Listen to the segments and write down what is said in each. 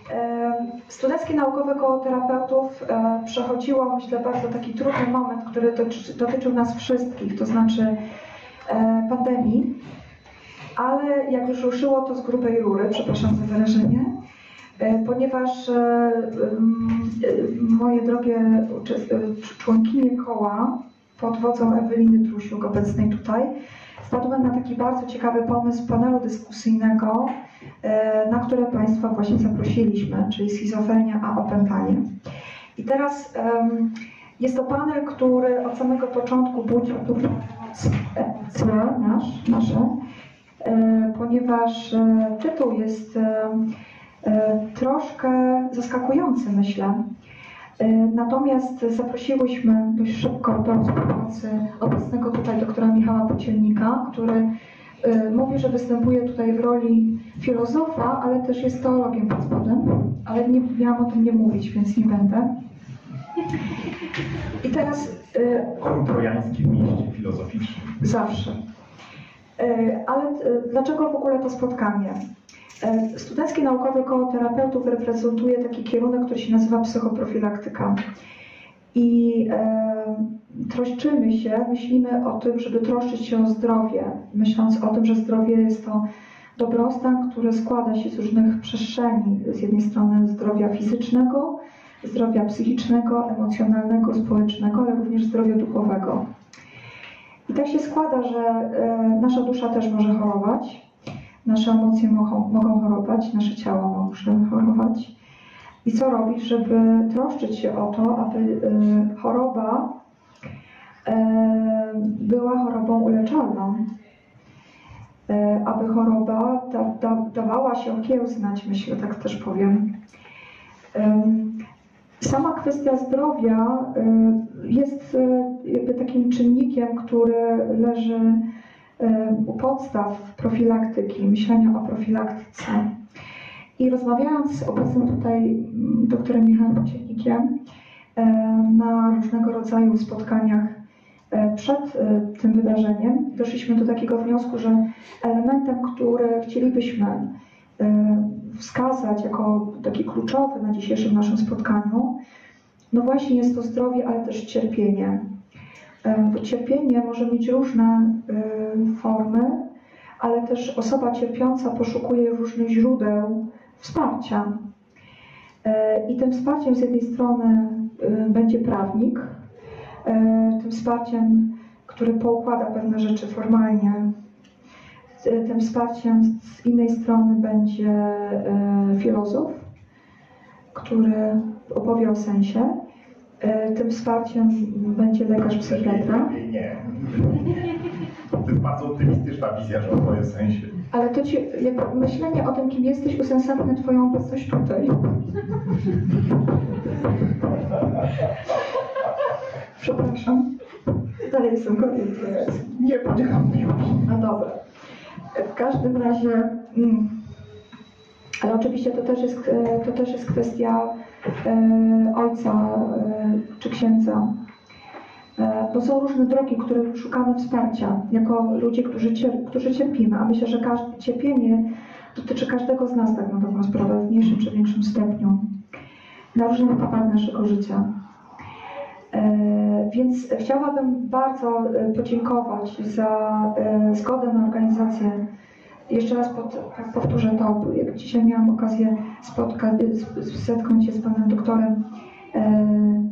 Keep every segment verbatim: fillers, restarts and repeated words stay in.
Studenckie Naukowe Koło Terapeutów przechodziło, myślę, bardzo taki trudny moment, który dotyczy, dotyczył nas wszystkich, to znaczy pandemii, ale jak już ruszyło to z grubej rury, przepraszam za wyrażenie, ponieważ moje drogie członkinie koła pod wodzą Eweliny Trusiuk, obecnej tutaj, wpadły na taki bardzo ciekawy pomysł panelu dyskusyjnego, na które Państwa właśnie zaprosiliśmy, czyli schizofrenia a opętanie. I teraz um, jest to panel, który od samego początku budził duże emocje nasz, nasze, e, ponieważ e, tytuł jest e, e, troszkę zaskakujący, myślę. E, natomiast zaprosiłyśmy dość szybko do współpracy obecnego tutaj doktora Michała Pocielnika, który mówi, że występuje tutaj w roli filozofa, ale też jest teologiem pod spodem, ale nie miałam o tym nie mówić, więc nie będę. I teraz... Koło trojańskie w mieście filozoficznym. Zawsze. Ale dlaczego w ogóle to spotkanie? Studenckie Naukowe Koło Terapeutów reprezentuje taki kierunek, który się nazywa psychoprofilaktyka. I e, troszczymy się, myślimy o tym, żeby troszczyć się o zdrowie, myśląc o tym, że zdrowie jest to dobrostan, który składa się z różnych przestrzeni. Z jednej strony zdrowia fizycznego, zdrowia psychicznego, emocjonalnego, społecznego, ale również zdrowia duchowego. I tak się składa, że e, nasza dusza też może chorować, nasze emocje mogą, mogą chorować, nasze ciało może chorować. I co robić, żeby troszczyć się o to, aby y, choroba y, była chorobą uleczalną, y, aby choroba da, da, dawała się okiełznać, myślę, tak też powiem. Y, sama kwestia zdrowia y, jest y, jakby takim czynnikiem, który leży y, u podstaw profilaktyki, myślenia o profilaktyce. I rozmawiając z obecnym tutaj doktorem Michałem Pocielnikiem na różnego rodzaju spotkaniach przed tym wydarzeniem, doszliśmy do takiego wniosku, że elementem, który chcielibyśmy wskazać jako taki kluczowy na dzisiejszym naszym spotkaniu, no właśnie jest to zdrowie, ale też cierpienie. Bo cierpienie może mieć różne formy, ale też osoba cierpiąca poszukuje różnych źródeł wsparcia. I tym wsparciem z jednej strony będzie prawnik, tym wsparciem, który poukłada pewne rzeczy formalnie. Tym wsparciem z innej strony będzie filozof, który opowie o sensie. Tym wsparciem będzie lekarz psychiatra. Nie, nie. To jest bardzo optymistyczna wizja, że opowie o sensie. Ale to ci, jak myślenie o tym, kim jesteś, uzasadnia Twoją obecność tutaj. Przepraszam. Dalej jestem kobietą. Nie, podziękuję już. No dobra. W każdym razie, mm, ale oczywiście to też jest, to też jest kwestia e, ojca e, czy księdza. E, bo są różne drogi, których szukamy wsparcia jako ludzie, którzy, cier, którzy cierpimy, a myślę, że każde cierpienie dotyczy każdego z nas tak na dobrą sprawę w mniejszym czy większym stopniu na różnych etapach naszego życia. E, więc chciałabym bardzo podziękować za e, zgodę na organizację. Jeszcze raz pod, powtórzę to, jak dzisiaj miałam okazję spotkać, zetknąć się z panem doktorem e,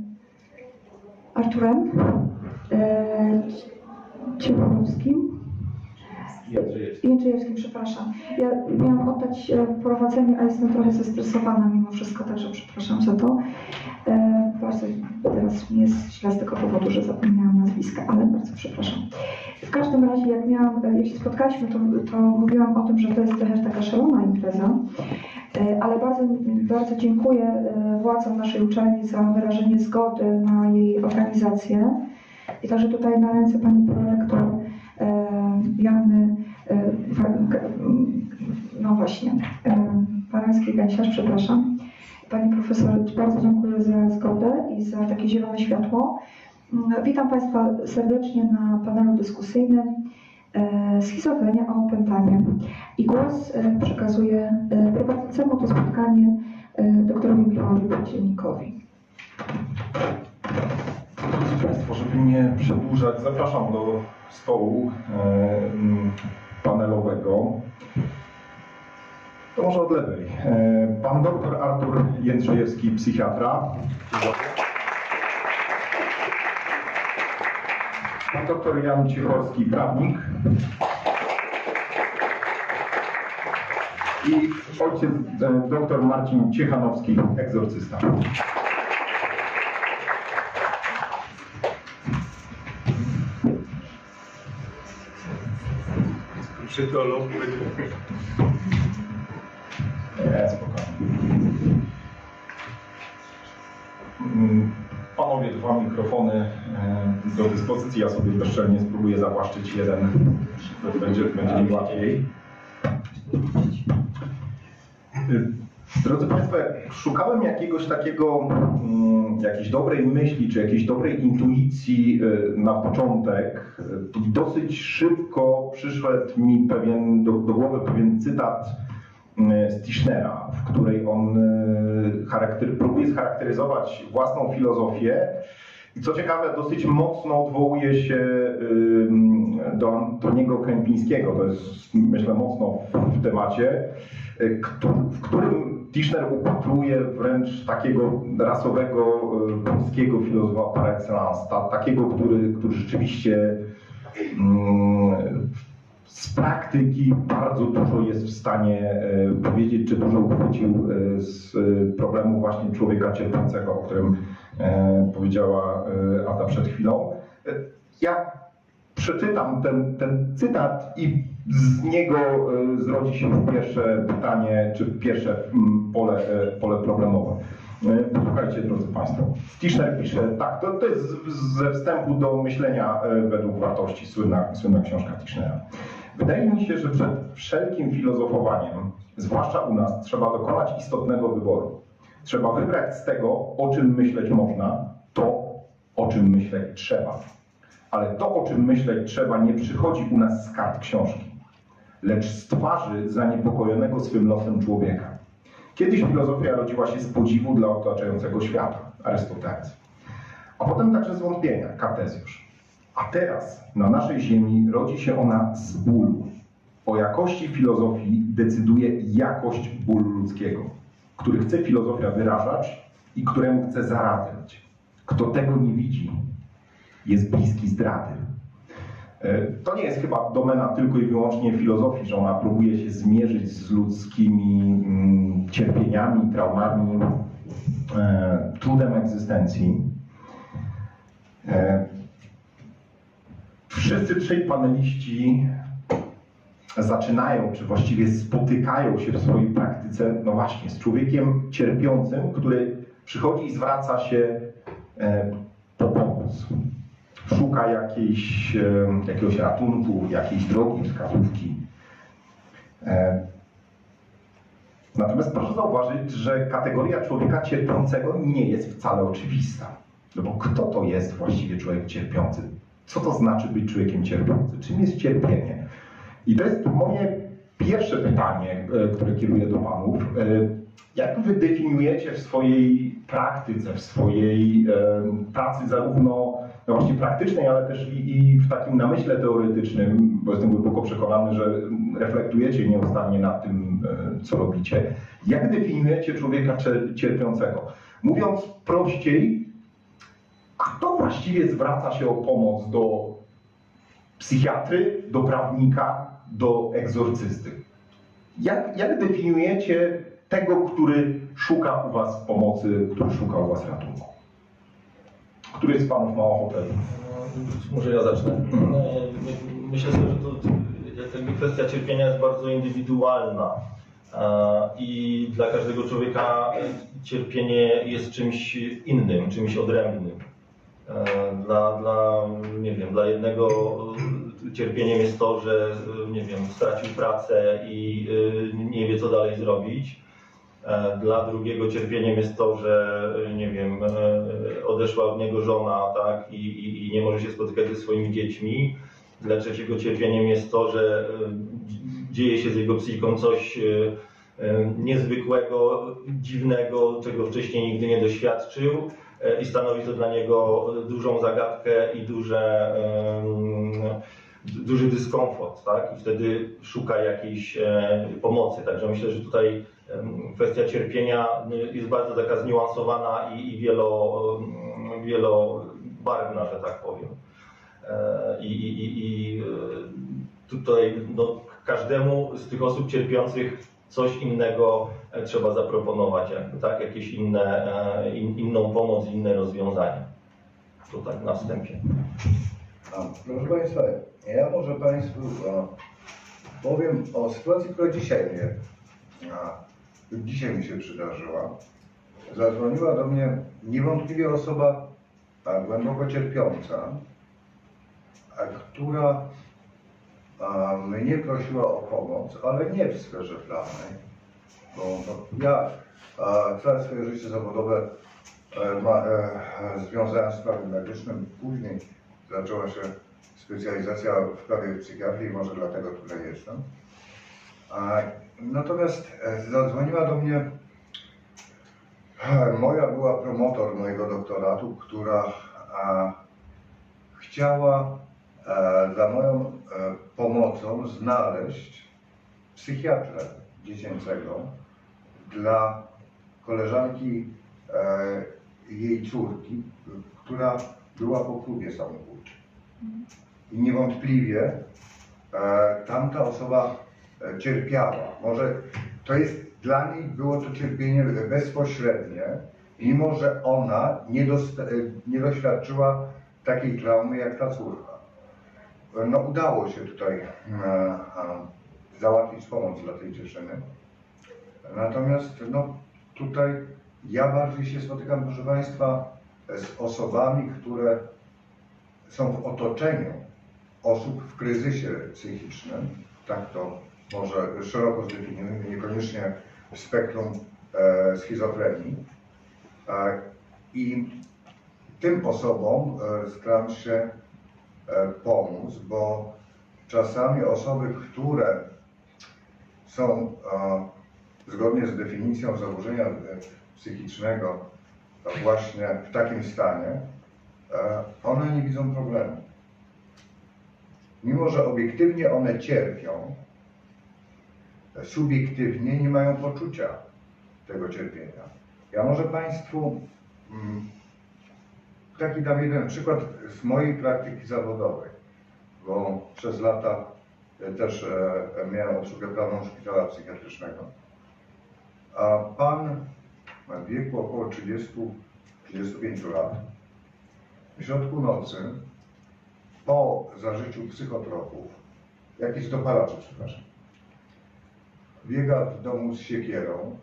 Arturem e, Ciechowskim. Jędrzejewskim, przepraszam. Ja miałam oddać prowadzenie, ale jestem trochę zestresowana mimo wszystko, także przepraszam za to. E, bardzo teraz mi jest źle z tego powodu, że zapomniałam nazwiska, ale bardzo przepraszam. W każdym razie, jak miałam, jak się spotkaliśmy, to, to mówiłam o tym, że to jest trochę taka szalona impreza, e, ale bardzo, bardzo dziękuję e, władzom naszej uczelni za wyrażenie zgody na jej organizację. I także tutaj na ręce pani prorektor Jany, no właśnie, Parańskiej-Gęsiarz, przepraszam. Pani profesor, bardzo dziękuję za zgodę i za takie zielone światło. Witam Państwa serdecznie na panelu dyskusyjnym Schizofrenia a opętanie. I głos przekazuję prowadzącemu to spotkanie doktorowi Michałowi Płóciennikowi. Drodzy Państwo, żeby nie przedłużać, zapraszam do stołu e, panelowego. To może od lewej. E, pan doktor Artur Jędrzejewski, psychiatra. Pan doktor Jan Ciechorski, prawnik. I ojciec e, doktor Marcin Ciechanowski, egzorcysta. Przy teologii Nie, spokojnie. Panowie, dwa mikrofony do dyspozycji. Ja sobie bezczelnie spróbuję zawłaszczyć jeden. Będzie, będzie mi łatwiej. Drodzy Państwo, szukałem jakiegoś takiego, jakiejś dobrej myśli, czy jakiejś dobrej intuicji na początek. To dosyć szybko przyszedł mi pewien, do, do głowy pewien cytat z Tischnera, w której on charakter, próbuje scharakteryzować własną filozofię. I co ciekawe, dosyć mocno odwołuje się do Antoniego Kępińskiego, to jest, myślę, mocno w temacie, w którym Tischner upatruje wręcz takiego rasowego polskiego filozofa par excellence, takiego, który, który rzeczywiście z praktyki bardzo dużo jest w stanie powiedzieć, czy dużo uchwycił z problemu właśnie człowieka cierpiącego, o którym powiedziała Ada przed chwilą. Ja przeczytam ten, ten cytat i z niego zrodzi się pierwsze pytanie, czy pierwsze pole, pole problemowe. Posłuchajcie, drodzy Państwo. Tischner pisze, tak, to, to jest ze wstępu do myślenia według wartości, słynna, słynna książka Tischnera. Wydaje mi się, że przed wszelkim filozofowaniem, zwłaszcza u nas, trzeba dokonać istotnego wyboru. Trzeba wybrać z tego, o czym myśleć można, to, o czym myśleć trzeba. Ale to, o czym myśleć trzeba, nie przychodzi u nas z kart książki, lecz z twarzy zaniepokojonego swym losem człowieka. Kiedyś filozofia rodziła się z podziwu dla otaczającego świata, Arystoteles. A potem także z wątpienia, Kartezjusz. A teraz na naszej ziemi rodzi się ona z bólu. O jakości filozofii decyduje jakość bólu ludzkiego, który chce filozofia wyrażać i któremu chce zaradzać. Kto tego nie widzi, jest bliski zdrady. To nie jest chyba domena tylko i wyłącznie filozofii, że ona próbuje się zmierzyć z ludzkimi cierpieniami, traumami, trudem egzystencji. Wszyscy trzej paneliści zaczynają, czy właściwie spotykają się w swojej praktyce, no właśnie, z człowiekiem cierpiącym, który przychodzi i zwraca się po pomoc. Szuka jakiejś, jakiegoś ratunku, jakiejś drogi, wskazówki. Natomiast proszę zauważyć, że kategoria człowieka cierpiącego nie jest wcale oczywista. No bo kto to jest właściwie człowiek cierpiący? Co to znaczy być człowiekiem cierpiącym? Czym jest cierpienie? I to jest moje pierwsze pytanie, które kieruję do panów. Jak wy definiujecie w swojej praktyce, w swojej pracy zarówno no właśnie praktycznej, ale też i, i w takim namyśle teoretycznym, bo jestem głęboko przekonany, że reflektujecie nieustannie nad tym, co robicie. Jak definiujecie człowieka cierpiącego? Mówiąc prościej, kto właściwie zwraca się o pomoc do psychiatry, do prawnika, do egzorcysty? Jak, jak definiujecie tego, który szuka u was pomocy, który szuka u was ratunku? Który z panów ma ochotę? Może ja zacznę. Myślę sobie, że to jakby kwestia cierpienia jest bardzo indywidualna i dla każdego człowieka cierpienie jest czymś innym, czymś odrębnym. Dla, dla, nie wiem, dla jednego cierpieniem jest to, że nie wiem, stracił pracę i nie wie, co dalej zrobić. Dla drugiego cierpieniem jest to, że nie wiem, odeszła od niego żona, tak, i, i, i nie może się spotykać ze swoimi dziećmi. Dla trzeciego cierpieniem jest to, że dzieje się z jego psychiką coś niezwykłego, dziwnego, czego wcześniej nigdy nie doświadczył i stanowi to dla niego dużą zagadkę i duże, duży dyskomfort, tak? I wtedy szuka jakiejś pomocy. Także myślę, że tutaj kwestia cierpienia jest bardzo taka zniuansowana i, i wielo, wielobarwna, że tak powiem. I, i, i tutaj no, każdemu z tych osób cierpiących coś innego trzeba zaproponować, jakby, tak? Jakieś inne, in, inną pomoc, inne rozwiązania. To tak na wstępie. A, proszę Państwa, ja może Państwu a, powiem o sytuacji, która dzisiaj mnie, a, dzisiaj mi się przydarzyła. Zadzwoniła do mnie niewątpliwie osoba a, głęboko cierpiąca, a, która a, mnie prosiła o pomoc, ale nie w sferze prawnej, bo no, ja a, całe swoje życie zawodowe e, ma, e, związałem z prawem medycznym, później zaczęła się specjalizacja w prawie psychiatrii, może dlatego tutaj jestem. A, natomiast zadzwoniła do mnie moja była promotor mojego doktoratu, która a, chciała a, za moją a, pomocą znaleźć psychiatrę dziecięcego dla koleżanki a, jej córki, która była po próbie samobójczej. I niewątpliwie e, tamta osoba e, cierpiała. Może to jest, dla niej było to cierpienie bezpośrednie, mimo że ona nie, dosta, nie doświadczyła takiej traumy jak ta córka. No udało się tutaj e, e, załatwić pomoc dla tej dziewczyny. Natomiast no, tutaj ja bardziej się spotykam, proszę Państwa, z osobami, które są w otoczeniu osób w kryzysie psychicznym, tak to może szeroko zdefiniujemy, niekoniecznie w spektrum e, schizofrenii. E, I tym osobom e, staram się e, pomóc, bo czasami osoby, które są e, zgodnie z definicją zaburzenia psychicznego właśnie w takim stanie, one nie widzą problemu. Mimo że obiektywnie one cierpią, subiektywnie nie mają poczucia tego cierpienia. Ja może Państwu taki dam jeden przykład z mojej praktyki zawodowej, bo przez lata też miałem obsługę prawną szpitala psychiatrycznego. A pan w wieku około trzydziestu do trzydziestu pięciu lat, w środku nocy, po zażyciu psychotropów, jakichś dopalaczy, przepraszam, biega w domu z siekierą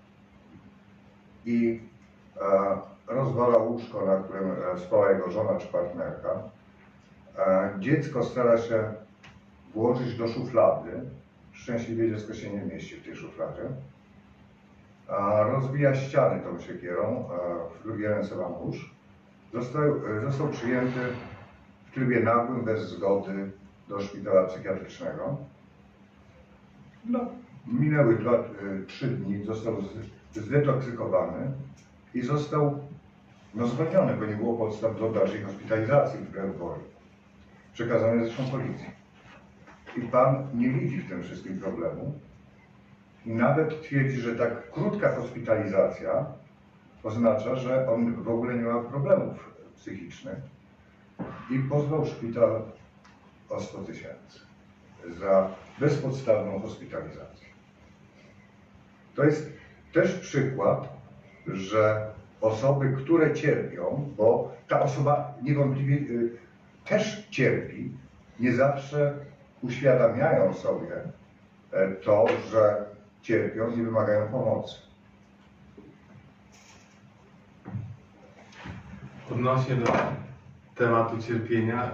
i e, rozwala łóżko, na którym spała jego żona czy partnerka. E, dziecko stara się włożyć do szuflady. Szczęśliwie dziecko się nie mieści w tej szufladzie. A rozbija ściany tą siekierą, w drugiej ręce ma nóż. Został, został przyjęty w trybie nagłym, bez zgody, do szpitala psychiatrycznego. No, minęły dwa, trzy dni, został zdetoksykowany i został no, zwolniony, bo nie było podstaw do dalszej hospitalizacji wbrew woli. Przekazany zresztą policji. I pan nie widzi w tym wszystkim problemu. I nawet twierdzi, że tak krótka hospitalizacja oznacza, że on w ogóle nie ma problemów psychicznych i pozwał szpital o sto tysięcy za bezpodstawną hospitalizację. To jest też przykład, że osoby, które cierpią, bo ta osoba niewątpliwie y, też cierpi, nie zawsze uświadamiają sobie y, to, że cierpią i wymagają pomocy. Odnośnie do tematu cierpienia,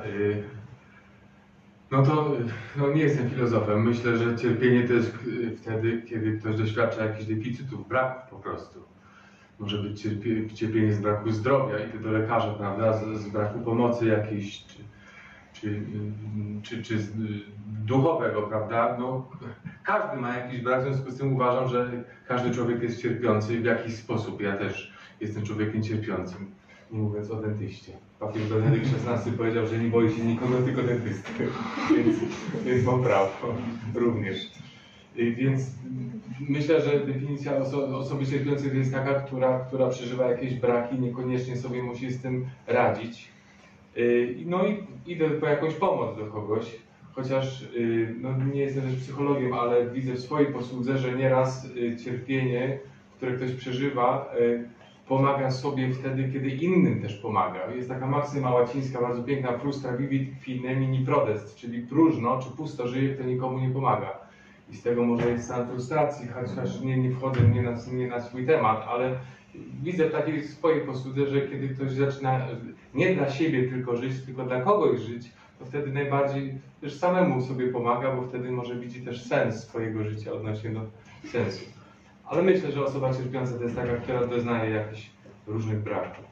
no to no nie jestem filozofem. Myślę, że cierpienie to jest wtedy, kiedy ktoś doświadcza jakichś deficytów, braków po prostu. Może być cierpie, cierpienie z braku zdrowia, idę do lekarza, prawda, z, z braku pomocy jakiejś, czy, czy, czy, czy z duchowego, prawda. No, Każdy ma jakiś brak, w związku z tym uważam, że każdy człowiek jest cierpiący w jakiś sposób. Ja też jestem człowiekiem cierpiącym, nie mówiąc o dentyście. Papież Benedykt szesnasty powiedział, że nie boi się nikogo, tylko dentysty, więc, więc mam prawo również. Więc myślę, że definicja oso osoby cierpiącej to jest taka, która, która przeżywa jakieś braki, niekoniecznie sobie musi z tym radzić. No i idę po jakąś pomoc do kogoś, chociaż no, nie jestem też psychologiem, ale widzę w swojej posłudze, że nieraz cierpienie, które ktoś przeżywa, pomaga sobie wtedy, kiedy innym też pomaga. Jest taka maksyma łacińska, bardzo piękna, frustra vivit fine nini prodest, czyli próżno czy pusto żyje, kto nikomu nie pomaga. I z tego może jest stan frustracji, chociaż nie, nie wchodzę nie na, nie na swój temat, ale widzę w takiej swojej posłudze, że kiedy ktoś zaczyna nie dla siebie tylko żyć, tylko dla kogoś żyć, to wtedy najbardziej też samemu sobie pomaga, bo wtedy może widzi też sens swojego życia odnośnie do sensu. Ale myślę, że osoba cierpiąca to jest taka, która doznaje jakichś różnych braków.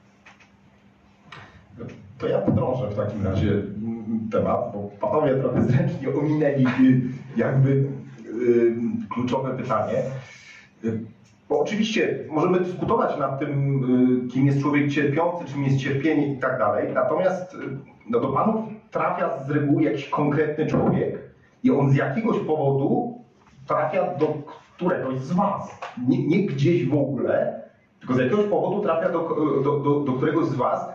To ja podrążę w takim razie temat, bo panowie trochę zręcznie ominęli jakby y, kluczowe pytanie. Bo oczywiście możemy dyskutować nad tym, y, kim jest człowiek cierpiący, czym jest cierpienie i tak dalej. Natomiast no, do panów trafia z reguły jakiś konkretny człowiek i on z jakiegoś powodu trafia do któregoś z was. Nie, nie gdzieś w ogóle, tylko z jakiegoś powodu trafia do, do, do, do któregoś z was.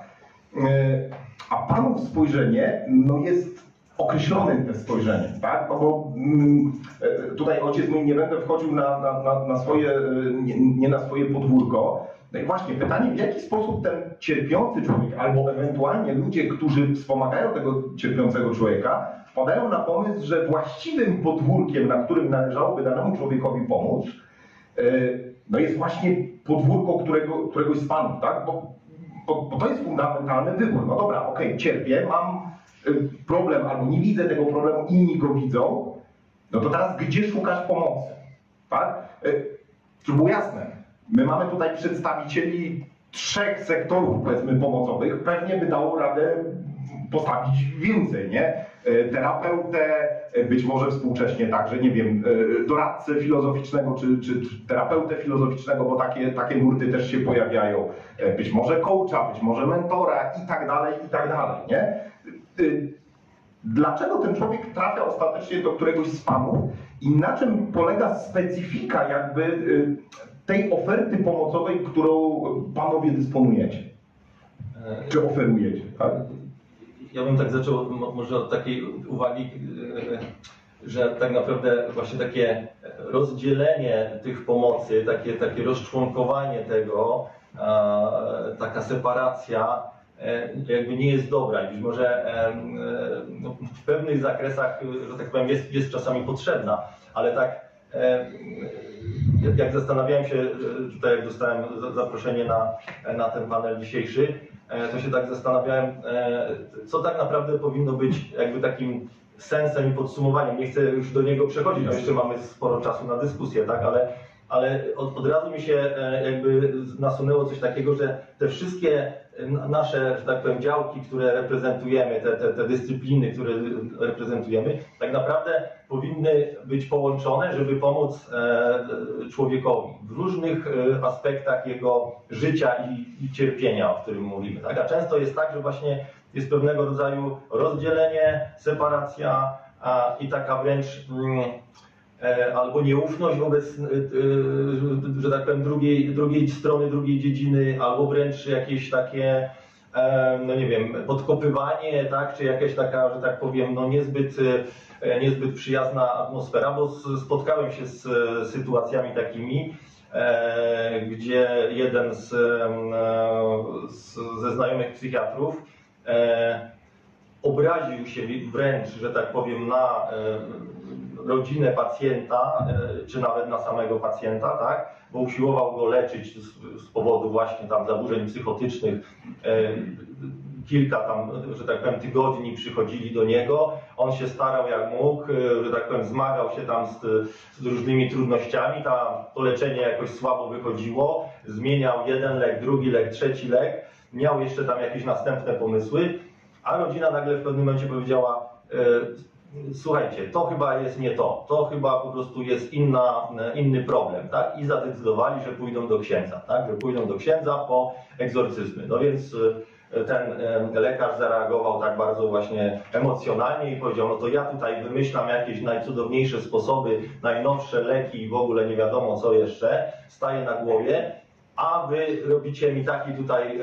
A panów spojrzenie no jest określonym te spojrzenie, tak? No bo mm, tutaj ojciec mój, nie będę wchodził na, na, na, na swoje, nie, nie na swoje podwórko. No i właśnie pytanie, w jaki sposób ten cierpiący człowiek, albo ewentualnie ludzie, którzy wspomagają tego cierpiącego człowieka, wpadają na pomysł, że właściwym podwórkiem, na którym należałoby danemu człowiekowi pomóc, no jest właśnie podwórko którego, któregoś z panów, tak? Bo, bo, bo to jest fundamentalny wybór. No dobra, okej, okay, cierpię, mam problem, albo nie widzę tego problemu, inni go widzą, no to teraz gdzie szukać pomocy, tak? Żeby było jasne, my mamy tutaj przedstawicieli trzech sektorów, powiedzmy, pomocowych, pewnie by dało radę postawić więcej, nie? Terapeutę, być może współcześnie także, nie wiem, doradcę filozoficznego, czy, czy terapeutę filozoficznego, bo takie, takie nurty też się pojawiają, być może coacha, być może mentora i tak dalej, i tak dalej, nie? Dlaczego ten człowiek trafia ostatecznie do któregoś z panów i na czym polega specyfika jakby tej oferty pomocowej, którą panowie dysponujecie? Czy oferujecie, tak? Ja bym tak zaczął może od takiej uwagi, że tak naprawdę właśnie takie rozdzielenie tych pomocy, takie, takie rozczłonkowanie tego, taka separacja jakby nie jest dobra. Być może no, w pewnych zakresach, że tak powiem, jest, jest czasami potrzebna, ale tak jak zastanawiałem się, tutaj jak dostałem zaproszenie na, na ten panel dzisiejszy, to się tak zastanawiałem, co tak naprawdę powinno być jakby takim sensem i podsumowaniem. Nie chcę już do niego przechodzić, bo jeszcze mamy sporo czasu na dyskusję, tak? ale, ale od, od razu mi się jakby nasunęło coś takiego, że te wszystkie nasze, że tak powiem, działki, które reprezentujemy, te, te, te dyscypliny, które reprezentujemy, tak naprawdę powinny być połączone, żeby pomóc e, człowiekowi w różnych e, aspektach jego życia i, i cierpienia, o którym mówimy. Tak? A często jest tak, że właśnie jest pewnego rodzaju rozdzielenie, separacja a, i taka wręcz mm, e, albo nieufność wobec, e, e, że tak powiem, drugiej, drugiej strony, drugiej dziedziny, albo wręcz jakieś takie, e, no nie wiem, podkopywanie, tak? Czy jakaś taka, że tak powiem, no niezbyt niezbyt przyjazna atmosfera, bo spotkałem się z sytuacjami takimi, e, gdzie jeden z, e, z, ze znajomych psychiatrów e, obraził się wręcz, że tak powiem, na e, rodzinę pacjenta, e, czy nawet na samego pacjenta, tak? Bo usiłował go leczyć z, z powodu właśnie tam zaburzeń psychotycznych. E, Kilka tam, że tak powiem, tygodni przychodzili do niego, on się starał jak mógł, że tak powiem, zmagał się tam z, z różnymi trudnościami, tam to leczenie jakoś słabo wychodziło, zmieniał jeden lek, drugi lek, trzeci lek, miał jeszcze tam jakieś następne pomysły, a rodzina nagle w pewnym momencie powiedziała, słuchajcie, to chyba jest nie to, to chyba po prostu jest inna, inny problem, tak? I zadecydowali, że pójdą do księdza, tak? Że pójdą do księdza po egzorcyzmy. No więc ten lekarz zareagował tak bardzo właśnie emocjonalnie i powiedział, no to ja tutaj wymyślam jakieś najcudowniejsze sposoby, najnowsze leki i w ogóle nie wiadomo co jeszcze, staję na głowie, a wy robicie mi taki tutaj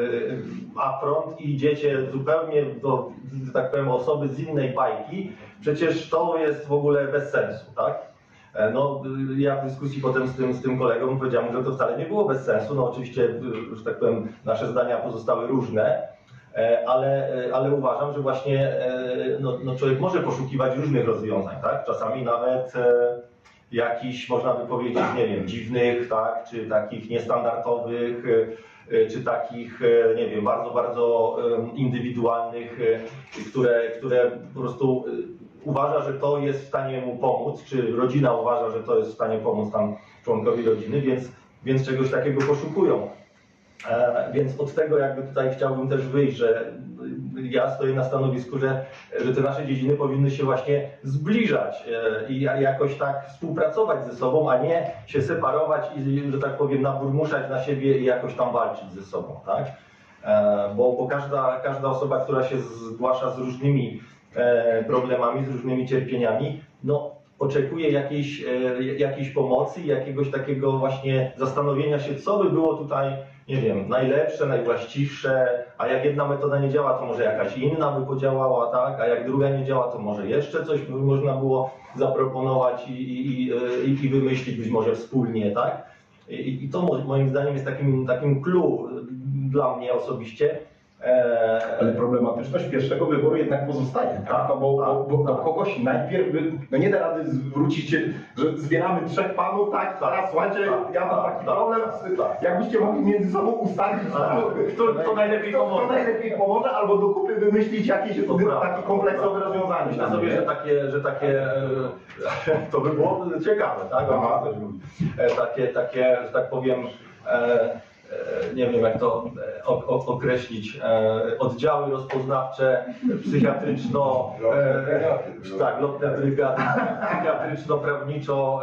afront i idziecie zupełnie do, że tak powiem, osoby z innej bajki, przecież to jest w ogóle bez sensu, tak? No, ja w dyskusji potem z tym, z tym kolegą powiedziałem, że to wcale nie było bez sensu. No oczywiście, że tak powiem, nasze zdania pozostały różne, ale, ale uważam, że właśnie no, no człowiek może poszukiwać różnych rozwiązań, tak? Czasami nawet jakichś, można by powiedzieć, nie wiem, dziwnych, tak? Czy takich niestandardowych, czy takich, nie wiem, bardzo, bardzo indywidualnych, które, które po prostu uważa, że to jest w stanie mu pomóc, czy rodzina uważa, że to jest w stanie pomóc tam członkowi rodziny, więc, więc czegoś takiego poszukują. E, więc od tego jakby tutaj chciałbym też wyjść, że ja stoję na stanowisku, że, że te nasze dziedziny powinny się właśnie zbliżać e, i jakoś tak współpracować ze sobą, a nie się separować i, że tak powiem, naburmuszać na siebie i jakoś tam walczyć ze sobą, tak? E, bo bo każda, każda osoba, która się zgłasza z różnymi problemami, z różnymi cierpieniami, no oczekuje jakiejś, jakiejś pomocy, jakiegoś takiego właśnie zastanowienia się, co by było tutaj, nie wiem, najlepsze, najwłaściwsze, a jak jedna metoda nie działa, to może jakaś inna by podziałała, tak, a jak druga nie działa, to może jeszcze coś by można było zaproponować i, i, i, i wymyślić być może wspólnie, tak. I, i to moim zdaniem jest takim, takim clue dla mnie osobiście. Ale problematyczność pierwszego wyboru jednak pozostaje, tak? No bo, bo, bo, bo kogoś najpierw, no nie da rady zwrócić się, że zbieramy trzech panów, tak? Teraz słuchajcie, ja mam taki problem, jakbyście mogli między sobą ustalić, kto, kto najlepiej pomoże, kto najlepiej pomoże, albo do kupy wymyślić jakieś takie kompleksowe rozwiązanie. Myślę sobie, że takie, że takie, to by było ciekawe, tak? Takie, takie, że tak powiem, nie wiem jak to określić, oddziały rozpoznawcze, psychiatryczno, tak, lotne brygady, psychiatryczno-prawniczo,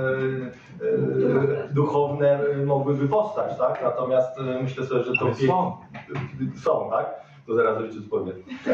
duchowne mogłyby powstać, tak? Natomiast myślę sobie, że to są. są, tak? To zaraz ojciec powie.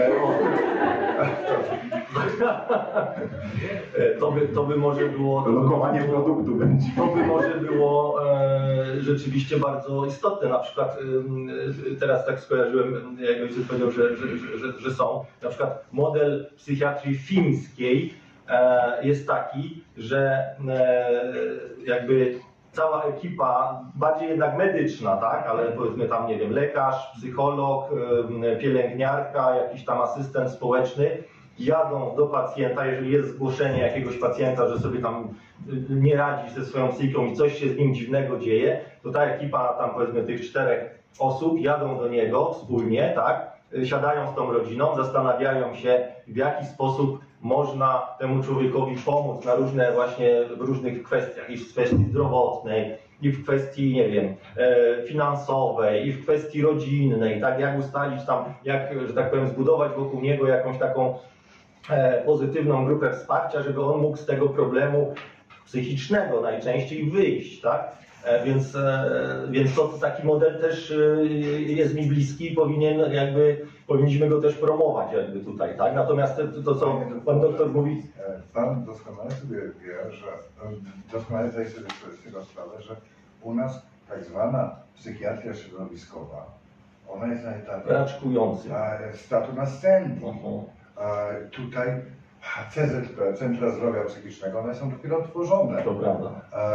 To by, to by może było... To lokowanie by było, produktu będzie. To by może było e, rzeczywiście bardzo istotne. Na przykład e, teraz tak skojarzyłem, jak ojciec powiedział, że, że, że, że są. Na przykład model psychiatrii fińskiej e, jest taki, że e, jakby cała ekipa, bardziej jednak medyczna, tak, ale powiedzmy tam, nie wiem, lekarz, psycholog, pielęgniarka, jakiś tam asystent społeczny, jadą do pacjenta, jeżeli jest zgłoszenie jakiegoś pacjenta, że sobie tam nie radzi ze swoją psychiką i coś się z nim dziwnego dzieje, to ta ekipa tam powiedzmy tych czterech osób jadą do niego wspólnie, tak, siadają z tą rodziną, zastanawiają się, w jaki sposób można temu człowiekowi pomóc na różne właśnie, w różnych kwestiach, i w kwestii zdrowotnej, i w kwestii, nie wiem, finansowej, i w kwestii rodzinnej, tak, jak ustalić tam, jak, że tak powiem, zbudować wokół niego jakąś taką pozytywną grupę wsparcia, żeby on mógł z tego problemu psychicznego najczęściej wyjść, tak? Więc, więc to taki model też jest mi bliski i powinien jakby, powinniśmy go też promować jakby tutaj, tak? Natomiast to, co pan doktor mówi... Pan doskonale sobie wie, że doskonale zdaje sobie z tego sprawę, że u nas tak zwana psychiatria środowiskowa, ona jest na etapie raczkujący statu następnym. Uh-huh. Tutaj C Z P, Centra Zdrowia Psychicznego, one są dopiero tworzone. To prawda.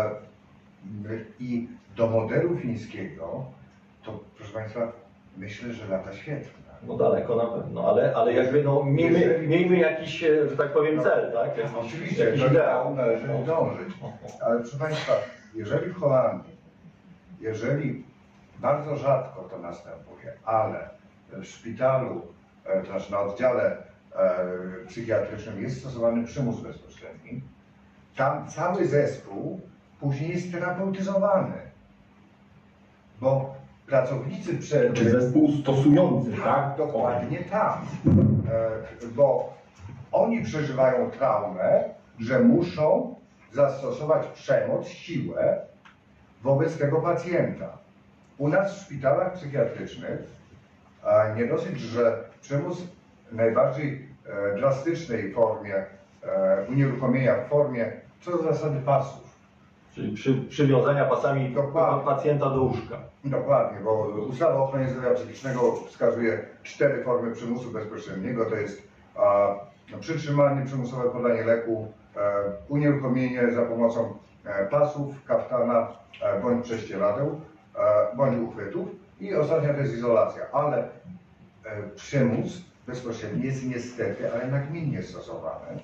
I do modelu fińskiego, to proszę Państwa, myślę, że lata świetne. No daleko na pewno, ale, ale jakby no, miejmy, miejmy jakiś, że tak powiem, cel, tak? Oczywiście, jakiś ideał należy dążyć. Ale proszę Państwa, jeżeli w Holandii, jeżeli bardzo rzadko to następuje, ale w szpitalu, to znaczy na oddziale psychiatrycznym jest stosowany przymus bezpośredni, tam cały zespół później jest terapeutyzowany, bo pracownicy przed... Zespół stosujący, tak? Dokładnie tam, bo oni przeżywają traumę, że muszą zastosować przemoc, siłę wobec tego pacjenta. U nas w szpitalach psychiatrycznych nie dosyć, że przymus w najbardziej drastycznej formie unieruchomienia w formie co do zasady pasów. Czyli przy, przywiązania pasami Dokładnie. pacjenta do łóżka. Dokładnie, bo ustawa o ochronie zdrowia psychicznego wskazuje cztery formy przymusu bezpośredniego. To jest a, przytrzymanie, przymusowe podanie leku, e, unieruchomienie za pomocą e, pasów, kaftana e, bądź prześcieradeł, e, bądź uchwytów i ostatnia to jest izolacja. Ale e, przymus bezpośredni jest niestety, ale nagminnie stosowany.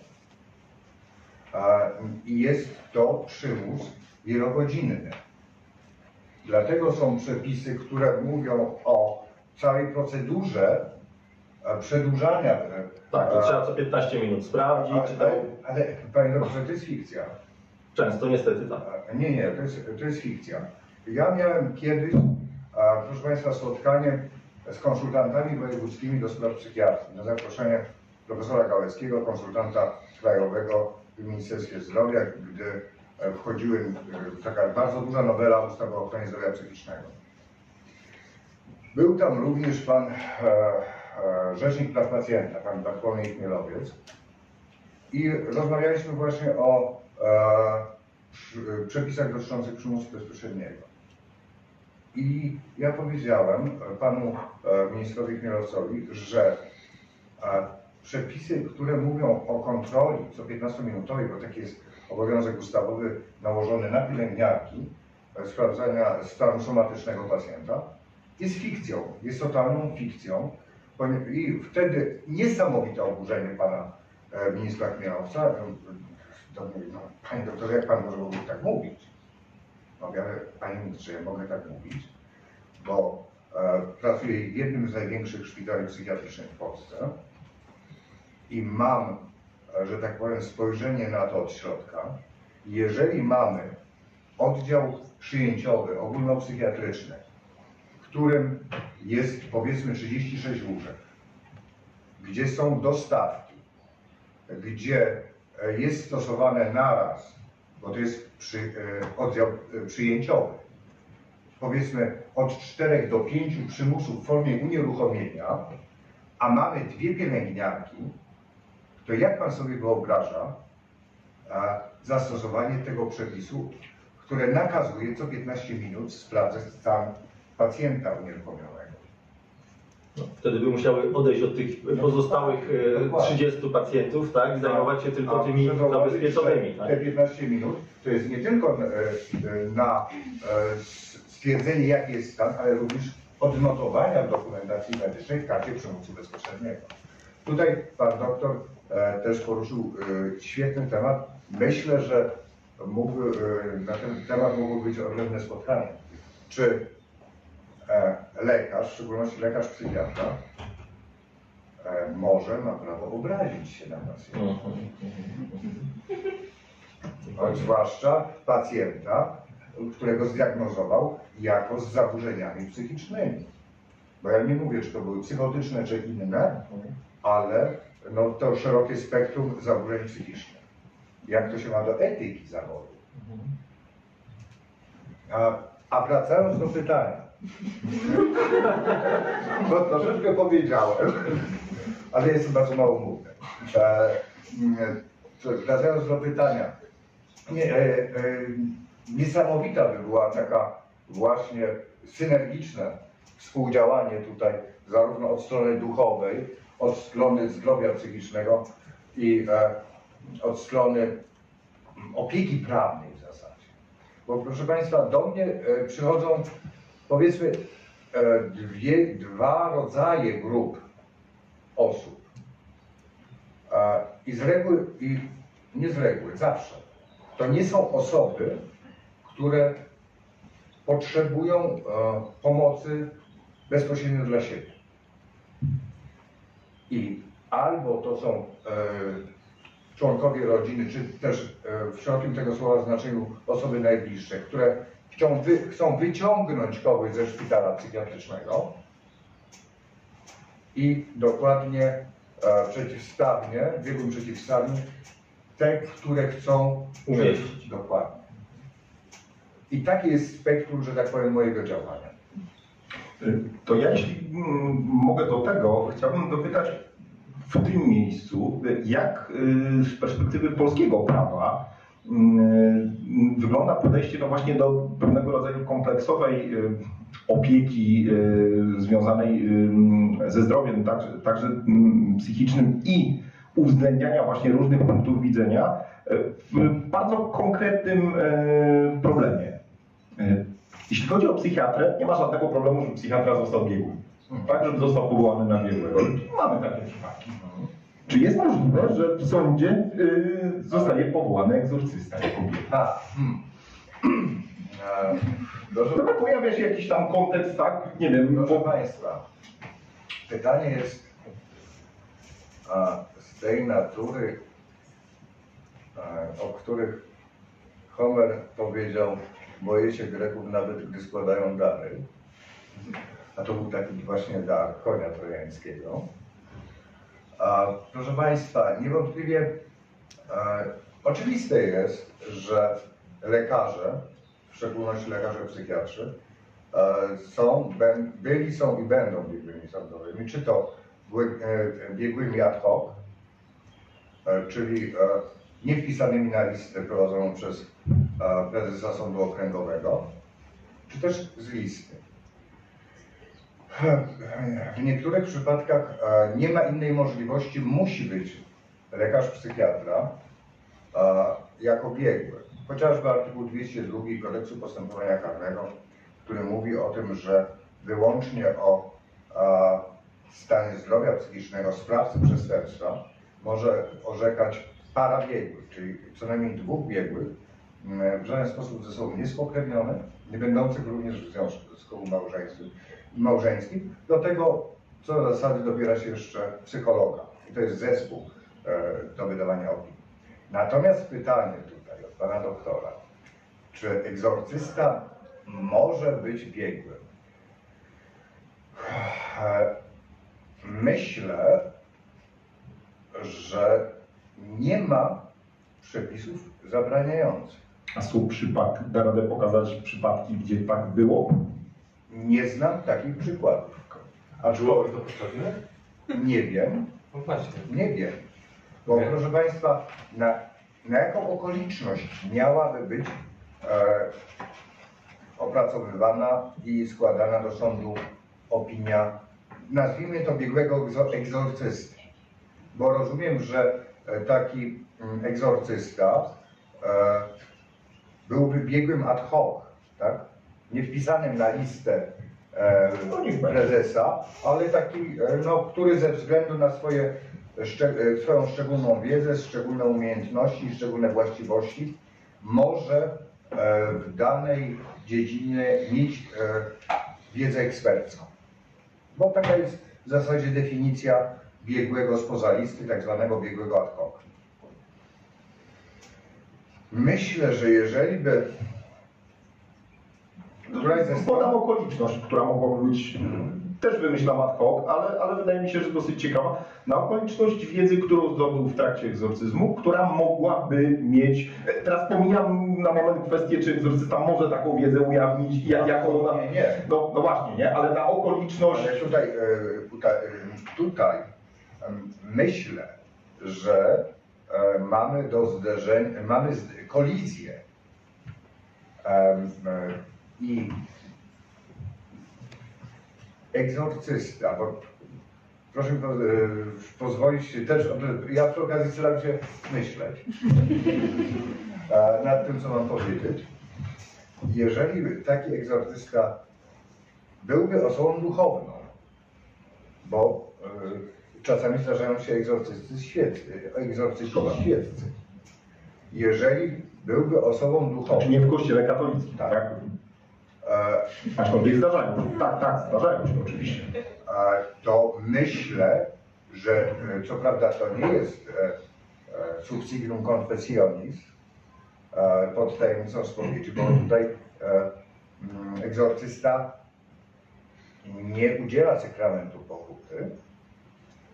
I jest to przymus wielogodzinny. Dlatego są przepisy, które mówią o całej procedurze przedłużania. Tak, to trzeba co piętnaście minut sprawdzić. Ale, Czy tam... ale, ale panie doktorze, to jest fikcja. Często niestety tak. Nie, nie, to jest, to jest fikcja. Ja miałem kiedyś, proszę państwa, spotkanie z konsultantami wojewódzkimi do spraw psychiatrii na zaproszenie profesora Gałeckiego, konsultanta krajowego w Ministerstwie Zdrowia, gdy wchodziły taka bardzo duża nowela ustawy o ochronie zdrowia psychicznego. Był tam również pan e, e, Rzecznik Praw Pacjenta, pan Bartłomiej Chmielowiec i rozmawialiśmy właśnie o e, przepisach dotyczących przymusu bezpośredniego. I ja powiedziałem panu e, ministrowi Chmielowcowi, że e, przepisy, które mówią o kontroli co piętnastominutowej, bo taki jest obowiązek ustawowy nałożony na pielęgniarki, sprawdzania stanu somatycznego pacjenta, jest fikcją, jest totalną fikcją. I wtedy niesamowite oburzenie pana ministra Chmielowca. No, panie doktorze, jak pan może w ogóle tak mówić? No, ja, panie ministrze, ja mogę tak mówić, bo e, pracuję w jednym z największych szpitali psychiatrycznych w Polsce i mam, że tak powiem, spojrzenie na to od środka. Jeżeli mamy oddział przyjęciowy, ogólnopsychiatryczny, w którym jest powiedzmy trzydzieści sześć łóżek, gdzie są dostawki, gdzie jest stosowane naraz, bo to jest przy, oddział przyjęciowy, powiedzmy od czterech do pięciu przymusów w formie unieruchomienia, a mamy dwie pielęgniarki, to jak pan sobie wyobraża a, zastosowanie tego przepisu, które nakazuje co piętnaście minut sprawdzać stan pacjenta unieruchomionego? No, wtedy by musiały odejść od tych pozostałych e, trzydziestu pacjentów, tak, i zajmować się tylko tymi zabezpieczonymi. Tak? Te piętnaście minut to jest nie tylko na stwierdzenie, jaki jest stan, ale również odnotowania w dokumentacji medycznej w karcie przymusu bezpośredniego. Tutaj pan doktor też poruszył świetny temat. Myślę, że mógł, na ten temat mogło być odrębne spotkanie. Czy lekarz, w szczególności lekarz psychiatra, może ma prawo obrazić się na pacjenta. Choć zwłaszcza pacjenta, którego zdiagnozował jako z zaburzeniami psychicznymi. Bo ja nie mówię, czy to były psychotyczne, czy inne, ale no, to szerokie spektrum zaburzeń psychicznych. Jak to się ma do etyki zawodu? A, a wracając do pytania, bo troszeczkę powiedziałem, ale jestem bardzo małomówny. E, wracając do pytania, nie, e, e, niesamowita by była taka właśnie synergiczne współdziałanie tutaj zarówno od strony duchowej, od strony zdrowia psychicznego i e, od strony opieki prawnej w zasadzie. Bo proszę państwa, do mnie e, przychodzą powiedzmy e, dwie, dwa rodzaje grup osób. E, I z reguły, i nie z reguły, zawsze. To nie są osoby, które potrzebują e, pomocy bezpośrednio dla siebie. I albo to są e, członkowie rodziny, czy też e, w szerokim tego słowa znaczeniu osoby najbliższe, które chcą, wy, chcą wyciągnąć kogoś ze szpitala psychiatrycznego i dokładnie e, przeciwstawnie, biegun przeciwstawny, te, które chcą umieścić. Dokładnie. I taki jest spektrum, że tak powiem, mojego działania. To ja, jeśli mm, mogę do tego, chciałbym dopytać w tym miejscu, jak y, z perspektywy polskiego prawa y, wygląda podejście no właśnie do pewnego rodzaju kompleksowej y, opieki y, związanej y, ze zdrowiem, także, także y, psychicznym i uwzględniania właśnie różnych punktów widzenia y, w bardzo konkretnym y, problemie. Y, Jeśli chodzi o psychiatrę, nie ma żadnego problemu, żeby psychiatra został biegły. Tak, żeby został powołany na biegłego. Mamy takie przypadki. Czy jest możliwe, że w sądzie yy, zostanie powołany egzorcysta jako biegły? A, hmm. e, proszę, No, pojawia się jakiś tam kontekst, tak? Nie wiem. proszę Bo... Państwa, pytanie jest a, z tej natury, a, o których Homer powiedział: boję się Greków nawet, gdy składają dary. A to był taki właśnie dar konia trojańskiego. A, proszę Państwa, niewątpliwie e, oczywiste jest, że lekarze, w szczególności lekarze psychiatrzy, e, są, ben, byli, są i będą biegłymi sądowymi, czy to e, biegłymi ad hoc, e, czyli e, nie wpisanymi na listę prowadzoną przez e, prezesa Sądu Okręgowego, czy też z listy. W niektórych przypadkach e, nie ma innej możliwości, musi być lekarz psychiatra e, jako biegły. Chociażby artykuł dwieście dwa Kodeksu Postępowania Karnego, który mówi o tym, że wyłącznie o e, stanie zdrowia psychicznego sprawcy przestępstwa może orzekać para biegłych, czyli co najmniej dwóch biegłych, w żaden sposób ze sobą niespokrewnionych, nie będących również w związku małżeńskim, małżeńskim. Do tego co do zasady dobiera się jeszcze psychologa. I to jest zespół e, do wydawania opinii. Natomiast pytanie tutaj od pana doktora, czy egzorcysta może być biegłym? Myślę, że nie ma przepisów zabraniających. A są przypadki, da radę pokazać przypadki, gdzie tak było? Nie znam takich przykładów. A byłoby to potrzebne? Nie wiem, No właśnie. nie wiem. Bo Nie. proszę Państwa, na, na jaką okoliczność miałaby być e, opracowywana i składana do sądu opinia, nazwijmy to biegłego egzorcysty. Bo rozumiem, że taki egzorcysta e, byłby biegłym ad hoc, tak? Nie wpisanym na listę e, prezesa, ale taki, e, no, który ze względu na swoje, szcze, swoją szczególną wiedzę, szczególne umiejętności, szczególne właściwości może e, w danej dziedzinie mieć e, wiedzę ekspercką. Bo taka jest w zasadzie definicja biegłego spoza listy, tak zwanego biegłego ad hoc. Myślę, że jeżeli by któraś ze Podam okoliczność, która mogłaby być, też wymyślam ad hoc, ale, ale wydaje mi się, że dosyć ciekawa, na okoliczność wiedzy, którą zdobył w trakcie egzorcyzmu, która mogłaby mieć, teraz pomijam na moment kwestię, czy egzorcysta może taką wiedzę ujawnić, jak, jaką ona, nie, nie. No, no właśnie, nie, ale ta okoliczność... Ale tutaj, e, tutaj, tutaj myślę, że e, mamy do zderzenia, mamy kolizję e, i egzorcysta, bo proszę mi pozwolić też, ja przy okazji staram się myśleć nad tym, co mam powiedzieć. Jeżeli taki egzorcysta byłby osobą duchowną, bo y, czasami zdarzają się egzorcysty świeccy, egzorcyści świeccy. Jeżeli byłby osobą duchowną... Znaczy nie w kościele katolickim, tak? tak? E, Aczkolwiek zdarzają się. Tak, tak, zdarzają się oczywiście. e, to myślę, że e, co prawda to nie jest e, e, subsidium confessionis e, pod tajemnicą spowiedzi, bo tutaj e, mm, egzorcysta nie udziela sakramentu pokuty,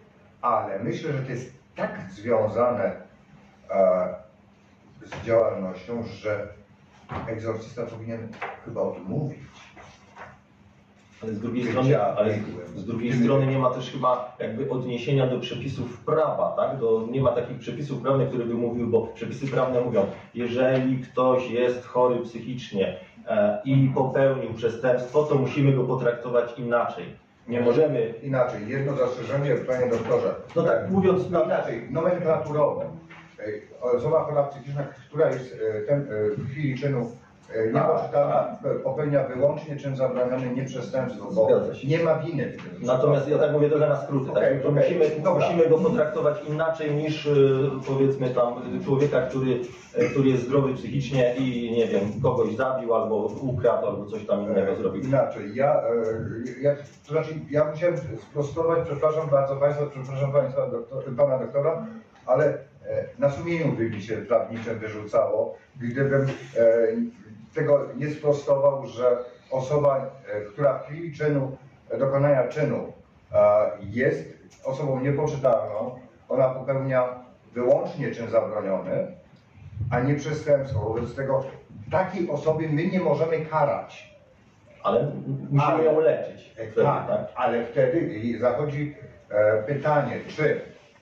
ale myślę, że to jest tak związane e, z działalnością, że egzorcysta powinien chyba o tym mówić. Ale z drugiej strony, ale z drugiej strony nie ma też chyba jakby odniesienia do przepisów prawa, tak? Do, nie ma takich przepisów prawnych, które by mówiły, bo przepisy prawne mówią, jeżeli ktoś jest chory psychicznie e, i popełnił przestępstwo, to musimy go potraktować inaczej. Nie możemy... Inaczej, jedno zastrzeżenie, panie doktorze. No tak, mówiąc no, inaczej, nomenklaturowo. Osoba chora psychiczna, która jest ten, w chwili czynu niepoczytana, popełnia wyłącznie czyn zabraniony, nie przestępstwo, bo nie ma winy w tym. Natomiast ja tak mówię trochę na skróty, okay, tak? Okay. Musimy, musimy go potraktować inaczej niż powiedzmy tam człowieka, który, który jest zdrowy psychicznie i nie wiem, kogoś zabił albo ukradł, albo coś tam innego zrobił. Inaczej, ja, ja, to znaczy, ja musiałem sprostować, przepraszam bardzo Państwa, przepraszam Państwa, doktor, Pana doktora, ale na sumieniu by mi się prawniczym wyrzucało, gdybym tego nie sprostował, że osoba, która w chwili czynu, dokonania czynu jest osobą niepoczytalną, ona popełnia wyłącznie czyn zabroniony, a nie przestępstwo. Wobec tego takiej osoby my nie możemy karać. Ale musimy ale, ją leczyć. Wtedy, tak, tak, ale wtedy zachodzi pytanie, czy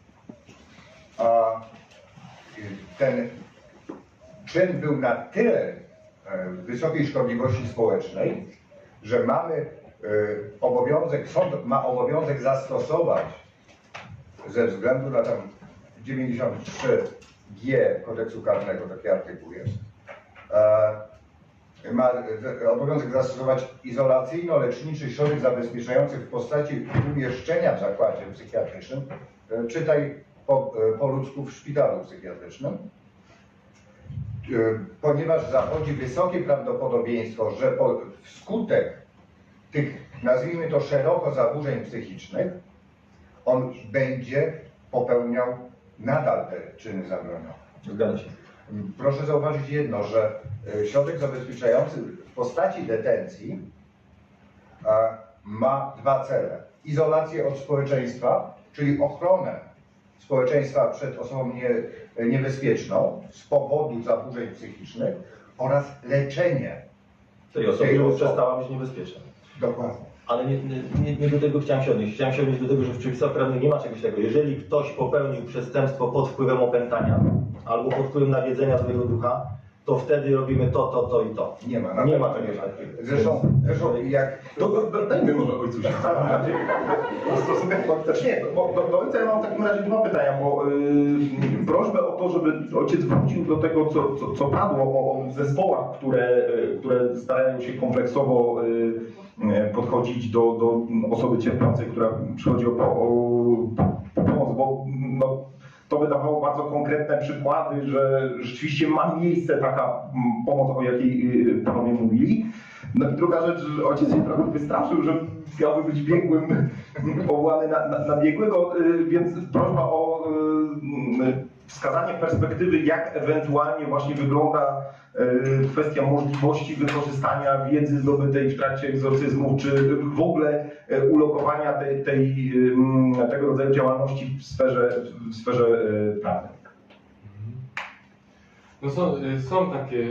ten czyn był na tyle wysokiej szkodliwości społecznej, że mamy obowiązek, sąd ma obowiązek zastosować ze względu na tam dziewięćdziesiąt trzy G kodeksu karnego, taki artykuł jest, ma obowiązek zastosować izolacyjno-leczniczy środek zabezpieczający w postaci umieszczenia w zakładzie psychiatrycznym, czytaj po, po ludzku w szpitalu psychiatrycznym, ponieważ zachodzi wysokie prawdopodobieństwo, że po, wskutek tych, nazwijmy to szeroko, zaburzeń psychicznych, on będzie popełniał nadal te czyny zabronione. Zgadza się. Proszę zauważyć jedno, że środek zabezpieczający w postaci detencji ma dwa cele. Izolację od społeczeństwa, czyli ochronę społeczeństwa przed osobą nie, niebezpieczną z powodu zaburzeń psychicznych oraz leczenie tej osoby, żeby przestała być niebezpieczna. Dokładnie. Ale nie, nie, nie do tego chciałem się odnieść. Chciałem się odnieść do tego, że w przepisach prawnych nie ma czegoś takiego. Jeżeli ktoś popełnił przestępstwo pod wpływem opętania albo pod wpływem nawiedzenia złego ducha, to wtedy robimy to, to, to i to. Nie ma. Nie ma czegoś takiego. Zresztą, zresztą jak... To, to dajmy może ojcu się. Nie, bo do, do ojca ja mam w takim razie dwa pytania, bo yy, prośbę o to, żeby ojciec wrócił do tego, co, co, co padło o, o zespołach, które, yy, które starają się kompleksowo yy, podchodzić do, do osoby cierpiącej, która przychodzi o, o, o pomoc, bo no, to wydawało bardzo konkretne przykłady, że rzeczywiście ma miejsce taka pomoc, o jakiej panowie mówili. No i druga rzecz, że ojciec się trochę wystraszył, że miałby być biegłym, powołany na, na, na biegłego, więc prośba o wskazanie perspektywy, jak ewentualnie właśnie wygląda kwestia możliwości wykorzystania wiedzy zdobytej w trakcie egzorcyzmu, czy w ogóle ulokowania tej, tej, tego rodzaju działalności w sferze, w sferze prawnej. No są, są takie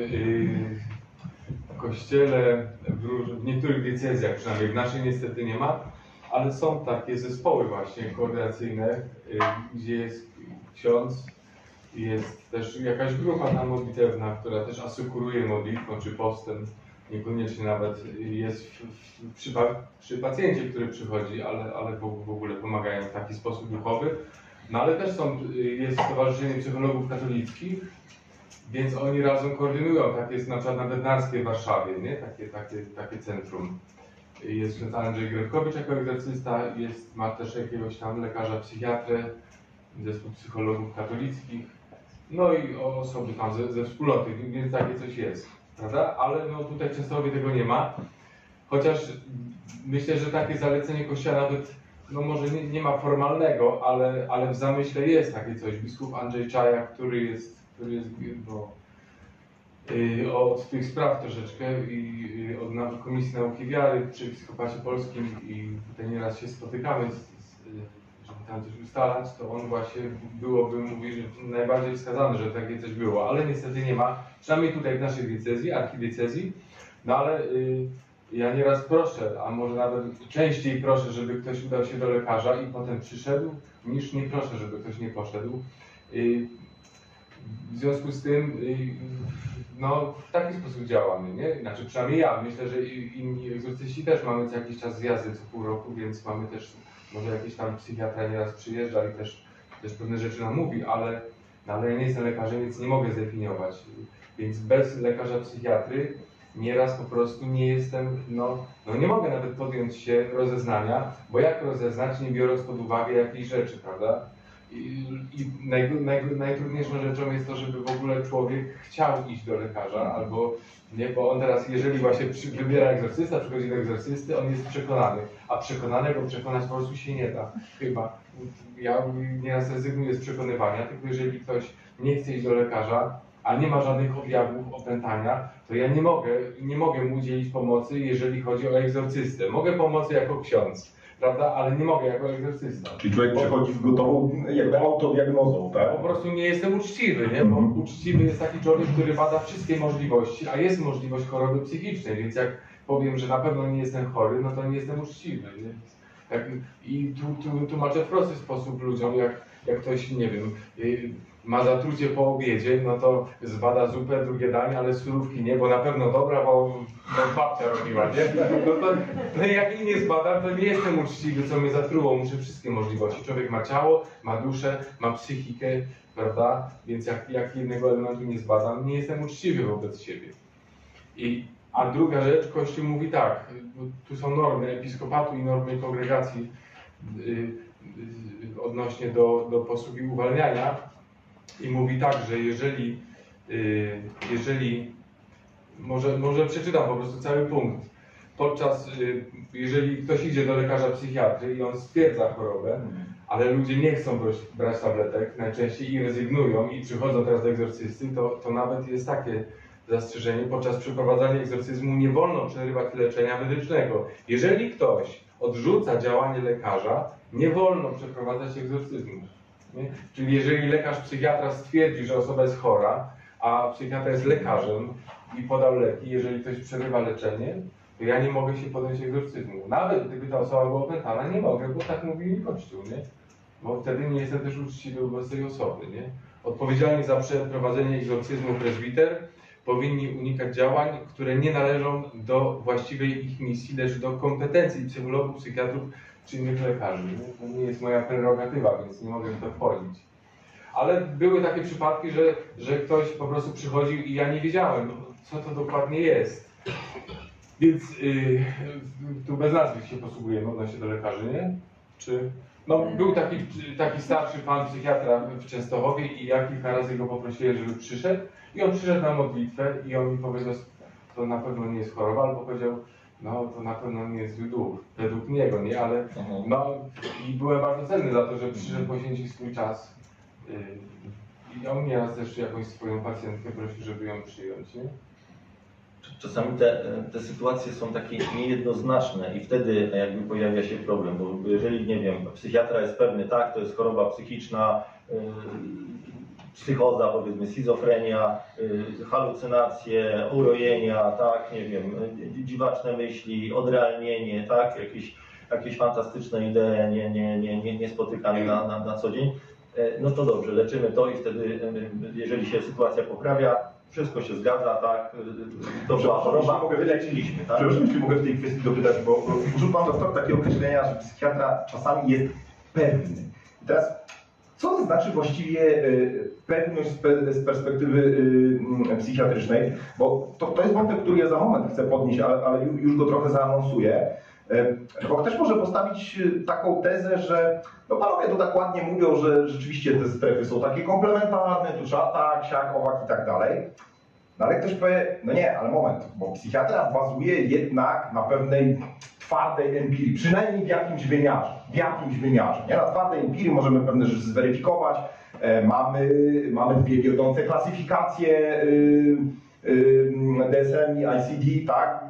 w kościele, w niektórych diecezjach przynajmniej, w naszej niestety nie ma, ale są takie zespoły właśnie koordynacyjne, gdzie jest ksiądz, jest też jakaś grupa tam modlitewna, która też asekuruje modlitwą czy postem, niekoniecznie nawet jest w, w, przy, przy pacjencie, który przychodzi, ale, ale w, w ogóle pomagają w taki sposób duchowy. No ale też są, jest Stowarzyszenie Psychologów Katolickich, więc oni razem koordynują, tak jest na przykład na Bednarskiej w Warszawie, nie? Takie, takie, takie centrum. Jest Andrzej Gretkowicz jako egzorcysta, jest, ma też jakiegoś tam lekarza psychiatrę, zespół psychologów katolickich, no i osoby tam ze, ze wspólnoty, więc takie coś jest, prawda? Ale no tutaj w Częstochowie tego nie ma, chociaż myślę, że takie zalecenie Kościoła nawet, no może nie, nie ma formalnego, ale, ale w zamyśle jest takie coś. Biskup Andrzej Czaja, który jest, który jest no, yy, od tych spraw troszeczkę i yy, od Komisji Nauki Wiary przy Episkopacie Polskim i tutaj nieraz się spotykamy z, z, żeby tam coś ustalać, to on właśnie byłoby, mówi, że najbardziej wskazane, że takie coś było, ale niestety nie ma, przynajmniej tutaj w naszej diecezji, archidiecezji, no ale y, ja nieraz proszę, a może nawet częściej proszę, żeby ktoś udał się do lekarza i potem przyszedł, niż nie proszę, żeby ktoś nie poszedł. Y, w związku z tym, y, no w taki sposób działamy, nie? Znaczy przynajmniej ja, myślę, że inni egzorcyści też mamy co jakiś czas zjazdy co pół roku, więc mamy też, może jakiś tam psychiatra nieraz przyjeżdża i też, też pewne rzeczy nam mówi, ale, no, ale ja nie jestem lekarzem, więc nie mogę zdefiniować. Więc bez lekarza psychiatry nieraz po prostu nie jestem, no, no nie mogę nawet podjąć się rozeznania, bo jak rozeznać, nie biorąc pod uwagę jakiejś rzeczy, prawda? I, i naj, naj, najtrudniejszą rzeczą jest to, żeby w ogóle człowiek chciał iść do lekarza, albo nie, bo on teraz, jeżeli właśnie przy, wybiera egzorcysta, przychodzi do egzorcysty, on jest przekonany, a przekonanego przekonać po prostu się nie da, chyba. Ja nieraz rezygnuję z przekonywania, tylko jeżeli ktoś nie chce iść do lekarza, a nie ma żadnych objawów opętania, to ja nie mogę, nie mogę mu udzielić pomocy, jeżeli chodzi o egzorcystę. Mogę pomocy jako ksiądz, prawda, ale nie mogę jako egzorcysta. Czyli człowiek przychodzi z gotową jakby autodiagnozą, tak? Po prostu nie jestem uczciwy, nie? Bo Mhm. uczciwy jest taki człowiek, który bada wszystkie możliwości, a jest możliwość choroby psychicznej, więc jak powiem, że na pewno nie jestem chory, no to nie jestem uczciwy, nie? Jak, I tu, tu, tłumaczę w prosty sposób ludziom, jak, jak ktoś, nie wiem, ma zatrucie po obiedzie, no to zbada zupę, drugie danie, ale surówki nie, bo na pewno dobra, bo, bo babcia robiła, nie? No to no jak jej nie zbadam, to nie jestem uczciwy, co mnie zatruło, muszę wszystkie możliwości. Człowiek ma ciało, ma duszę, ma psychikę, prawda? Więc jak, jak jednego elementu nie zbadam, nie jestem uczciwy wobec siebie. I, a druga rzecz, Kościół mówi tak, tu są normy episkopatu i normy kongregacji yy, yy, odnośnie do, do posługi uwalniania. I mówi tak, że jeżeli, yy, jeżeli może, może przeczytam po prostu cały punkt. Podczas, yy, jeżeli ktoś idzie do lekarza psychiatry i on stwierdza chorobę, ale ludzie nie chcą brać, brać tabletek najczęściej i rezygnują i przychodzą teraz do egzorcysty, to, to nawet jest takie zastrzeżenie, podczas przeprowadzania egzorcyzmu nie wolno przerywać leczenia medycznego. Jeżeli ktoś odrzuca działanie lekarza, nie wolno przeprowadzać egzorcyzmu. Nie? Czyli jeżeli lekarz psychiatra stwierdzi, że osoba jest chora, a psychiatra jest lekarzem i podał leki, jeżeli ktoś przerywa leczenie, to ja nie mogę się podjąć egzorcyzmu. Nawet gdyby ta osoba była opętana, nie mogę, bo tak mówi mi Kościół, nie? Bo wtedy nie jestem też uczciwy wobec tej osoby, nie? Odpowiedzialni za przeprowadzenie egzorcyzmu prezbiter powinni unikać działań, które nie należą do właściwej ich misji, lecz do kompetencji psychologów, psychiatrów czy innych lekarzy. Nie? To nie jest moja prerogatywa, więc nie mogę w to wchodzić. Ale były takie przypadki, że, że ktoś po prostu przychodził i ja nie wiedziałem, co to dokładnie jest. Więc yy, tu bez nazwy się posługujemy odnośnie do lekarzy, nie? Czy... No, był taki, taki starszy pan psychiatra w Częstochowie i ja kilka razy go poprosiłem, żeby przyszedł. I on przyszedł na modlitwę i on mi powiedział, to na pewno nie jest choroba, albo powiedział, no to na pewno nie jest zły duch, według niego, nie? Ale no i byłem bardzo cenny za to, że przyszedł poświęcić swój czas. I on nieraz też jakąś swoją pacjentkę prosi, żeby ją przyjąć, nie? Czasami te, te sytuacje są takie niejednoznaczne i wtedy jakby pojawia się problem, bo jeżeli, nie wiem, psychiatra jest pewny, tak, to jest choroba psychiczna, yy, psychoza, powiedzmy, schizofrenia, yy, halucynacje, urojenia, tak, nie wiem, dziwaczne myśli, odrealnienie, tak, jakieś, jakieś fantastyczne idee nie, nie, nie, nie, niespotykane na, na, na co dzień, yy, no to dobrze, leczymy to i wtedy, yy, jeżeli się sytuacja poprawia, wszystko się zgadza, tak, to była choroba, mogę wyleczyliśmy, tak? Przepraszam, jeśli mogę w tej kwestii dopytać, bo bo użył Pan doktor takiego określenia, że psychiatra czasami jest pewny. I teraz, co to znaczy właściwie y, pewność z, pe, z perspektywy y, psychiatrycznej? Bo to, to jest wątek, który ja za moment chcę podnieść, ale, ale już go trochę zaanonsuję. Y, bo też może postawić taką tezę, że no panowie to tak ładnie mówią, że rzeczywiście te strefy są takie komplementarne, tu trzeba tak, siak, owak i tak dalej. No ale ktoś powie, no nie, ale moment, bo psychiatria bazuje jednak na pewnej twardej empirii, przynajmniej w jakimś wymiarze, w jakimś wymiarze. Nie? Na twardej empirii możemy pewne rzeczy zweryfikować, e, mamy, mamy dwie wiodące klasyfikacje y, y, D S M i I C D, tak?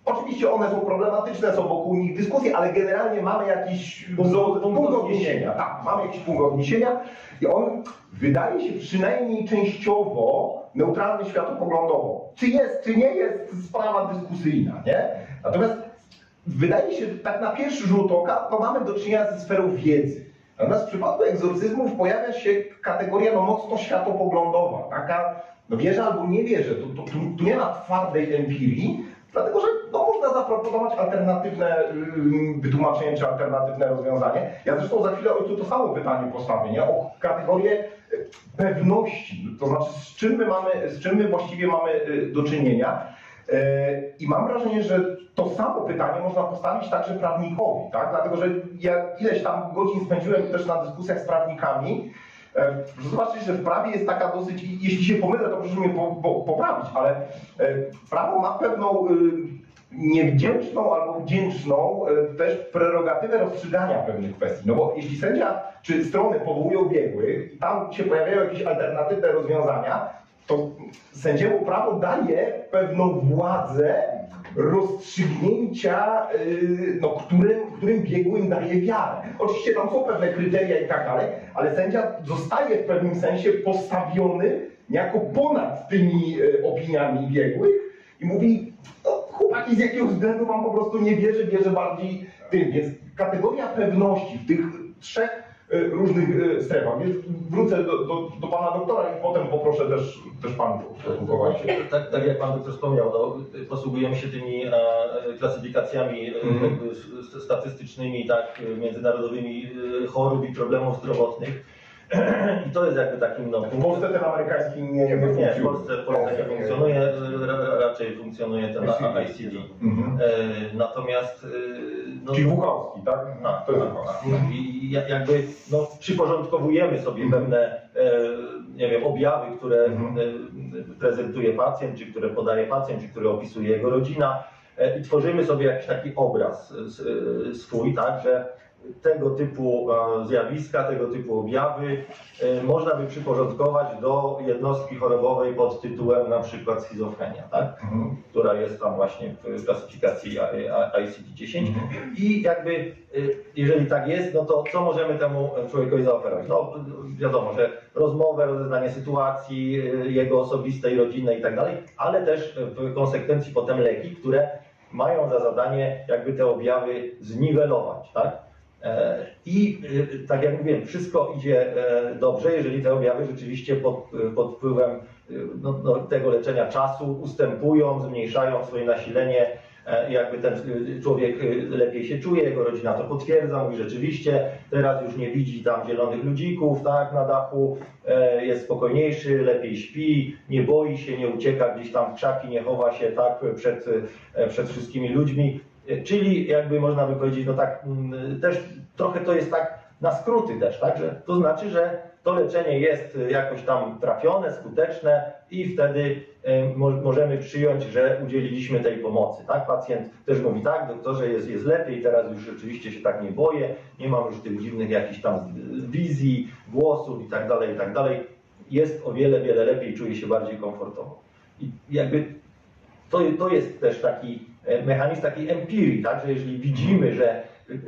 Oczywiście one są problematyczne, są wokół nich dyskusje, ale generalnie mamy jakiś punkt, punkt odniesienia. Tak, mamy jakiś punkt odniesienia i on wydaje się przynajmniej częściowo neutralny światopoglądowo. Czy jest, czy nie jest, sprawa dyskusyjna, nie? Natomiast wydaje się, że tak na pierwszy rzut oka, no mamy do czynienia ze sferą wiedzy. Natomiast w przypadku egzorcyzmów pojawia się kategoria no, mocno światopoglądowa, taka no wierzę albo nie wierzę, tu, tu, tu nie ma twardej empirii, dlatego że no, można zaproponować alternatywne yy, wytłumaczenie czy alternatywne rozwiązanie. Ja zresztą za chwilę ojcu to samo pytanie postawię, nie? O kategorię pewności, to znaczy z czym my, mamy, z czym my właściwie mamy yy, do czynienia. Yy, I mam wrażenie, że to samo pytanie można postawić także prawnikowi, tak? Dlatego że ja ileś tam godzin spędziłem też na dyskusjach z prawnikami. Proszę zobaczyć, że w prawie jest taka dosyć, jeśli się pomylę, to proszę mnie po, po, poprawić, ale prawo ma pewną niewdzięczną albo wdzięczną też prerogatywę rozstrzygania pewnych kwestii. No bo jeśli sędzia czy strony powołują biegłych i tam się pojawiają jakieś alternatywne rozwiązania, to sędziemu prawo daje pewną władzę rozstrzygnięcia, no, którym, którym biegłym daje wiarę. Oczywiście tam są pewne kryteria i tak dalej, ale sędzia zostaje w pewnym sensie postawiony niejako ponad tymi opiniami biegłych i mówi, no chłopaki, z jakiego względu wam po prostu nie wierzę, wierzę bardziej tym. Więc kategoria pewności w tych trzech różnych strefach. Więc wrócę do, do, do pana doktora i potem poproszę też, też pan ustosunkować się. Tak, tak jak pan doktor wspomniał, no, posługujemy się tymi e, klasyfikacjami e, statystycznymi, tak, międzynarodowymi e, chorób i problemów zdrowotnych. I to jest jakby takim no, w Polsce ten amerykański nie, nie, nie w Polsce, w Polsce nie funkcjonuje, raczej funkcjonuje ten I C D. Mhm. E, natomiast no, czyli wuchowski, tak? Tak, to jest tak. I jakby no, przyporządkowujemy sobie mhm. pewne e, nie wiem, objawy, które mhm. prezentuje pacjent, czy które podaje pacjent, czy które opisuje jego rodzina e, i tworzymy sobie jakiś taki obraz e, swój, tak, że tego typu zjawiska, tego typu objawy można by przyporządkować do jednostki chorobowej pod tytułem na przykład schizofrenia, tak? Mhm. Która jest tam właśnie w klasyfikacji I C D dziesięć. Mhm. I jakby, jeżeli tak jest, no to co możemy temu człowiekowi zaoferować? No wiadomo, że rozmowę, rozeznanie sytuacji, jego osobistej, rodzinnej i tak dalej, ale też w konsekwencji potem leki, które mają za zadanie jakby te objawy zniwelować, tak? I tak jak mówiłem, wszystko idzie dobrze, jeżeli te objawy rzeczywiście pod, pod wpływem no, no, tego leczenia czasu ustępują, zmniejszają swoje nasilenie, jakby ten człowiek lepiej się czuje, jego rodzina to potwierdza, mówi rzeczywiście, teraz już nie widzi tam zielonych ludzików, tak, na dachu, jest spokojniejszy, lepiej śpi, nie boi się, nie ucieka gdzieś tam w krzaki, nie chowa się tak przed, przed wszystkimi ludźmi. Czyli jakby można by powiedzieć, no tak, też trochę to jest tak na skróty też, tak, że to znaczy, że to leczenie jest jakoś tam trafione, skuteczne i wtedy mo możemy przyjąć, że udzieliliśmy tej pomocy, tak. Pacjent też mówi, tak, doktorze, jest, jest lepiej, teraz już rzeczywiście się tak nie boję, nie mam już tych dziwnych jakichś tam wizji, głosów i tak dalej, i tak dalej. Jest o wiele, wiele lepiej, czuje się bardziej komfortowo. I jakby to, to jest też taki mechanizm takiej empirii, tak, że jeżeli widzimy, że,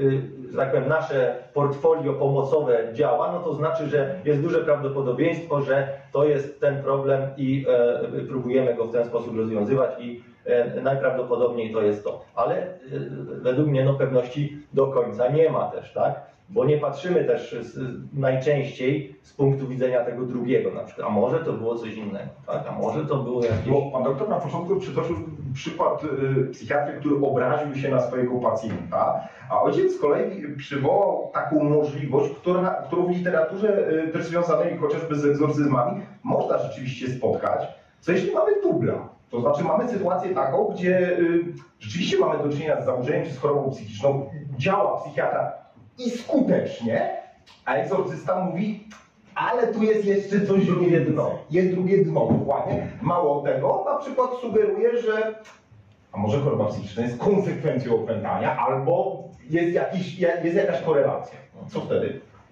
że tak powiem, nasze portfolio pomocowe działa, no to znaczy, że jest duże prawdopodobieństwo, że to jest ten problem i e, próbujemy go w ten sposób rozwiązywać i e, najprawdopodobniej to jest to. Ale e, według mnie no, pewności do końca nie ma też, tak? Bo nie patrzymy też z, najczęściej z punktu widzenia tego drugiego, na przykład, a może to było coś innego, tak? A może to było jakieś... Bo pan doktor na początku przytoczył przykład y, psychiatry, który obraził się na swojego pacjenta, a ojciec z kolei przywołał taką możliwość, która, którą w literaturze y, też związanej chociażby z egzorcyzmami można rzeczywiście spotkać, co jeśli mamy dubla. To znaczy mamy sytuację taką, gdzie y, rzeczywiście mamy do czynienia z zaburzeniem czy z chorobą psychiczną, działa psychiatra i skutecznie, a egzorcysta mówi, ale tu jest jeszcze coś drugie dno. Jest drugie dno, dokładnie. Mało tego, na przykład sugeruje, że a może choroba psychiczna jest konsekwencją opętania, albo jest, jakiś, jest jakaś korelacja. Co wtedy?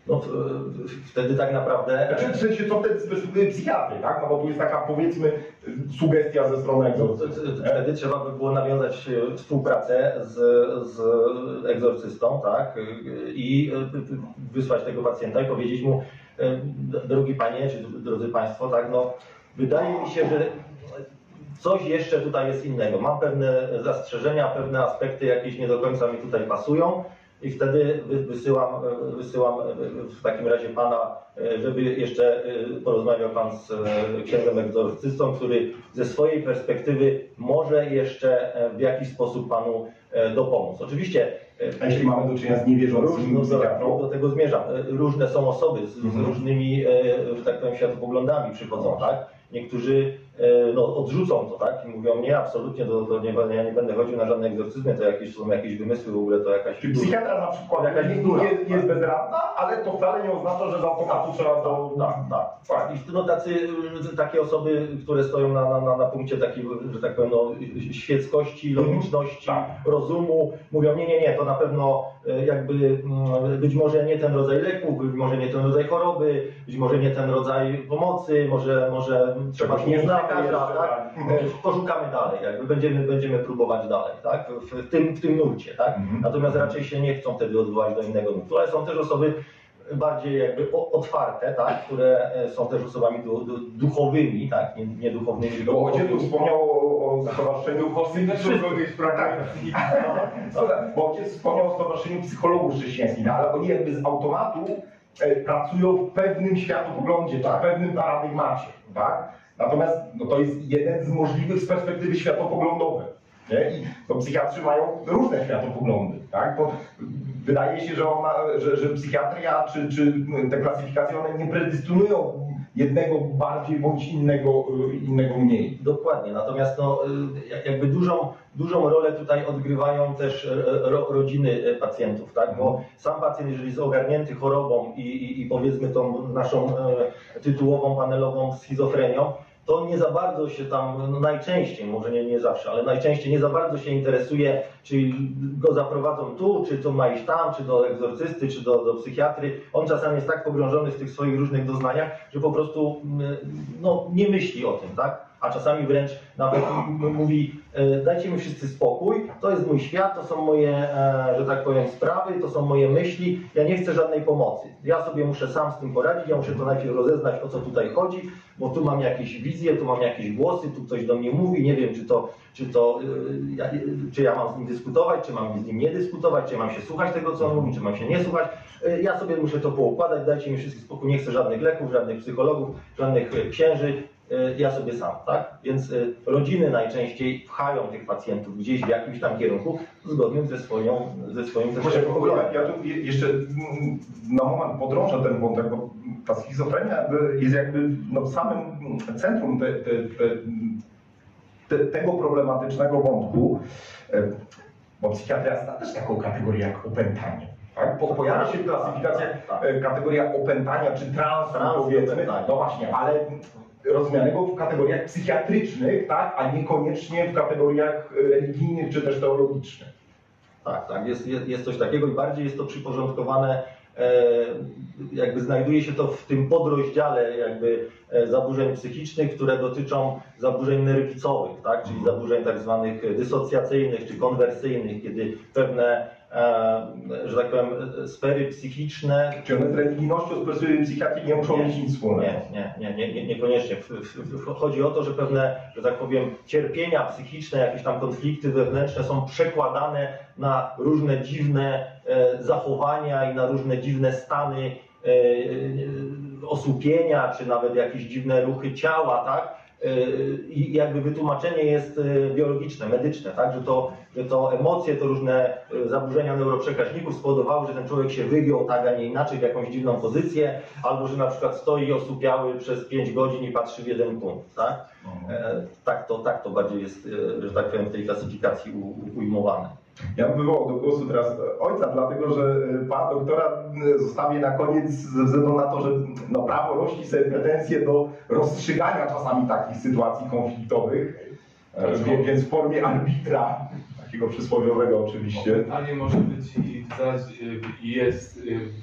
no wtedy tak naprawdę... Znaczy, w sensie co wtedy z perspektywy psychiatry, tak? No bo tu jest taka, powiedzmy, sugestia ze strony egzorcysty. Wtedy trzeba by było nawiązać współpracę z, z egzorcystą, tak? I wysłać tego pacjenta i powiedzieć mu, drogi panie, czy drodzy państwo, tak, no wydaje mi się, że coś jeszcze tutaj jest innego. Mam pewne zastrzeżenia, pewne aspekty jakieś nie do końca mi tutaj pasują. I wtedy wysyłam, wysyłam w takim razie pana, żeby jeszcze porozmawiał pan z księdzem egzorcystą, który ze swojej perspektywy może jeszcze w jakiś sposób panu dopomóc. Oczywiście, a jeśli mamy do czynienia z niewierzącym psychiatrą, do tego zmierzam. Różne są osoby z, z różnymi, że tak powiem, światopoglądami przychodzą, tak? Niektórzy no, odrzucą to, tak? I mówią, nie, absolutnie, to, to nie, ja nie będę chodził na żadne egzorcyzmy, to jakieś, są jakieś wymysły, w ogóle to jakaś... Czyli psychiatra na przykład jakaś nie, nie, jest, jest bezradna, ale to wcale nie oznacza, że z automatu trzeba to... Tak, tak, tak. I no, tacy, takie osoby, które stoją na, na, na, na punkcie takiej, że tak powiem, no, świeckości, logiczności, tak. rozumu, mówią, nie, nie, nie, to na pewno jakby być może nie ten rodzaj leku, być może nie ten rodzaj choroby, być może nie ten rodzaj pomocy, może, może trzeba się nie znać, tak? Poszukamy dalej, jakby będziemy, będziemy próbować dalej, tak? W tym, w tym nurcie, tak? Mhm. Natomiast raczej się nie chcą wtedy odwołać do innego nurtu, ale są też osoby bardziej jakby otwarte, tak? Które są też osobami du, du, duchowymi, tak? Nie, nie duchownymi. No, bo ojciec tu wspomniał o, o stowarzyszeniu bo ojciec wspomniał o stowarzyszeniu psychologów chrześcijańskich, no, ale oni jakby z automatu e, pracują w pewnym światopoglądzie, tak. w pewnym paradygmacie, tak? Natomiast no, to jest jeden z możliwych z perspektywy światopoglądowej. Nie? I to psychiatrzy mają różne światopoglądy. Tak? To wydaje się, że, ona, że, że psychiatria czy, czy te klasyfikacje one nie predystynują jednego bardziej bądź innego, innego mniej. Dokładnie, natomiast no, jakby dużą, dużą rolę tutaj odgrywają też ro, rodziny pacjentów, tak? Bo sam pacjent, jeżeli jest ogarnięty chorobą i, i, i powiedzmy tą naszą e, tytułową, panelową schizofrenią, to nie za bardzo się tam, no najczęściej, może nie, nie zawsze, ale najczęściej nie za bardzo się interesuje, czy go zaprowadzą tu, czy to ma iść tam, czy do egzorcysty, czy do, do psychiatry. On czasami jest tak pogrążony w tych swoich różnych doznaniach, że po prostu no, nie myśli o tym, tak? A czasami wręcz nawet mówi, dajcie mi wszyscy spokój, to jest mój świat, to są moje, że tak powiem, sprawy, to są moje myśli, ja nie chcę żadnej pomocy. Ja sobie muszę sam z tym poradzić, ja muszę to najpierw rozeznać, o co tutaj chodzi, bo tu mam jakieś wizje, tu mam jakieś głosy, tu ktoś do mnie mówi, nie wiem, czy to, czy to, czy ja mam z nim dyskutować, czy mam z nim nie dyskutować, czy mam się słuchać tego, co on mówi, czy mam się nie słuchać. Ja sobie muszę to poukładać, dajcie mi wszyscy spokój, nie chcę żadnych leków, żadnych psychologów, żadnych księży. Ja sobie sam, tak? Więc rodziny najczęściej pchają tych pacjentów gdzieś w jakimś tam kierunku, zgodnie ze swoją, ze swoim też poglądem. Ja tu jeszcze na moment podrążę ten wątek, bo ta schizofrenia jest jakby no, w samym centrum te, te, te, te, tego problematycznego wątku, bo psychiatria zna też taką kategorię jak opętanie. Tak? Pojawia się w klasyfikacjach kategoria opętania czy transu, powiedzmy, no właśnie, ale rozumianego w kategoriach psychiatrycznych, tak, a niekoniecznie w kategoriach religijnych czy też teologicznych. Tak, tak, jest, jest, jest coś takiego i bardziej jest to przyporządkowane, e, jakby znajduje się to w tym podrozdziale jakby e, zaburzeń psychicznych, które dotyczą zaburzeń nerwicowych, tak, czyli zaburzeń tak zwanych dysocjacyjnych czy konwersyjnych, kiedy pewne E, że tak powiem, sfery psychiczne... Czy one z religijnością, z perspektywy psychiatrii nie muszą mieć nic wspólnego? Nie, nie, nie, nie, niekoniecznie. Chodzi o to, że pewne, że tak powiem, cierpienia psychiczne, jakieś tam konflikty wewnętrzne są przekładane na różne dziwne e, zachowania i na różne dziwne stany e, e, osłupienia, czy nawet jakieś dziwne ruchy ciała, tak? I jakby wytłumaczenie jest biologiczne, medyczne, tak? Że to, że to emocje, to różne zaburzenia neuroprzekaźników spowodowały, że ten człowiek się wygiął tak, a nie inaczej w jakąś dziwną pozycję, albo że na przykład stoi osłupiały przez pięć godzin i patrzy w jeden punkt, tak? Mhm. Tak to, tak to bardziej jest, że tak powiem, w tej klasyfikacji ujmowane. Ja bym wywołał do głosu teraz ojca, dlatego że pan doktora zostawię na koniec ze względu na to, że no, prawo rości sobie pretensje do rozstrzygania czasami takich sytuacji konfliktowych, więc, więc w formie arbitra, takiego przysłowiowego oczywiście. Pytanie może być i jest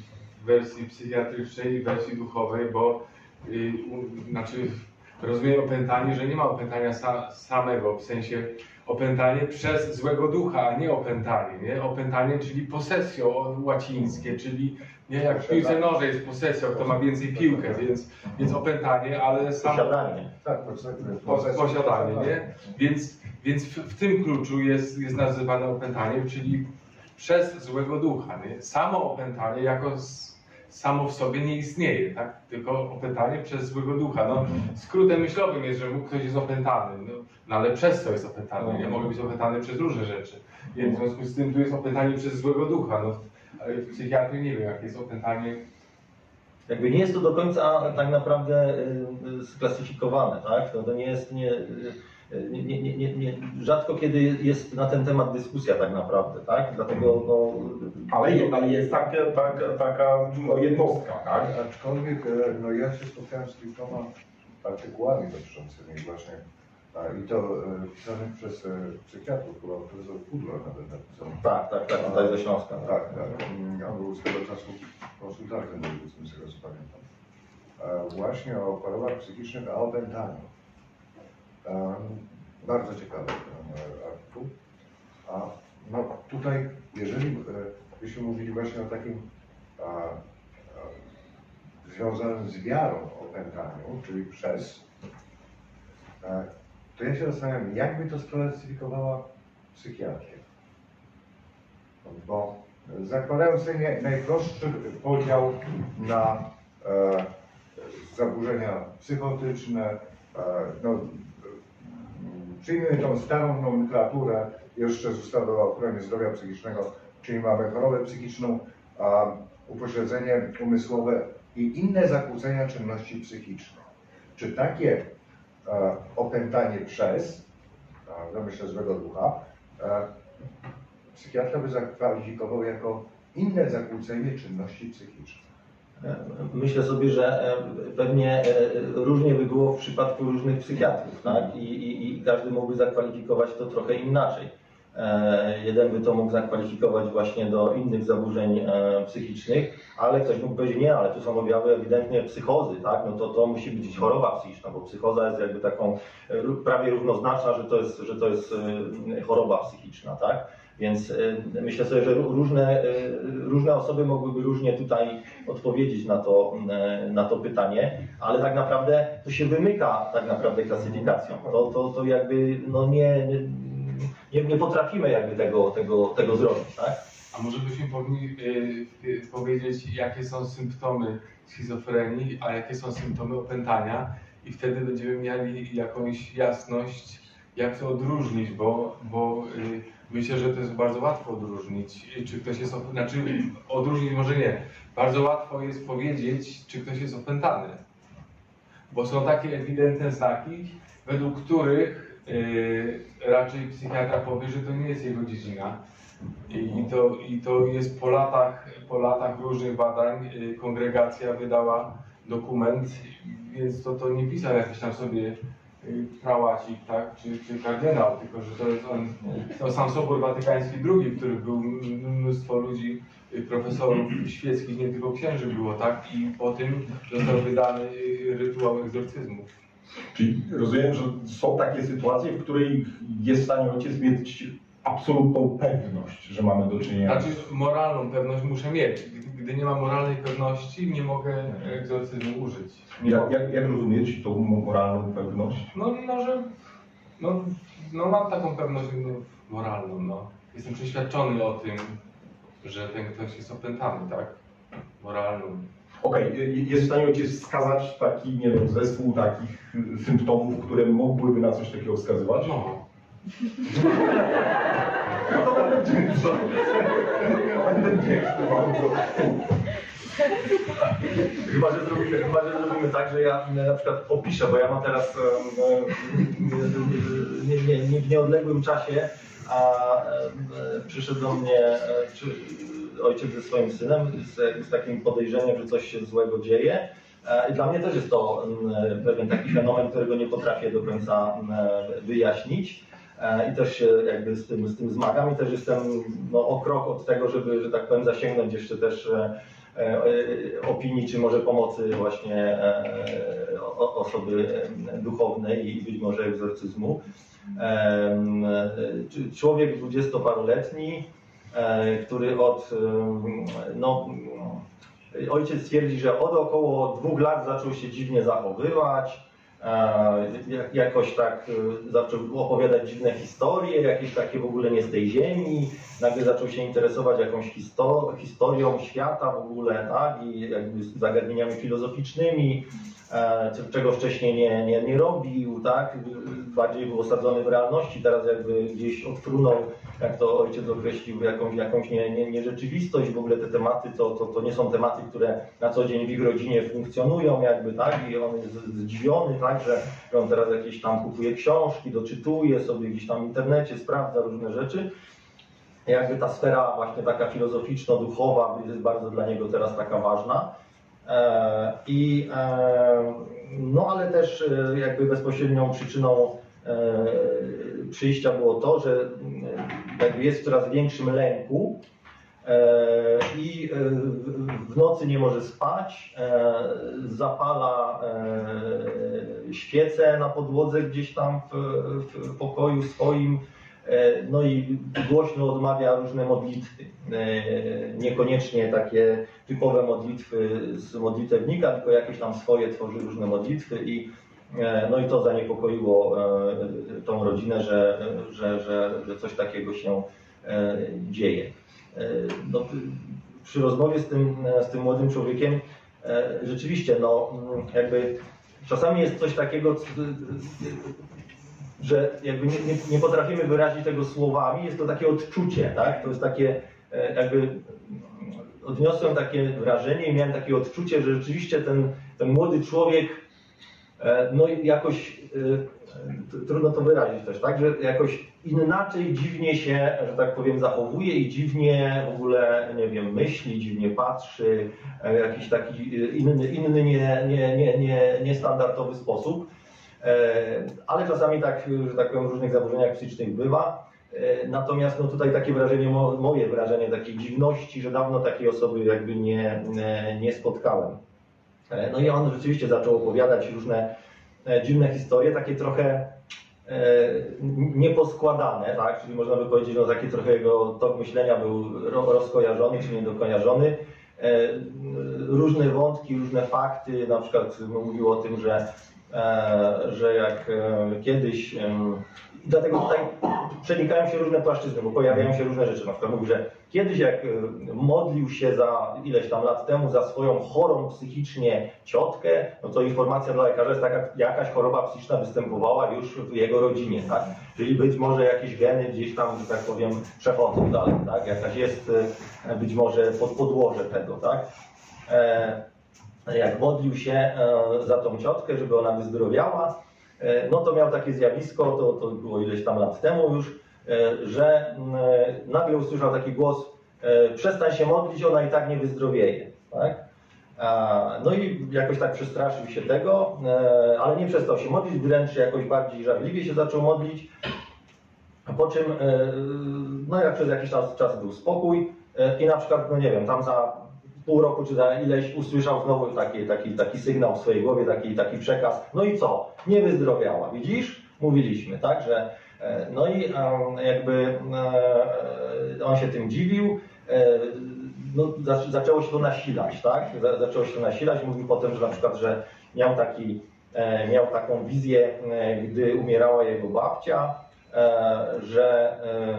wersji psychiatrycznej i wersji duchowej, bo y, u, znaczy rozumiem opętanie, że nie ma opętania sa, samego, w sensie opętanie przez złego ducha, a nie opętanie, nie? Opętanie, czyli possessio łacińskie, czyli nie jak w piłce nożnej jest possessio, kto ma więcej piłkę, więc, więc opętanie, ale samo... Posiadanie. Tak, Po, posiadanie, nie? Więc, więc w, w tym kluczu jest, jest nazywane opętanie, czyli przez złego ducha, nie? Samo opętanie jako s, samo w sobie nie istnieje, tak? Tylko opętanie przez złego ducha. No, skrótem myślowym jest, że ktoś jest opętany, no, no ale przez co jest opętany? Nie mogę być opętany przez różne rzeczy. Więc w związku z tym tu jest opętanie przez złego ducha. No, ale w psychiatrii nie wiem, jak jest opętanie. Jakby nie jest to do końca tak naprawdę y, sklasyfikowane, tak? To, to nie jest, nie, y, nie, nie, nie, nie, rzadko kiedy jest na ten temat dyskusja tak naprawdę, tak? Dlatego no... Ale, ale jest taka, taka, taka no, jednostka, tak? Aczkolwiek no, ja się spotkałem z kilkoma artykułami dotyczącymi właśnie, a, i to e, pisanych przez e, psychiatrów, chyba profesor Pudler nawet napisał. Tak, tak, tak, tutaj ze Śląska. Tak, tak. On był z tego czasu konsultantem medycznym, z tego co pamiętam. E, właśnie o chorobach psychicznych, a opętaniu. E, bardzo ciekawy e, artykuł. A no, tutaj, jeżeli e, byśmy mówili właśnie o takim a, a, związanym z wiarą opętaniu, czyli przez, a, to ja się zastanawiam, jak by to sklasyfikowała psychiatria. Bo zakładając sobie najprostszy podział na e, zaburzenia psychotyczne, e, no, przyjmijmy tą starą nomenklaturę jeszcze z ustawy o ochronie zdrowia psychicznego, czyli mamy chorobę psychiczną, a, upośledzenie umysłowe i inne zakłócenia czynności psychicznych. Czy takie a, opętanie przez, a, no myślę złego ducha, a, psychiatra by zakwalifikował jako inne zakłócenie czynności psychicznych? Myślę sobie, że pewnie różnie by było w przypadku różnych psychiatrów, tak? I, i, i każdy mógłby zakwalifikować to trochę inaczej. Jeden by to mógł zakwalifikować właśnie do innych zaburzeń psychicznych, ale ktoś mógł powiedzieć, nie, ale tu są objawy ewidentnie psychozy, tak? No to to musi być choroba psychiczna, bo psychoza jest jakby taką prawie równoznaczna, że to jest, że to jest choroba psychiczna, tak? Więc myślę sobie, że różne, różne osoby mogłyby różnie tutaj odpowiedzieć na to, na to pytanie, ale tak naprawdę to się wymyka tak naprawdę klasyfikacją. To, to, to jakby no nie, nie, nie potrafimy jakby tego, tego, tego zrobić, tak? A może byśmy powinni y, powiedzieć, jakie są symptomy schizofrenii, a jakie są symptomy opętania i wtedy będziemy mieli jakąś jasność, jak to odróżnić, bo, bo y, myślę, że to jest bardzo łatwo odróżnić, czy ktoś jest, znaczy odróżnić może nie, bardzo łatwo jest powiedzieć, czy ktoś jest opętany, bo są takie ewidentne znaki, według których y, raczej psychiatra powie, że to nie jest jego dziedzina. I, i, to, I to jest po latach, po latach różnych badań y, kongregacja wydała dokument, więc to, to nie pisał jakiś tam sobie prałacik, tak, czy, czy kardynał, tylko że to jest on, to sam Sobór Watykański drugi, w którym było mnóstwo ludzi, profesorów świeckich, nie tylko księży było, tak, i po tym został wydany rytuał egzorcyzmu. Czyli rozumiem, że są takie sytuacje, w której jest w stanie ojciec mieć absolutną pewność, że mamy do czynienia. Znaczy moralną pewność muszę mieć. Gdy nie mam moralnej pewności, nie mogę egzorcyzmu użyć. Jak, jak, jak rozumieć tą moralną pewność? No, no że no, no mam taką pewność no, moralną. No. Jestem przeświadczony o tym, że ten ktoś jest opętany, tak? Moralną. Okej, okay. Jest w stanie ojciec wskazać taki, nie wiem, zespół takich symptomów, które mogłyby na coś takiego wskazywać? No. No to będę wdzięczny. Będę wdzięczny bardzo. Chyba, że zrobimy, chyba, że zrobimy tak, że ja na przykład opiszę, bo ja mam teraz nie, nie, nie, w nieodległym czasie, a przyszedł do mnie przy, ojciec ze swoim synem z, z takim podejrzeniem, że coś się złego dzieje. I dla mnie też jest to pewien taki fenomen, którego nie potrafię do końca wyjaśnić. I też się jakby z tym, z tym zmagam i też jestem no, o krok od tego, żeby, że tak powiem, zasięgnąć jeszcze też opinii, czy może pomocy właśnie osoby duchownej i być może egzorcyzmu. Człowiek dwudziestoparoletni, który od, no, ojciec twierdzi, że od około dwóch lat zaczął się dziwnie zachowywać, jakoś tak zaczął opowiadać dziwne historie, jakieś takie w ogóle nie z tej ziemi, nagle zaczął się interesować jakąś historią świata w ogóle, tak, i jakby zagadnieniami filozoficznymi, czego wcześniej nie, nie, nie robił, tak, bardziej był osadzony w realności, teraz jakby gdzieś odfrunął, jak to ojciec określił, jakąś, jakąś nie, nie, nierzeczywistość, w ogóle te tematy to, to, to nie są tematy, które na co dzień w ich rodzinie funkcjonują, jakby, tak, i on jest zdziwiony, tak, że on teraz jakieś tam kupuje książki, doczytuje sobie gdzieś tam w internecie, sprawdza różne rzeczy. Jakby ta sfera właśnie taka filozoficzno-duchowa jest bardzo dla niego teraz taka ważna. I, no ale też jakby bezpośrednią przyczyną przyjścia było to, że jakby jest w coraz większym lęku i w nocy nie może spać, zapala świecę na podłodze gdzieś tam w, w pokoju swoim, no i głośno odmawia różne modlitwy. Niekoniecznie takie typowe modlitwy z modlitewnika, tylko jakieś tam swoje tworzy różne modlitwy i no i to zaniepokoiło tą rodzinę, że, że, że, że coś takiego się dzieje. No, przy rozmowie z tym, z tym młodym człowiekiem rzeczywiście, no jakby czasami jest coś takiego, że jakby nie, nie, nie potrafimy wyrazić tego słowami, jest to takie odczucie, tak? To jest takie, jakby odniosłem takie wrażenie i miałem takie odczucie, że rzeczywiście ten, ten młody człowiek, no jakoś, trudno to wyrazić też, tak? Że jakoś inaczej, dziwnie się, że tak powiem, zachowuje i dziwnie w ogóle, nie wiem, myśli, dziwnie patrzy, w jakiś taki inny, inny nie, nie, nie, nie, niestandardowy sposób. Ale czasami tak, że tak powiem, w różnych zaburzeniach psychicznych bywa. Natomiast no tutaj takie wrażenie, moje wrażenie takiej dziwności, że dawno takiej osoby jakby nie, nie spotkałem. No i on rzeczywiście zaczął opowiadać różne dziwne historie, takie trochę nieposkładane, tak? Czyli można by powiedzieć, że no taki trochę jego tok myślenia był rozkojarzony czy niedokojarzony. Różne wątki, różne fakty, na przykład mówił o tym, że że jak kiedyś, dlatego tutaj przenikają się różne płaszczyzny, bo pojawiają się różne rzeczy. Na przykład mówi, że kiedyś jak modlił się za ileś tam lat temu za swoją chorą psychicznie ciotkę, no to informacja dla lekarza jest taka, jakaś choroba psychiczna występowała już w jego rodzinie, tak? Czyli być może jakieś geny gdzieś tam, że tak powiem, przechodzą dalej, tak? Jakaś jest być może pod podłoże tego, tak? Jak modlił się za tą ciotkę, żeby ona wyzdrowiała, no to miał takie zjawisko, to, to było ileś tam lat temu już, że nagle usłyszał taki głos: przestań się modlić, ona i tak nie wyzdrowieje. Tak? No i jakoś tak przestraszył się tego, ale nie przestał się modlić, wręcz jakoś bardziej żarliwie się zaczął modlić, po czym, no jak przez jakiś czas, czas był spokój i na przykład, no nie wiem, tam za pół roku czy za ileś usłyszał znowu taki, taki, taki sygnał w swojej głowie, taki, taki przekaz. No i co? Nie wyzdrowiała. Widzisz? Mówiliśmy, tak? Że, no i jakby on się tym dziwił. No, zaczęło się to nasilać, tak? Zaczęło się to nasilać. Mówił potem, że na przykład, że miał, taki, miał taką wizję, gdy umierała jego babcia, że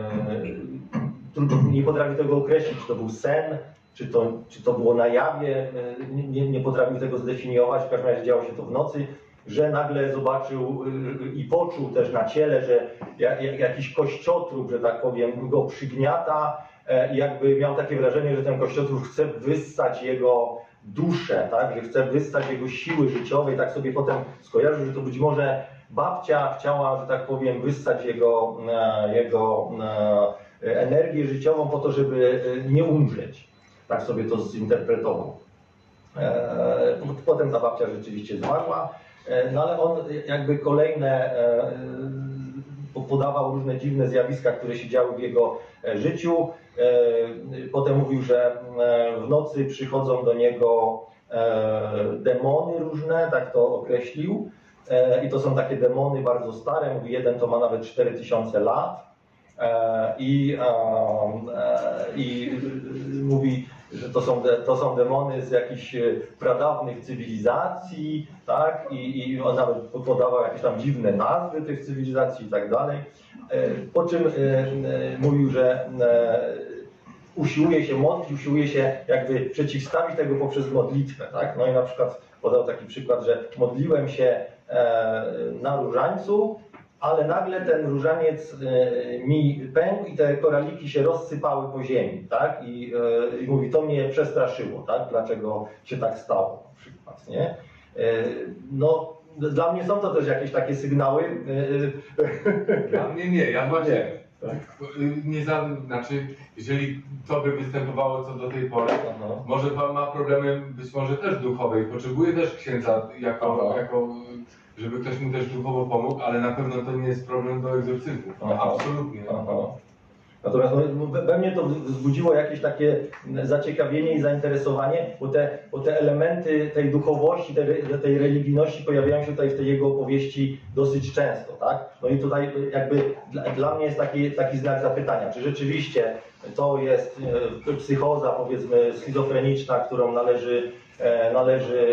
nie potrafi tego określić, czy to był sen, Czy to, czy to było na jawie, nie, nie potrafił tego zdefiniować, w każdym razie działo się to w nocy, że nagle zobaczył i poczuł też na ciele, że jakiś kościotrup, że tak powiem, go przygniata i jakby miał takie wrażenie, że ten kościotrup chce wyssać jego duszę, tak? Że chce wyssać jego siły życiowe i tak sobie potem skojarzył, że to być może babcia chciała, że tak powiem, wyssać jego, jego energię życiową po to, żeby nie umrzeć. Tak sobie to zinterpretował. Potem ta babcia rzeczywiście zmarła, no ale on jakby kolejne, podawał różne dziwne zjawiska, które się działy w jego życiu. Potem mówił, że w nocy przychodzą do niego demony różne, tak to określił. I to są takie demony bardzo stare, mówi, jeden to ma nawet cztery tysiące lat. I, i mówi, że to są, to są demony z jakichś pradawnych cywilizacji, tak? I, i on nawet podawał jakieś tam dziwne nazwy tych cywilizacji i tak dalej. Po czym mówił, że usiłuje się modlić, usiłuje się jakby przeciwstawić tego poprzez modlitwę, tak? No i na przykład podał taki przykład, że modliłem się na różańcu, ale nagle ten różaniec mi pękł i te koraliki się rozsypały po ziemi, tak? I, i mówi, to mnie przestraszyło, tak? Dlaczego się tak stało, na przykład, nie? No, dla mnie są to też jakieś takie sygnały. Dla mnie nie, ja właśnie Nie, tak? nie za, znaczy, jeżeli to by występowało co do tej pory, Aha. może pan ma problemy być może też duchowe i potrzebuje też księdza jako, jako żeby ktoś mu też duchowo pomógł, ale na pewno to nie jest problem do egzorcyzmu. Aha. Absolutnie. Aha. Natomiast no, we mnie to wzbudziło jakieś takie zaciekawienie i zainteresowanie, bo te, bo te elementy tej duchowości, tej, tej religijności pojawiają się tutaj w tej jego opowieści dosyć często, tak? No i tutaj jakby dla, dla mnie jest taki, taki znak zapytania, czy rzeczywiście to jest psychoza, powiedzmy, schizofreniczna, którą należy należy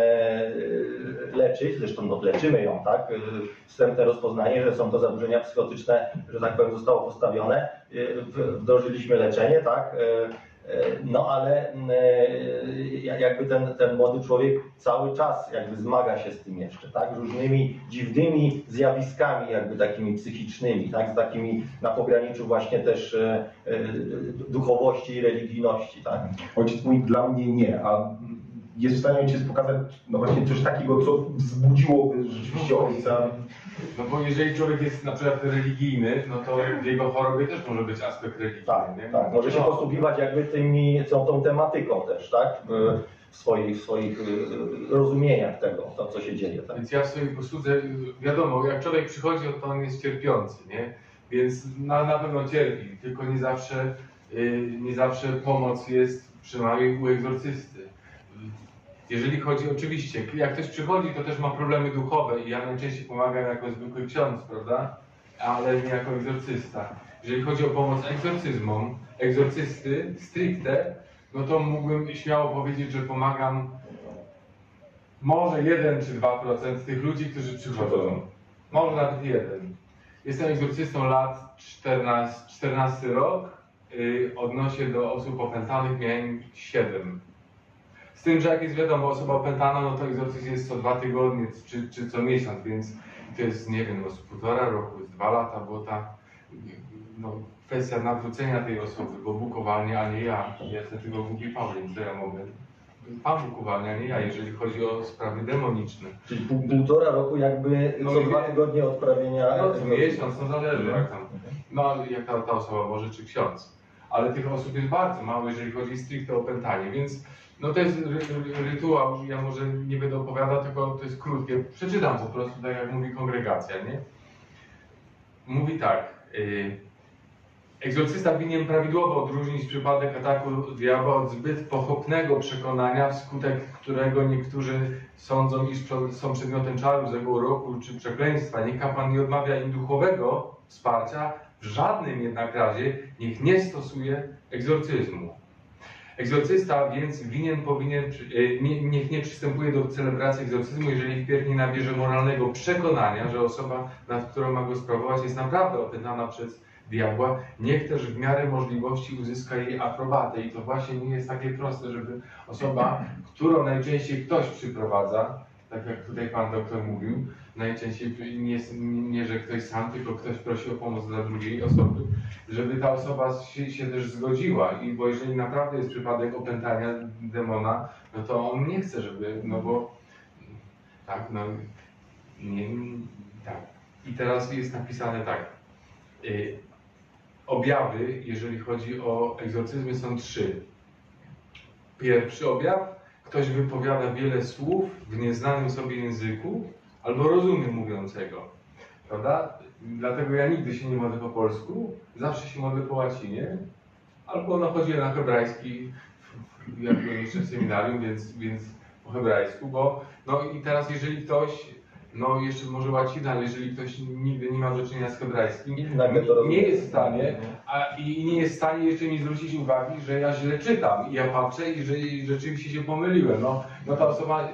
leczyć, zresztą no, leczymy ją, tak? Wstępne rozpoznanie, że są to zaburzenia psychotyczne, że tak powiem, zostało postawione, wdrożyliśmy leczenie, tak? No ale jakby ten, ten młody człowiek cały czas jakby zmaga się z tym jeszcze, tak? Różnymi dziwnymi zjawiskami jakby takimi psychicznymi, tak? Z takimi na pograniczu właśnie też duchowości i religijności, tak? Ojciec mówi, dla mnie nie, a jest w stanie ojciec pokazać no właśnie coś takiego, co wzbudziło rzeczywiście ojca. No bo jeżeli człowiek jest na przykład religijny, no to w jego chorobie też może być aspekt religijny. Tak, nie? tak. Może się posługiwać jakby tymi, tą, tą tematyką też, tak? W swoich, w swoich rozumieniach tego, to, co się dzieje. Tak? Więc ja w swojej posłudze, wiadomo, jak człowiek przychodzi, to on jest cierpiący, nie? Więc na, na pewno cierpi, tylko nie zawsze, nie zawsze pomoc jest przynajmniej u egzorcysty. Jeżeli chodzi, oczywiście, jak ktoś przychodzi, to też ma problemy duchowe i ja najczęściej pomagam jako zwykły ksiądz, prawda? Ale nie jako egzorcysta. Jeżeli chodzi o pomoc egzorcyzmom, egzorcysty stricte, no to mógłbym śmiało powiedzieć, że pomagam może jeden czy dwa procent tych ludzi, którzy przychodzą. Może nawet jeden. Jestem egzorcystą lat czternasty, czternasty rok. Yy, odnośnie do osób opętanych miałem siedem. Z tym, że jak jest wiadomo, osoba opętana, no to egzorcyzm jest co dwa tygodnie czy, czy co miesiąc, więc to jest, nie wiem, no z półtora roku, z dwa lata, bo ta no, kwestia nawrócenia tej osoby, bo Bóg uwalnia, a nie ja. Ja jestem tylko głupi Paweł, co ja mogę. Pan Bóg uwalnia, a nie ja, jeżeli chodzi o sprawy demoniczne. Czyli pół, półtora roku jakby no, co dwa tygodnie odprawienia. No co miesiąc, no zależy jak tam. No jak ta, ta osoba może, czy ksiądz. Ale tych osób jest bardzo mało, jeżeli chodzi stricte o opętanie, więc no to jest ry, rytuał, ja może nie będę opowiadał, tylko to jest krótkie. Przeczytam po prostu, tak jak mówi kongregacja, nie? Mówi tak. Yy, egzorcysta winien prawidłowo odróżnić przypadek ataku diabła od zbyt pochopnego przekonania, wskutek którego niektórzy sądzą, iż są przedmiotem czaru, złego uroku czy przekleństwa. Niech kapłan nie odmawia im duchowego wsparcia, w żadnym jednak razie niech nie stosuje egzorcyzmu. Egzorcysta więc winien, powinien, niech nie przystępuje do celebracji egzorcyzmu, jeżeli wpierw nie nabierze moralnego przekonania, że osoba, nad którą ma go sprawować, jest naprawdę opętana przez diabła. Niech też w miarę możliwości uzyska jej aprobatę. I to właśnie nie jest takie proste, żeby osoba, którą najczęściej ktoś przyprowadza, tak jak tutaj pan doktor mówił, najczęściej nie, nie, że ktoś sam, tylko ktoś prosi o pomoc dla drugiej osoby, żeby ta osoba się, się też zgodziła. I bo jeżeli naprawdę jest przypadek opętania demona, no to on nie chce, żeby, no bo tak, no nie, tak. I teraz jest napisane tak. Y, objawy, jeżeli chodzi o egzorcyzmy, są trzy. Pierwszy objaw. Ktoś wypowiada wiele słów w nieznanym sobie języku albo rozumie mówiącego. prawda? Dlatego ja nigdy się nie modlę po polsku, zawsze się modlę po łacinie, albo no chodziłem na hebrajski, jak byłem jeszcze w seminarium, więc, więc po hebrajsku, bo no i teraz jeżeli ktoś, no jeszcze może łacina, ale jeżeli ktoś nigdy nie ma do czynienia z hebrajskim, nie jest w stanie, a i nie jest w stanie jeszcze mi zwrócić uwagi, że ja źle czytam i ja patrzę i że rzeczywiście się pomyliłem, no, no ta osoba,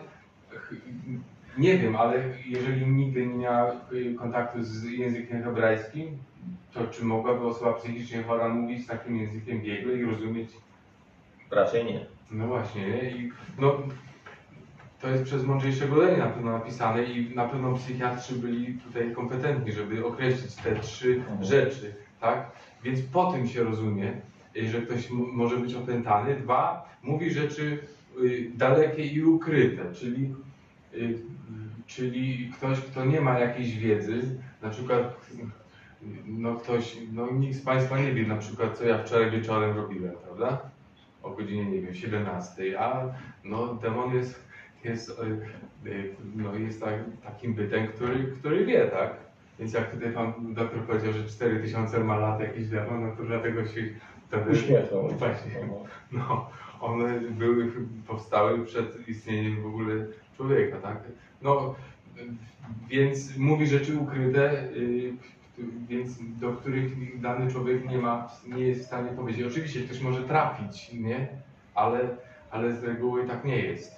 nie wiem, ale jeżeli nigdy nie miała kontaktu z językiem hebrajskim, to czy mogłaby osoba psychicznie chora mówić takim językiem biegle i rozumieć? Raczej nie. No właśnie, nie? I no, to jest przez mądrzejszego Leni na pewno napisane i na pewno psychiatrzy byli tutaj kompetentni, żeby określić te trzy mhm. rzeczy, tak? Więc po tym się rozumie, że ktoś może być opętany. Dwa, mówi rzeczy y, dalekie i ukryte, czyli, y, czyli ktoś, kto nie ma jakiejś wiedzy, na przykład no ktoś, no nikt z Państwa nie wie na przykład, co ja wczoraj wieczorem robiłem, prawda? O godzinie, nie wiem, siedemnastej, a no demon jest, jest, no, jest tak, takim bytem, który, który wie, tak? Więc jak tutaj Pan doktor powiedział, że cztery tysiące ma lat jakiś demon, no to dlatego się wtedy... Uśmiechnął. Właśnie, no, one były, powstały przed istnieniem w ogóle człowieka, tak? No, więc mówi rzeczy ukryte, yy, więc do których dany człowiek nie ma, nie jest w stanie powiedzieć. Oczywiście ktoś może trafić, nie? Ale, ale z reguły tak nie jest.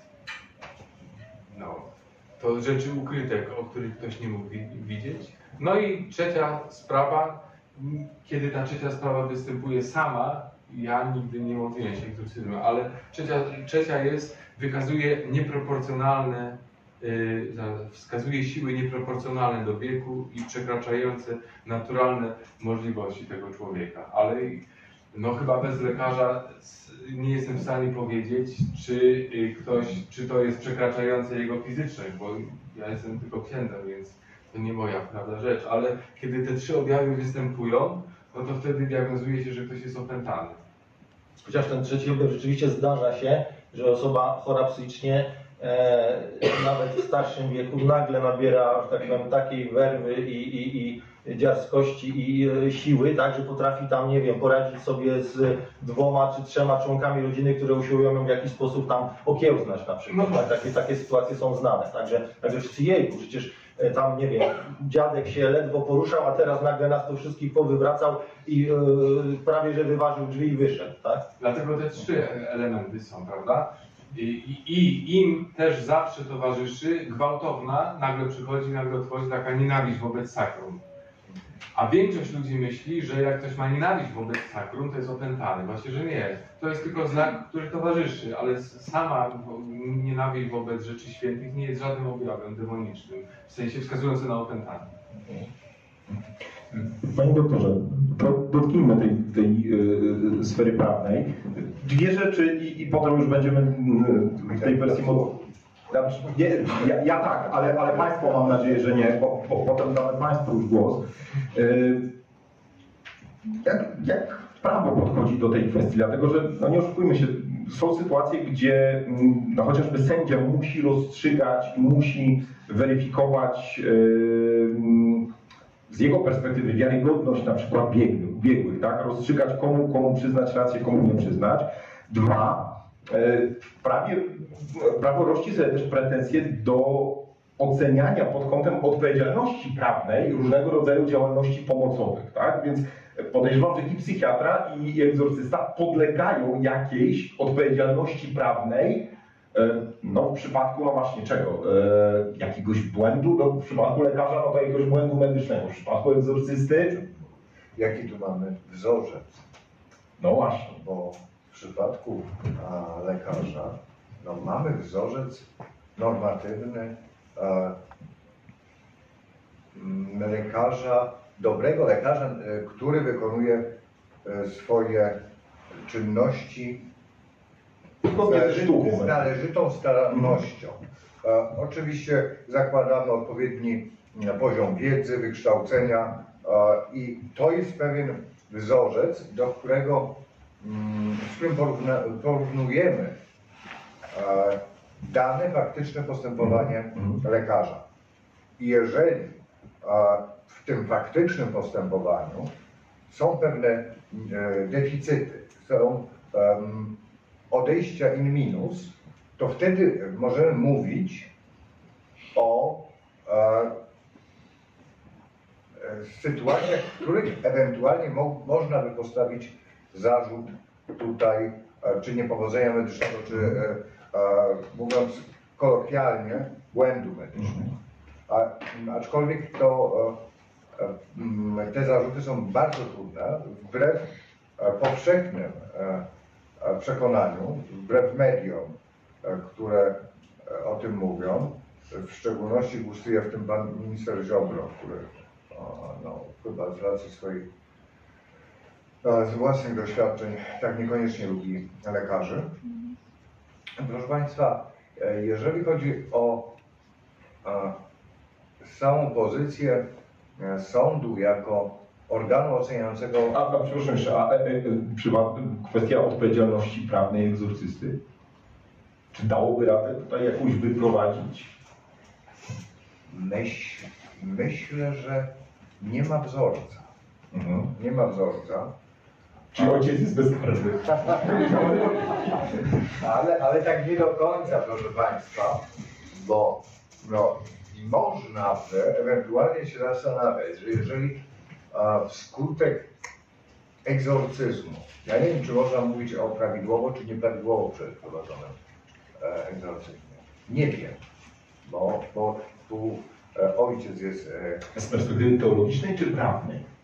No, to rzeczy ukryte, o których ktoś nie mógł widzieć. No i trzecia sprawa, kiedy ta trzecia sprawa występuje sama, ja nigdy nie modliłem się egzorcyzmem, ale trzecia, trzecia jest, wykazuje nieproporcjonalne wskazuje siły nieproporcjonalne do wieku i przekraczające naturalne możliwości tego człowieka. Ale no chyba bez lekarza nie jestem w stanie powiedzieć, czy ktoś, czy to jest przekraczające jego fizyczność, bo ja jestem tylko księdzem, więc to nie moja prawda rzecz. Ale kiedy te trzy objawy występują, no to wtedy diagnozuje się, że ktoś jest opętany. Chociaż ten trzeci objaw rzeczywiście zdarza się, że osoba chora psychicznie E, nawet w starszym wieku nagle nabiera, że tak powiem, takiej werwy i, i, i dziarskości i e, siły, tak, że potrafi tam, nie wiem, poradzić sobie z dwoma czy trzema członkami rodziny, które usiłują ją w jakiś sposób tam okiełznać na przykład. No, tak, takie, takie sytuacje są znane. Także, także wszyscy jejku, przecież e, tam, nie wiem, dziadek się ledwo poruszał, a teraz nagle nas tu wszystkich powywracał i e, prawie że wyważył drzwi i wyszedł, tak? Dlatego te trzy elementy są, prawda? I, I im też zawsze towarzyszy gwałtowna, nagle przychodzi, nagle odchodzi taka nienawiść wobec sakrum. A większość ludzi myśli, że jak ktoś ma nienawiść wobec sakrum, to jest opętany. Właśnie, że nie. To jest tylko znak, który towarzyszy, ale sama nienawiść wobec rzeczy świętych nie jest żadnym objawem demonicznym, w sensie wskazującym na opętanie. Panie doktorze, dotknijmy tej, tej yy, sfery prawnej. Dwie rzeczy i, i potem już będziemy w tej wersji... Znaczy, nie, ja, ja tak, ale, ale Państwo mam nadzieję, że nie, bo, bo potem damy Państwu już głos. Yy, jak, jak prawo podchodzi do tej kwestii? Dlatego, że no nie oszukujmy się, są sytuacje, gdzie no, chociażby sędzia musi rozstrzygać i musi weryfikować yy, z jego perspektywy wiarygodność na przykład biegłych, biegłych, tak? Rozstrzygać komu, komu przyznać rację, komu nie przyznać. Dwa, w prawie prawo rości sobie też pretensje do oceniania pod kątem odpowiedzialności prawnej różnego rodzaju działalności pomocowych, tak? Więc podejrzewam, że i psychiatra, i egzorcysta podlegają jakiejś odpowiedzialności prawnej, no w przypadku, no właśnie czego? Jakiegoś błędu? No, w przypadku lekarza, no to jakiegoś błędu medycznego. W przypadku egzorcysty? Jaki tu mamy wzorzec? No właśnie. Bo w przypadku a, lekarza, no mamy wzorzec normatywny a, m, lekarza, dobrego lekarza, y, który wykonuje y, swoje czynności z, z należytą starannością. E, oczywiście zakładamy odpowiedni poziom wiedzy, wykształcenia e, i to jest pewien wzorzec, do którego, mm, z którym porówna, porównujemy e, dane faktyczne postępowanie lekarza. I jeżeli e, w tym faktycznym postępowaniu są pewne e, deficyty, są um, odejścia in minus, to wtedy możemy mówić o e, sytuacjach, w których ewentualnie mo można by postawić zarzut tutaj, e, czy niepowodzenia medycznego, czy e, e, mówiąc kolokwialnie, błędu medycznego. A, aczkolwiek to e, te zarzuty są bardzo trudne, wbrew e, powszechnym e, e, przekonaniu, wbrew mediom, e, które e, o tym mówią. W szczególności głosuje w tym pan minister Ziobro, który no, chyba z racji swoich z własnych doświadczeń tak niekoniecznie lubi lekarzy. Proszę Państwa, jeżeli chodzi o samą pozycję sądu jako organu oceniającego... A, a przepraszam jeszcze, a, e, e, kwestia odpowiedzialności prawnej egzorcysty. Czy dałoby radę tutaj jakąś wyprowadzić? Myśl, myślę, że nie ma wzorca. Mhm. Nie ma wzorca. Czy ojciec jest bezkarny? ale, ale tak nie do końca, proszę Państwa, bo no, można by ewentualnie się zastanawiać, że jeżeli a, wskutek egzorcyzmu, ja nie wiem, czy można mówić o prawidłowo, czy nieprawidłowo przeprowadzonym e, egzorcyzmie. Nie wiem, bo, bo tu e, ojciec jest... E, Z perspektywy teologicznej czy prawnej?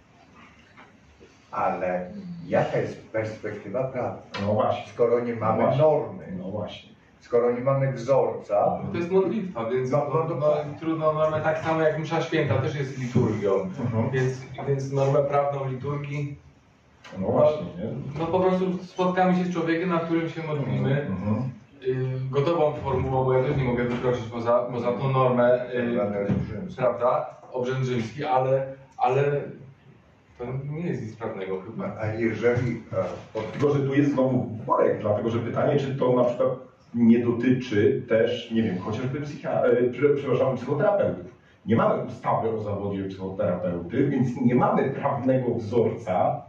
Ale jaka jest perspektywa prawna? No właśnie. Skoro nie mamy No właśnie. normy, No właśnie. skoro nie mamy wzorca, To jest modlitwa, więc No, no, no, no, no, trudno normę, tak samo jak msza święta też jest liturgią, Mhm. więc, więc normę prawną liturgii, No właśnie, nie? no po prostu spotkamy się z człowiekiem, na którym się modlimy, Mhm. y, gotową formułą, bo ja też nie mogę wykroczyć poza, poza tą normę, y, prawda, obrzęd rzymski, ale, ale to nie jest nic prawnego chyba. a jeżeli e, pod... Tylko, że tu jest znowu worek, dlatego że pytanie, czy to na przykład nie dotyczy też, nie wiem, chociażby psychia... e, przepraszam, psychoterapeutów. Nie mamy ustawy o zawodzie psychoterapeuty, więc nie mamy prawnego wzorca,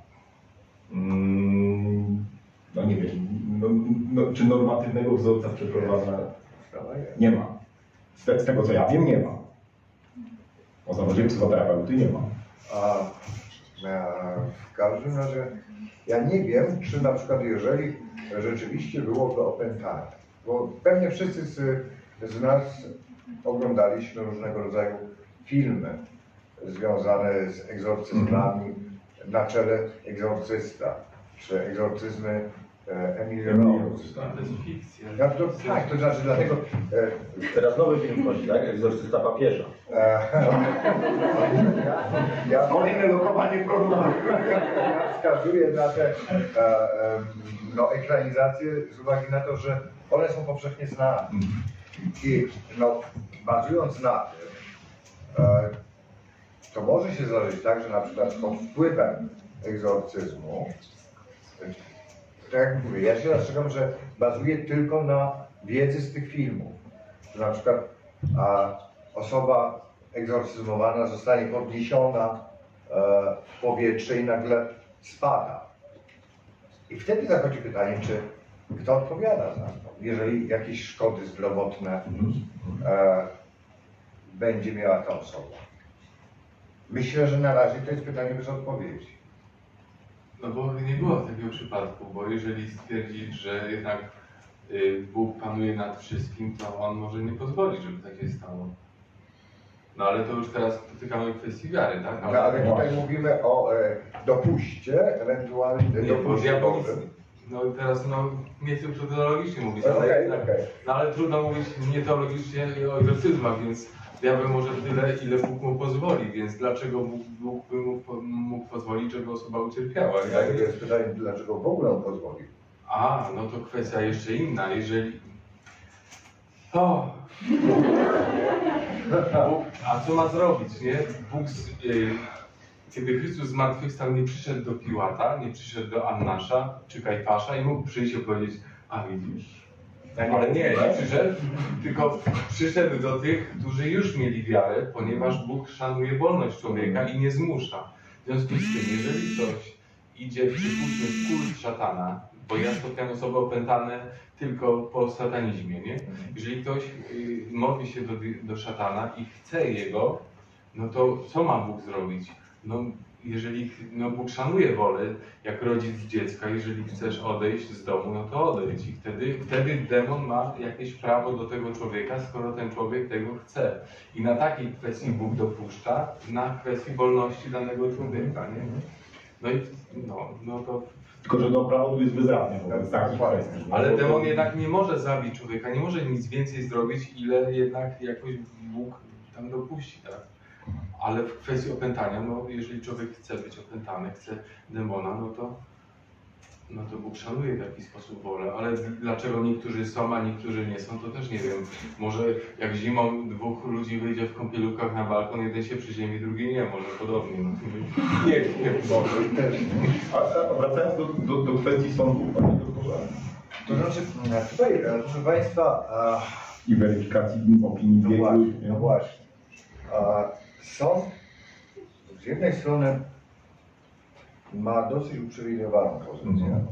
mm, no nie wiem, no, no, czy normatywnego wzorca przeprowadzania. Nie ma. Z, te, z tego co ja wiem, nie ma. O zawodzie psychoterapeuty nie ma. A, a, w każdym razie ja nie wiem, czy na przykład jeżeli rzeczywiście byłoby opętanie, bo pewnie wszyscy z, z nas oglądaliśmy różnego rodzaju filmy związane z egzorcyzmami, na czele egzorcysta, czy egzorcyzmy e, Emily Rose. To jest fikcja. Ja, to, tak, to znaczy dlatego... E, Teraz nowy film wchodzi, tak? Egzorcysta papieża. e, ja, ja, Kolejne lokowanie programu. ja wskazuję na te e, e, no, ekranizacje z uwagi na to, że one są powszechnie znane. I no, bazując na tym, e, to może się zdarzyć tak, że na przykład pod wpływem egzorcyzmu, tak jak mówię, ja się zastrzegam, że bazuje tylko na wiedzy z tych filmów. Że na przykład a, osoba egzorcyzmowana zostanie podniesiona e, w powietrze i nagle spada. I wtedy zachodzi pytanie, czy kto odpowiada za to, jeżeli jakieś szkody zdrowotne e, będzie miała ta osoba. Myślę, że na razie to jest pytanie bez odpowiedzi. No bo nie było takiego przypadku, bo jeżeli stwierdzi, że jednak y, Bóg panuje nad wszystkim, to On może nie pozwolić, żeby tak się stało. No ale to już teraz dotykamy kwestii wiary, tak? Ale, ale tutaj właśnie. mówimy o e, dopuście, ewentualnie Nie, bo dopuście ja Bożym. no teraz no, nie chcę teologicznie mówić, Okej, ale, tak, okej. no, ale trudno mówić nie teologicznie o egzorcyzmach, więc ja bym może tyle, ile Bóg mu pozwoli, więc dlaczego Bóg, Bóg by mógł, mógł pozwolić, żeby osoba ucierpiała? Ale to jest pytanie, dlaczego w ogóle on pozwolił. A, no to kwestia jeszcze inna, jeżeli... O! Bóg, a co ma zrobić, nie? Bóg, z- y, kiedy Chrystus zmartwychwstał, nie przyszedł do Piłata, nie przyszedł do Annasza czy Kajfasza i mógł przyjść i powiedzieć, a widzisz, Ale nie, nie przyszedł, tylko przyszedł do tych, którzy już mieli wiarę, ponieważ Bóg szanuje wolność człowieka i nie zmusza. W związku z tym, jeżeli ktoś idzie, przypuśćmy, w kult szatana, bo ja spotkałem osoby opętane tylko po satanizmie, nie? Jeżeli ktoś y, modli się do, do szatana i chce jego, no to co ma Bóg zrobić? No, jeżeli no Bóg szanuje wolę, jak rodzic dziecka, jeżeli chcesz odejść z domu, no to odejdź. I wtedy, wtedy demon ma jakieś prawo do tego człowieka, skoro ten człowiek tego chce. I na takiej kwestii Bóg dopuszcza, na kwestii wolności danego człowieka, nie? No i no, no to... Tylko, że to prawo tu jest bezradne wobec takich kwestii. Ale demon jednak nie może zabić człowieka, nie może nic więcej zrobić, ile jednak jakoś Bóg tam dopuści, tak? Ale w kwestii opętania, no jeżeli człowiek chce być opętany, chce demona, no to, no to Bóg szanuje w jakiś sposób wolę. Ale dlaczego niektórzy są, a niektórzy nie są, to też nie wiem. Może jak zimą dwóch ludzi wyjdzie w kąpielówkach na balkon, jeden się przyziemi, drugi nie, może podobnie. No. Nie wiem, nie wiem. A wracając do, do, do kwestii sądu, panie doktorze. To znaczy, tutaj, proszę Państwa, a... I weryfikacji opinii no biegłych. właśnie, no właśnie. A sąd z jednej strony ma dosyć uprzywilejowaną pozycję, Mhm.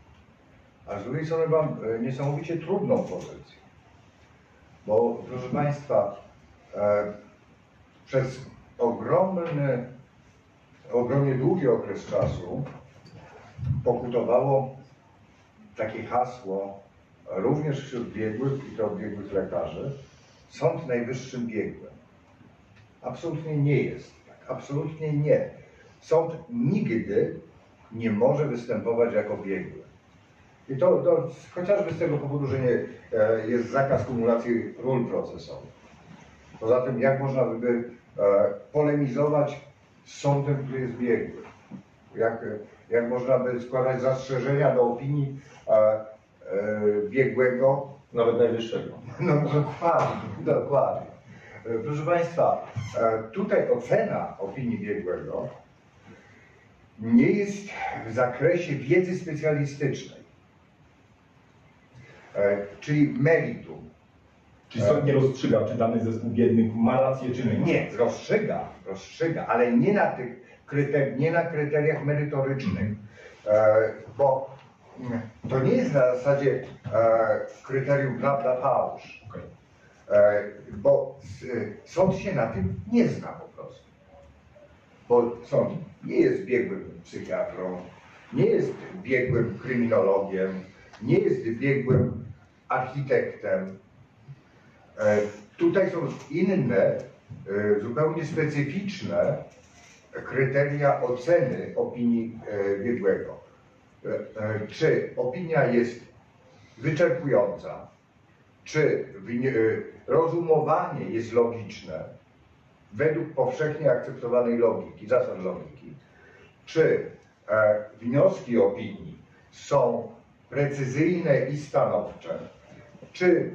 a z drugiej strony ma niesamowicie trudną pozycję. Bo proszę Państwa, e, przez ogromny, ogromnie długi okres czasu pokutowało takie hasło, również wśród biegłych, i to biegłych lekarzy, Sąd Najwyższym biegłym. Absolutnie nie jest tak, absolutnie nie. Sąd nigdy nie może występować jako biegły. I to, to chociażby z tego powodu, że nie, e, jest zakaz kumulacji ról procesowych. Poza tym, jak można by e, polemizować z sądem, który jest biegły? Jak, jak można by składać zastrzeżenia do opinii e, e, biegłego, Nawet najwyższego. no dokładnie, dokładnie. Proszę Państwa, tutaj ocena opinii biegłego nie jest w zakresie wiedzy specjalistycznej, czyli meritum. Czy sąd nie rozstrzyga, czy dany zespół biegłych ma rację, czy nie? Nie, rozstrzyga, rozstrzyga, ale nie na tych kryteriach, nie na kryteriach merytorycznych, bo to nie jest na zasadzie kryterium prawda fałsz. Okay. Bo sąd się na tym nie zna po prostu. Bo sąd nie jest biegłym psychiatrą, nie jest biegłym kryminologiem, nie jest biegłym architektem. Tutaj są inne, zupełnie specyficzne kryteria oceny opinii biegłego. Czy opinia jest wyczerpująca, czy rozumowanie jest logiczne według powszechnie akceptowanej logiki, zasad logiki, czy wnioski opinii są precyzyjne i stanowcze, czy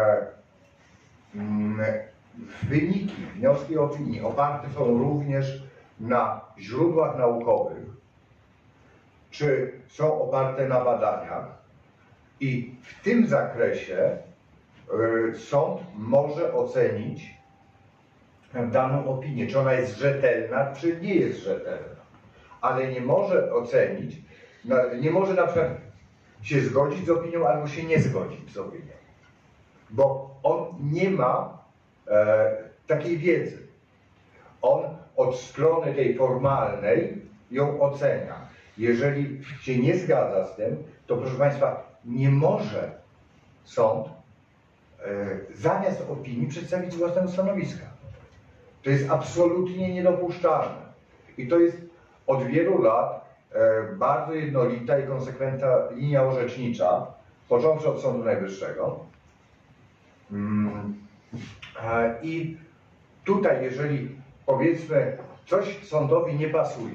wyniki, wnioski opinii oparte są również na źródłach naukowych, czy są oparte na badaniach. I w tym zakresie y, sąd może ocenić daną opinię, czy ona jest rzetelna, czy nie jest rzetelna. Ale nie może ocenić, no, nie może na przykład się zgodzić z opinią, albo się nie zgodzić z opinią. Bo on nie ma e, takiej wiedzy. On od strony tej formalnej ją ocenia. Jeżeli się nie zgadza z tym, to proszę Państwa, nie może sąd e, zamiast opinii przedstawić własnego stanowiska. To jest absolutnie niedopuszczalne. I to jest od wielu lat e, bardzo jednolita i konsekwentna linia orzecznicza, począwszy od Sądu Najwyższego. Mm, e, I tutaj, jeżeli powiedzmy coś sądowi nie pasuje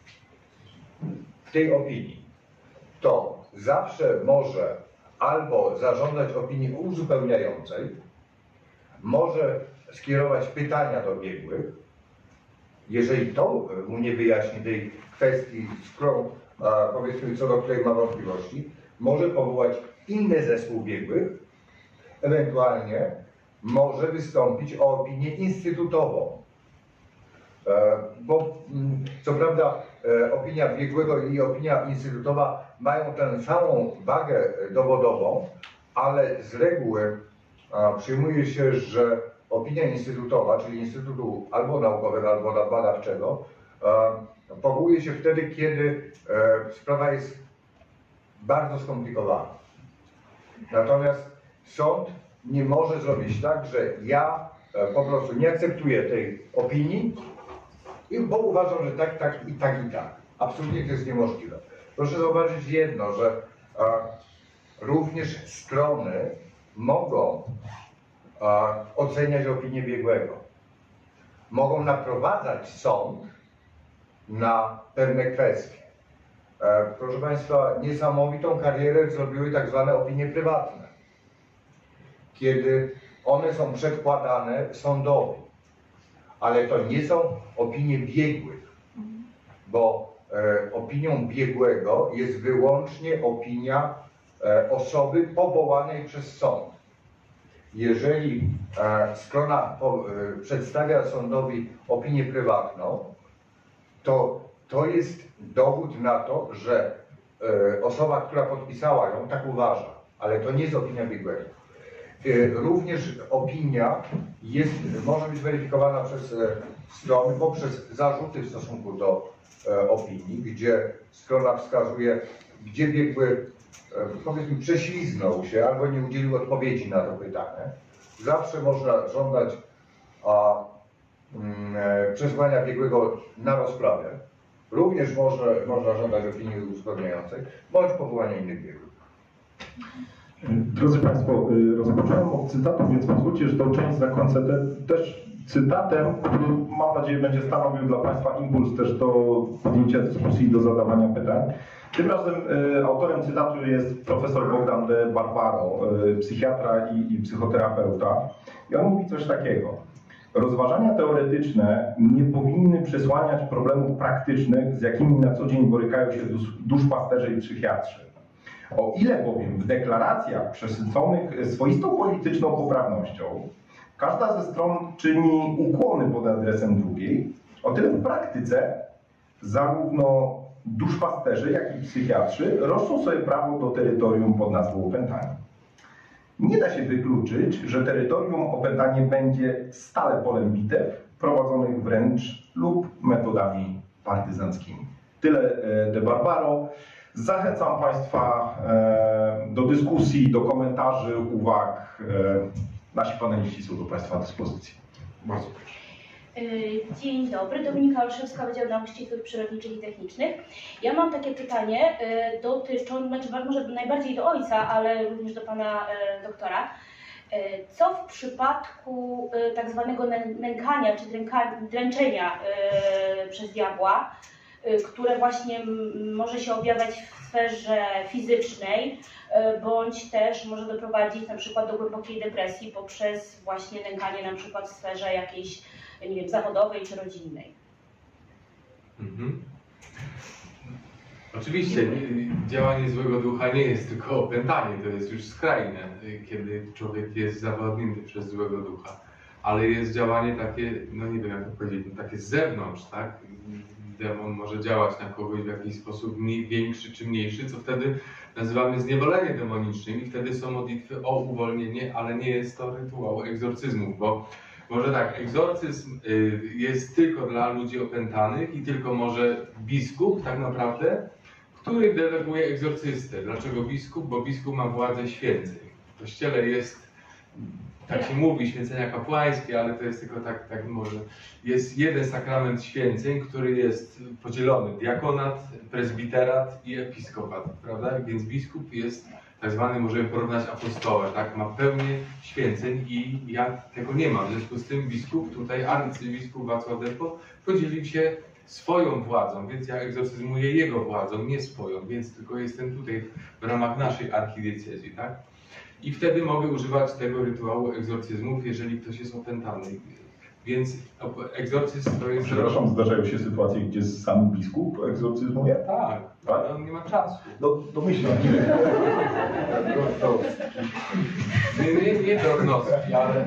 w tej opinii, to zawsze może albo zażądać opinii uzupełniającej, może skierować pytania do biegłych. Jeżeli to mu nie wyjaśni tej kwestii, z którą, powiedzmy, co do której ma wątpliwości, może powołać inny zespół biegłych, ewentualnie może wystąpić o opinię instytutową. Bo co prawda opinia biegłego i opinia instytutowa mają tę samą wagę dowodową, ale z reguły przyjmuje się, że opinia instytutowa, czyli instytutu albo naukowego, albo badawczego, powołuje się wtedy, kiedy sprawa jest bardzo skomplikowana. Natomiast sąd nie może zrobić tak, że ja po prostu nie akceptuję tej opinii, bo uważam, że tak, tak i tak i tak. Absolutnie to jest niemożliwe. Proszę zauważyć jedno, że a, również strony mogą a, oceniać opinię biegłego. Mogą naprowadzać sąd na pewne kwestie. E, proszę Państwa, niesamowitą karierę zrobiły tak zwane opinie prywatne, kiedy one są przedkładane sądowi. Ale to nie są opinie biegłych, bo e, opinią biegłego jest wyłącznie opinia e, osoby powołanej przez sąd. Jeżeli e, strona po, e, przedstawia sądowi opinię prywatną, to to jest dowód na to, że e, osoba, która podpisała ją, tak uważa, ale to nie jest opinia biegłego. Również opinia jest, może być weryfikowana przez strony poprzez zarzuty w stosunku do opinii, gdzie strona wskazuje, gdzie biegły, powiedzmy, prześliznął się albo nie udzielił odpowiedzi na to pytanie. Zawsze można żądać a, mm, przesłania biegłego na rozprawę. Również może, można żądać opinii uzgodniającej bądź powołania innych biegłych. Drodzy Państwo, rozpocząłem od cytatu, więc pozwólcie, że tą część zakończę te, też cytatem, który mam nadzieję będzie stanowił dla Państwa impuls też do podjęcia dyskusji i do zadawania pytań. Tym razem y, autorem cytatu jest profesor Bogdan de Barbaro, y, psychiatra i, i psychoterapeuta. I on mówi coś takiego. Rozważania teoretyczne nie powinny przesłaniać problemów praktycznych, z jakimi na co dzień borykają się dusz, duszpasterze i psychiatrzy. O ile bowiem w deklaracjach przesyconych swoistą polityczną poprawnością każda ze stron czyni ukłony pod adresem drugiej, o tyle w praktyce zarówno duszpasterzy, jak i psychiatrzy roszczą sobie prawo do terytorium pod nazwą opętania. Nie da się wykluczyć, że terytorium opętanie będzie stale polem bitew, prowadzonych wręcz lub metodami partyzanckimi. Tyle de Barbaro. Zachęcam Państwa do dyskusji, do komentarzy, uwag. Nasi paneliści są do Państwa dyspozycji. Bardzo proszę. Dzień dobry, Dominika Olszewska, Wydział Nauk Ścisłych, Przyrodniczych i Technicznych. Ja mam takie pytanie dotyczące, znaczy może najbardziej do ojca, ale również do pana doktora. Co w przypadku tak zwanego nękania czy dręczenia przez diabła, które właśnie może się objawiać w sferze fizycznej, bądź też może doprowadzić na przykład do głębokiej depresji poprzez właśnie nękanie na przykład w sferze jakiejś, nie wiem, zawodowej czy rodzinnej. Mhm. Oczywiście działanie złego ducha nie jest tylko opętanie, to jest już skrajne, kiedy człowiek jest zawładnięty przez złego ducha, ale jest działanie takie, no nie wiem jak to powiedzieć, no takie z zewnątrz, tak? Demon może działać na kogoś w jakiś sposób mniej, większy czy mniejszy, co wtedy nazywamy zniewoleniem demonicznym i wtedy są modlitwy o uwolnienie, ale nie jest to rytuał egzorcyzmów, bo może tak, egzorcyzm jest tylko dla ludzi opętanych i tylko może biskup tak naprawdę, który deleguje egzorcystę. Dlaczego biskup? Bo biskup ma władzę święceń. W kościele jest, tak się mówi, święcenia kapłańskie, ale to jest tylko tak, tak może. Jest jeden sakrament święceń, który jest podzielony: diakonat, prezbiterat i episkopat, prawda? Więc biskup jest tak zwany, możemy porównać apostołem, tak? Ma pełnię święceń i ja tego nie mam. W związku z tym biskup, tutaj arcybiskup Wacław Dępo podzielił się swoją władzą, więc ja egzorcyzmuję jego władzą, nie swoją, więc tylko jestem tutaj w ramach naszej archidiecezji, tak? I wtedy mogę używać tego rytuału egzorcyzmów, jeżeli ktoś jest opętany. Więc egzorcyzm to jest... Przepraszam, zdarzają się sytuacje, gdzie sam biskup egzorcyzmuje? Tak, ale on nie ma czasu. No, domyślam się. Nie, nie, nie drognostki, ale...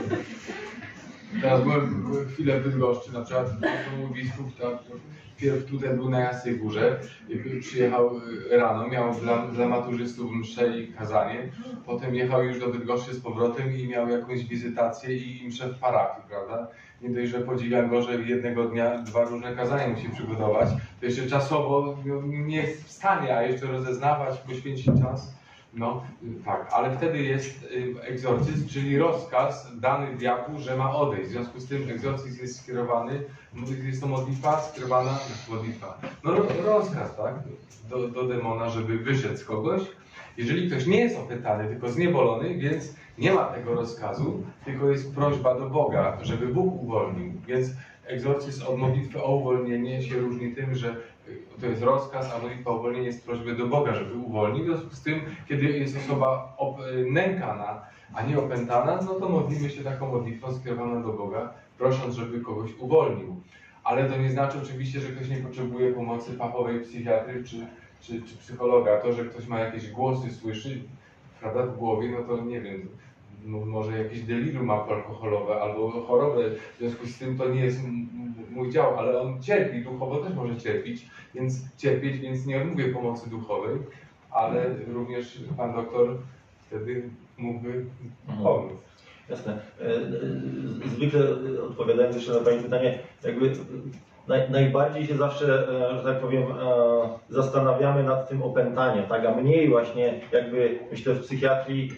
Teraz byłem chwilę w Bydgoszczy, na przykład to mój biskup, tak, pierw tutaj był na Jasnej Górze, przyjechał rano, miał dla, dla maturzystów mszę i kazanie, potem jechał już do Bydgoszczy z powrotem i miał jakąś wizytację i mszę w parafii, prawda? Nie dość, że podziwiam go, że jednego dnia dwa różne kazania musi przygotować, to jeszcze czasowo nie jest w stanie, a jeszcze rozeznawać, poświęcić czas. No tak, ale wtedy jest egzorcyzm, czyli rozkaz dany diabłu, że ma odejść. W związku z tym egzorcyzm jest skierowany, jest to modlitwa skierowana, modlitwa, no rozkaz, tak, do, do demona, żeby wyszedł z kogoś. Jeżeli ktoś nie jest opętany, tylko zniewolony, więc nie ma tego rozkazu, tylko jest prośba do Boga, żeby Bóg uwolnił. Więc egzorcyzm od modlitwy o uwolnienie się różni tym, że to jest rozkaz, a modlitwa o uwolnienie jest prośbę do Boga, żeby uwolnił. W związku z tym, kiedy jest osoba nękana, a nie opętana, no to modlimy się taką modlitwą skierowaną do Boga, prosząc, żeby kogoś uwolnił. Ale to nie znaczy oczywiście, że ktoś nie potrzebuje pomocy fachowej psychiatry czy, czy, czy psychologa. To, że ktoś ma jakieś głosy, słyszy, prawda, w głowie, no to nie wiem, może jakieś delirium alkoholowe albo chorobę, w związku z tym to nie jest mój dział, ale on cierpi, duchowo też może cierpieć, więc cierpieć, więc nie odmówię pomocy duchowej, ale również pan doktor wtedy mógłby pomóc. Jasne. Zwykle odpowiadając jeszcze na Pani pytanie, jakby naj, najbardziej się zawsze, że tak powiem, zastanawiamy nad tym opętaniem, tak? A mniej właśnie jakby, myślę, w psychiatrii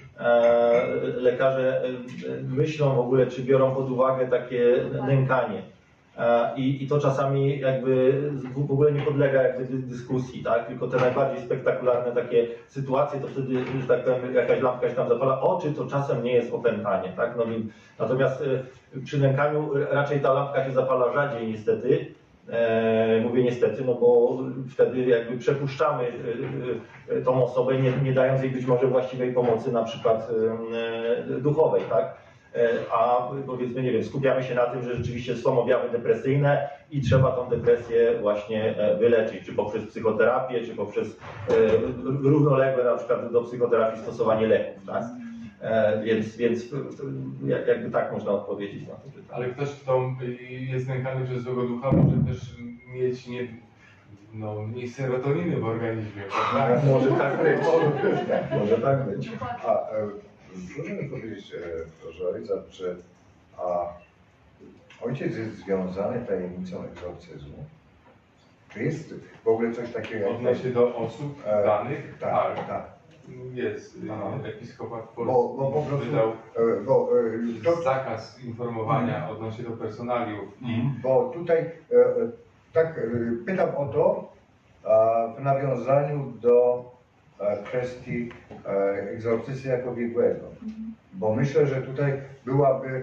lekarze myślą w ogóle, czy biorą pod uwagę takie nękanie. I, I to czasami jakby w ogóle nie podlega jakby dyskusji, tak? Tylko te najbardziej spektakularne takie sytuacje, to wtedy, że tak powiem, jakaś lampka się tam zapala, o, czy to czasem nie jest opętanie, tak? No, natomiast przy nękaniu raczej ta lampka się zapala rzadziej niestety. E, mówię niestety, no bo wtedy jakby przepuszczamy tą osobę, nie, nie dając jej być może właściwej pomocy, na przykład e, duchowej, tak? A powiedzmy, nie wiem, skupiamy się na tym, że rzeczywiście są objawy depresyjne i trzeba tą depresję właśnie wyleczyć, czy poprzez psychoterapię, czy poprzez równoległe na przykład do psychoterapii stosowanie leków, tak? Więc, więc jakby tak można odpowiedzieć na to pytanie. Ale ktoś, kto jest nękany przez złego ducha, może też mieć nie, no, mniej serotoniny w organizmie, prawda? Może tak być. Może tak być. A, proszę mi powiedzieć, proszę ojca, czy a, ojciec jest związany tajemnicą egzorcyzmu? Czy jest w ogóle coś takiego jak... Odnośnie do osób e, danych? Tak, tak. tak. Jest. Aha. Episkopat Bo, Polski bo po prostu... wydał e, bo, e, to, zakaz informowania hmm. odnośnie do personaliów. I... Bo tutaj e, tak e, pytam o to e, w nawiązaniu do kwestii egzorcysty jako biegłego, bo myślę, że tutaj byłaby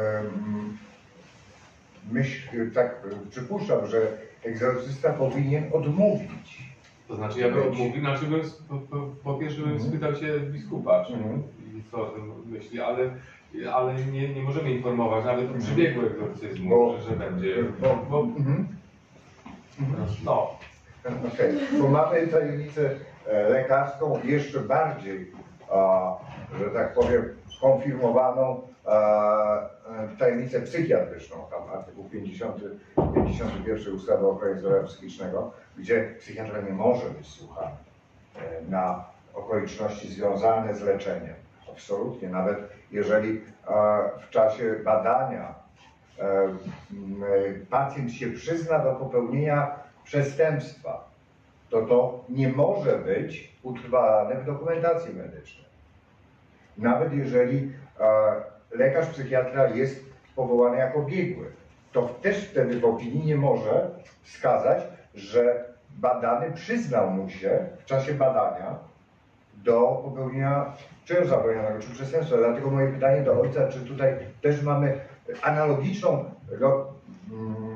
myśl, tak przypuszczam, że egzorcysta powinien odmówić. To znaczy ja bym odmówił, znaczy bym, po, po, po pierwsze bym spytał się biskupa, czy mm. co o tym myśli, ale, ale nie, nie możemy informować nawet o przebiegu egzorcyzmu, bo, że, że będzie. Bo, bo, mm. No. Okay. Bo mamy tajemnicę lekarską jeszcze bardziej, a, że tak powiem, skonfirmowaną a, tajemnicę psychiatryczną, tam artykuł pięćdziesiąty, pięćdziesiąty pierwszy ustawy o ochronie zdrowia psychicznego, gdzie psychiatra nie może być słuchany na okoliczności związane z leczeniem. Absolutnie, nawet jeżeli a, w czasie badania a, pacjent się przyzna do popełnienia przestępstwa, to to nie może być utrwalane w dokumentacji medycznej. Nawet jeżeli e, lekarz psychiatra jest powołany jako biegły, to też wtedy w opinii nie może wskazać, że badany przyznał mu się w czasie badania do popełnienia czynu zabronionego czy przestępstwa. Dlatego moje pytanie do ojca, czy tutaj też mamy analogiczną, no,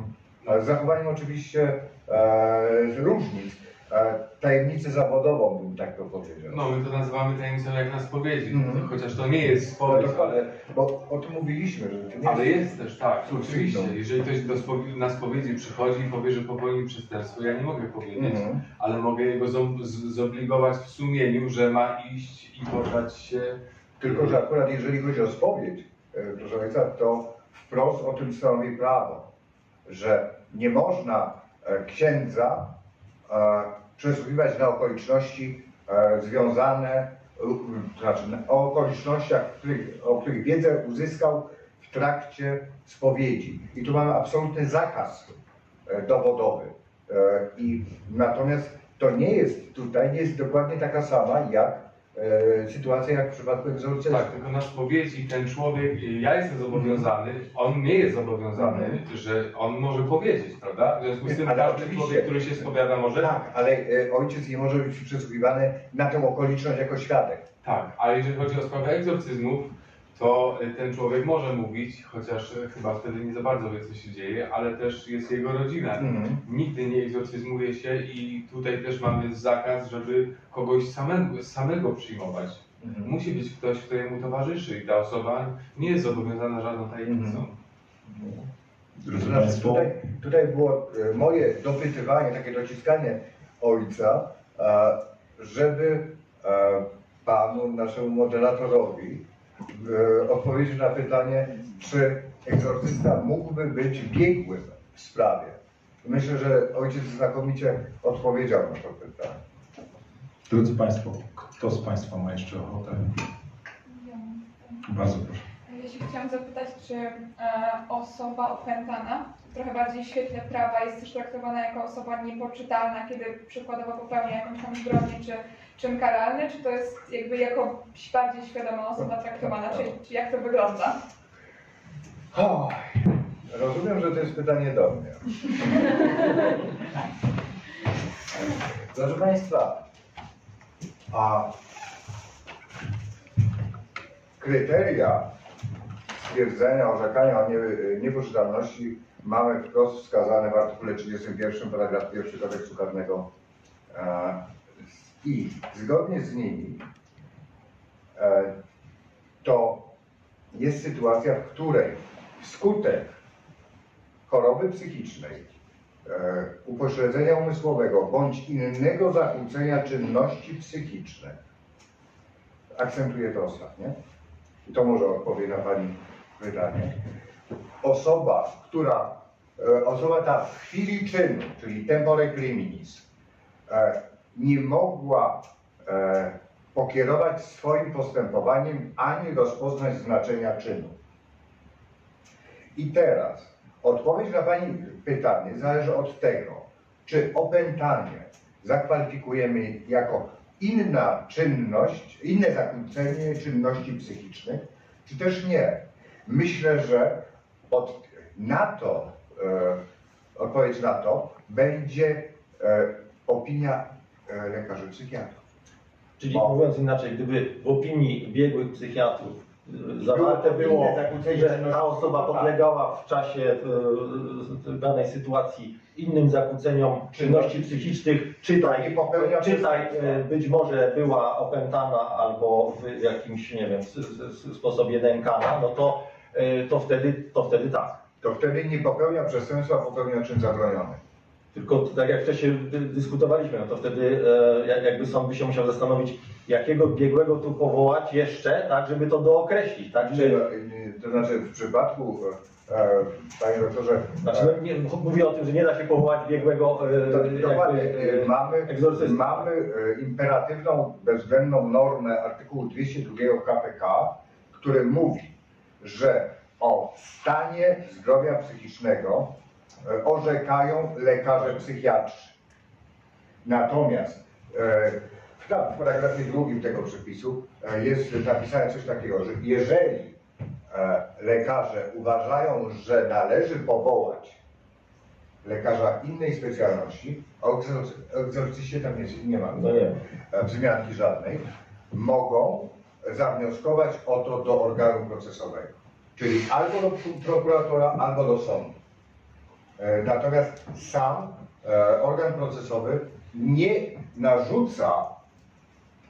mm, z zachowaniem oczywiście e, różnic, tajemnicę zawodową, bym bym tak to powiedział. No, my to nazywamy tajemnicą jak na spowiedzi, Mhm. chociaż to nie jest No, spowiedź, to, ale, bo o tym mówiliśmy, że to nie ale jest też, tak, Cóż, oczywiście. no. Jeżeli ktoś do spowiedzi, na spowiedzi przychodzi i powie, że popełnił przestępstwo, ja nie mogę powiedzieć, Mhm. ale mogę jego zob- z- zobligować w sumieniu, że ma iść i poddać się. Tylko, że akurat jeżeli chodzi o spowiedź, e, proszę Ojca, to wprost o tym stanowi prawo, że nie można e, księdza e, przesłuchiwać na okoliczności e, związane, lub, to znaczy o okolicznościach, których, o których wiedzę uzyskał w trakcie spowiedzi. I tu mamy absolutny zakaz e, dowodowy. E, i natomiast to nie jest tutaj, nie jest dokładnie taka sama jak e, sytuacja jak w przypadku egzorcyzmu. Tak, tylko na spowiedzi ten człowiek, ja jestem zobowiązany, on nie jest zobowiązany, Mhm. że on może powiedzieć, prawda? W związku z tym Ale każdy oczywiście. człowiek, który się spowiada może. Tak, ale e, ojciec nie może być przesłuchiwany na tę okoliczność jako świadek. Tak, ale jeżeli chodzi o sprawę egzorcyzmów, to y, ten człowiek może mówić, chociaż y, chyba wtedy nie za bardzo wie, co się dzieje, ale też jest jego rodzina. Mhm. Nigdy nie egzorcyzmuje się i tutaj też mamy zakaz, żeby kogoś samego, samego przyjmować. Mhm. Musi być ktoś, kto jemu towarzyszy i ta osoba nie jest zobowiązana żadną tajemnicą. Mhm. Drodzy Znaczy, Państwo, tutaj, tutaj było e, moje dopytywanie, takie dociskanie ojca, e, żeby e, panu, naszemu moderatorowi, e, odpowiedzieć na pytanie, czy egzorcysta mógłby być biegłym w sprawie. Myślę, że ojciec znakomicie odpowiedział na to pytanie. drodzy Państwo, kto z Państwa ma jeszcze ochotę? Bardzo proszę. Ja się chciałam zapytać, czy e, osoba opętana, trochę bardziej w świetle prawa, jest też traktowana jako osoba niepoczytalna, kiedy przykładowo popełnia jakąś tam zbrodnię czy czyn karalny, czy to jest jakby jako bardziej świadoma osoba traktowana, czy, czy jak to wygląda? O, rozumiem, że to jest pytanie do mnie. Proszę Państwa, a kryteria stwierdzenia, orzekania o nie, niepoczytalności mamy wprost wskazane w artykule trzydziestym pierwszym, paragraf pierwszy kodeksu karnego. E, I zgodnie z nimi e, to jest sytuacja, w której wskutek choroby psychicznej, e, upośledzenia umysłowego bądź innego zakłócenia czynności psychicznych, akcentuję to ostatnie, i to może odpowie na Pani pytanie, osoba, która, e, osoba ta w chwili czynu, czyli tempore criminis, e, nie mogła e, pokierować swoim postępowaniem ani rozpoznać znaczenia czynu. I teraz odpowiedź na Pani pytanie zależy od tego, czy opętanie zakwalifikujemy jako inna czynność, inne zakłócenie czynności psychicznych, czy też nie. Myślę, że od, na to, e, odpowiedź na to będzie e, opinia e, lekarzy psychiatrów. Czyli Bo- mówiąc inaczej, gdyby w opinii biegłych psychiatrów y, zawarte Było było, inne zakłócenie że czynności ta osoba psychicznych. podlegała w czasie y, y, danej sytuacji innym zakłóceniom czynności psychicznych, czytaj, Nie popełnia czytaj przestępstwa. y, być może była opętana albo w jakimś, nie wiem, s- s- sposobie nękana, no to, y, to, wtedy, to wtedy tak. To wtedy nie popełnia przestępstwa, popełnia czyn zabroniony. Tylko tak jak wcześniej dy- dyskutowaliśmy, no to wtedy e, jak- jakby sąd by się musiał zastanowić, jakiego biegłego tu powołać jeszcze, tak, żeby to dookreślić, tak? Nie, Czy, nie, to znaczy w przypadku, e, panie doktorze, znaczy, no, nie, mówię o tym, że nie da się powołać biegłego e, to, dokładnie, jakby, e, mamy, egzorcysty. mamy e, imperatywną, bezwzględną normę artykułu dwieście drugiego K P K, który mówi, że o stanie zdrowia psychicznego e, orzekają lekarze psychiatrzy. Natomiast e, w ta- w paragrafie drugim tego przepisu e, jest napisane coś takiego, że jeżeli e, lekarze uważają, że należy powołać lekarza innej specjalności, a o egzorcy- egzorcyście tam jest, nie ma No nie. e, wzmianki żadnej, mogą zawnioskować o to do organu procesowego, czyli albo do prokuratora, albo do sądu. E, Natomiast sam e, organ procesowy nie narzuca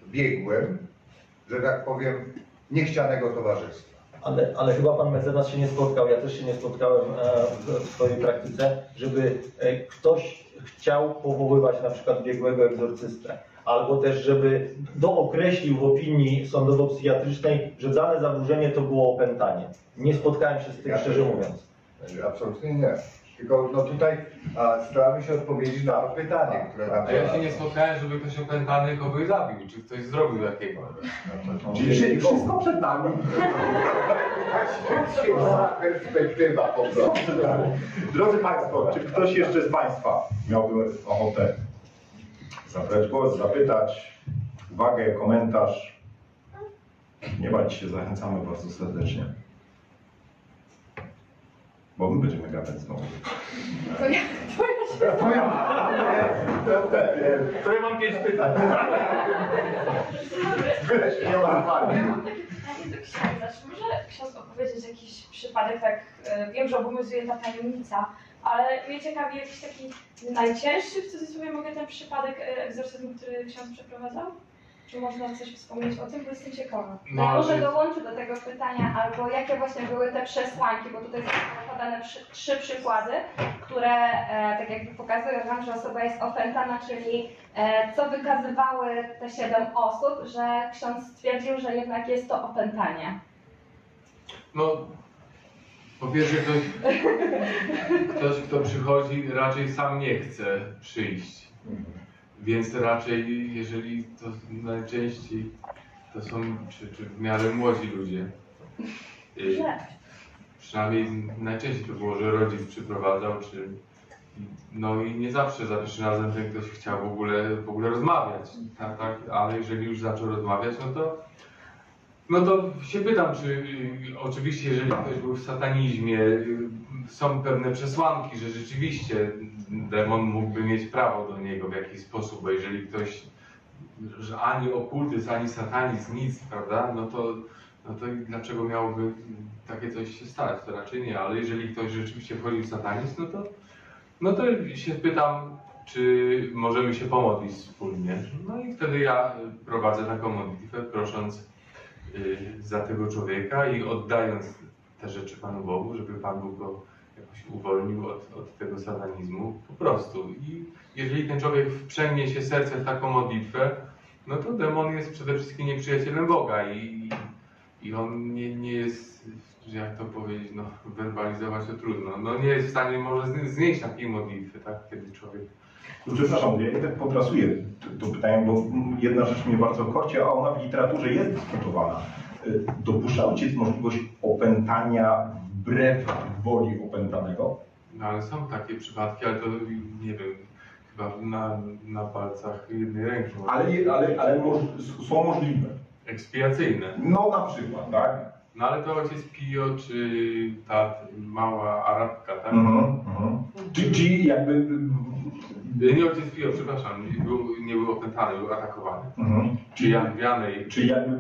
biegłym, że tak powiem, niechcianego towarzystwa. Ale, ale chyba pan mecenas się nie spotkał, ja też się nie spotkałem w, w swojej praktyce, żeby ktoś chciał powoływać na przykład biegłego egzorcystę. Albo też, żeby dookreślił w opinii sądowo-psychiatrycznej, że dane zaburzenie to było opętanie. Nie spotkałem się z tym, Ja szczerze też. mówiąc. Absolutnie nie. Tylko no tutaj a, staramy się odpowiedzieć na to pytanie, które nam A ja się zadano. nie spotkałem, żeby ktoś opętany kogoś zabił, czy ktoś zrobił takiego. Czyli wszystko przed nami. Świetna perspektywa po prostu. Drodzy Państwo, czy ktoś jeszcze z Państwa miałby ochotę zabrać głos, zapytać, uwagę, komentarz? Nie bać się, zachęcamy bardzo serdecznie. Bo my będziemy gadać znowu. To ja, to ja się... To ja, to ja mam pięć pytań. Nie ma Ja mam takie pytanie do księdza. Czy może ksiądz opowiedzieć jakiś przypadek, tak e, wiem, że obowiązuje ta tajemnica, ale mnie ciekawi jakiś taki najcięższy, w cudzysłowie mogę, ten przypadek e, egzorcyzmu, który ksiądz przeprowadzał? Czy można coś wspomnieć o tym, bo jestem ciekawa. No, Ja może ale- dołączę do tego pytania, albo jakie właśnie były te przesłanki, bo tutaj są podane przy, trzy przykłady, które e, tak jakby pokazują nam, że osoba jest opętana, czyli e, co wykazywały te siedem osób, że ksiądz stwierdził, że jednak jest to opętanie. No, po pierwsze ktoś, ktoś, kto przychodzi, raczej sam nie chce przyjść. Więc raczej, jeżeli to najczęściej to są, czy, czy w miarę młodzi ludzie. Y, Że? Przynajmniej najczęściej to było, że rodzic przyprowadzał, czy no i nie zawsze za pierwszym razem ten ktoś chciał w ogóle, w ogóle rozmawiać, tak, tak, ale jeżeli już zaczął rozmawiać, no to no to się pytam, czy y, oczywiście, jeżeli ktoś był w satanizmie, y, są pewne przesłanki, że rzeczywiście demon mógłby mieć prawo do niego w jakiś sposób, bo jeżeli ktoś, że ani okultyzm, ani satanizm, nic, prawda, no to, no to dlaczego miałoby takie coś się stać? To raczej nie, ale jeżeli ktoś rzeczywiście wchodzi w satanizm, no to, no to się pytam, czy możemy się pomodlić wspólnie. No i wtedy ja prowadzę taką modlitwę, prosząc za tego człowieka i oddając te rzeczy Panu Bogu, żeby Pan Bóg go jakoś uwolnił od, od tego satanizmu, po prostu. I jeżeli ten człowiek wprzęgnie się sercem w taką modlitwę, no to demon jest przede wszystkim nieprzyjacielem Boga i, i on nie, nie jest, jak to powiedzieć, no werbalizować to trudno, no nie jest w stanie może znieść takiej modlitwy, tak, kiedy człowiek... No, przepraszam, ja tak potrasuję to, to pytanie, bo jedna rzecz mnie bardzo korci, a ona w literaturze jest dyskutowana. Dopuszcza ojciec możliwość opętania wbrew woli opętanego? No ale są takie przypadki, ale to nie wiem, chyba na, na palcach jednej ręki. Ale, ale, ale moż, są możliwe. Ekspiacyjne. No na przykład, tak? No ale to ojciec Pio, czy ta mała Arabka, tak? Mhm, mhm. Czy, czy jakby... Nie ojciec Pio, przepraszam, nie był, nie był opętany, był atakowany. Mhm. Czy Jan Wianej. Czy jakby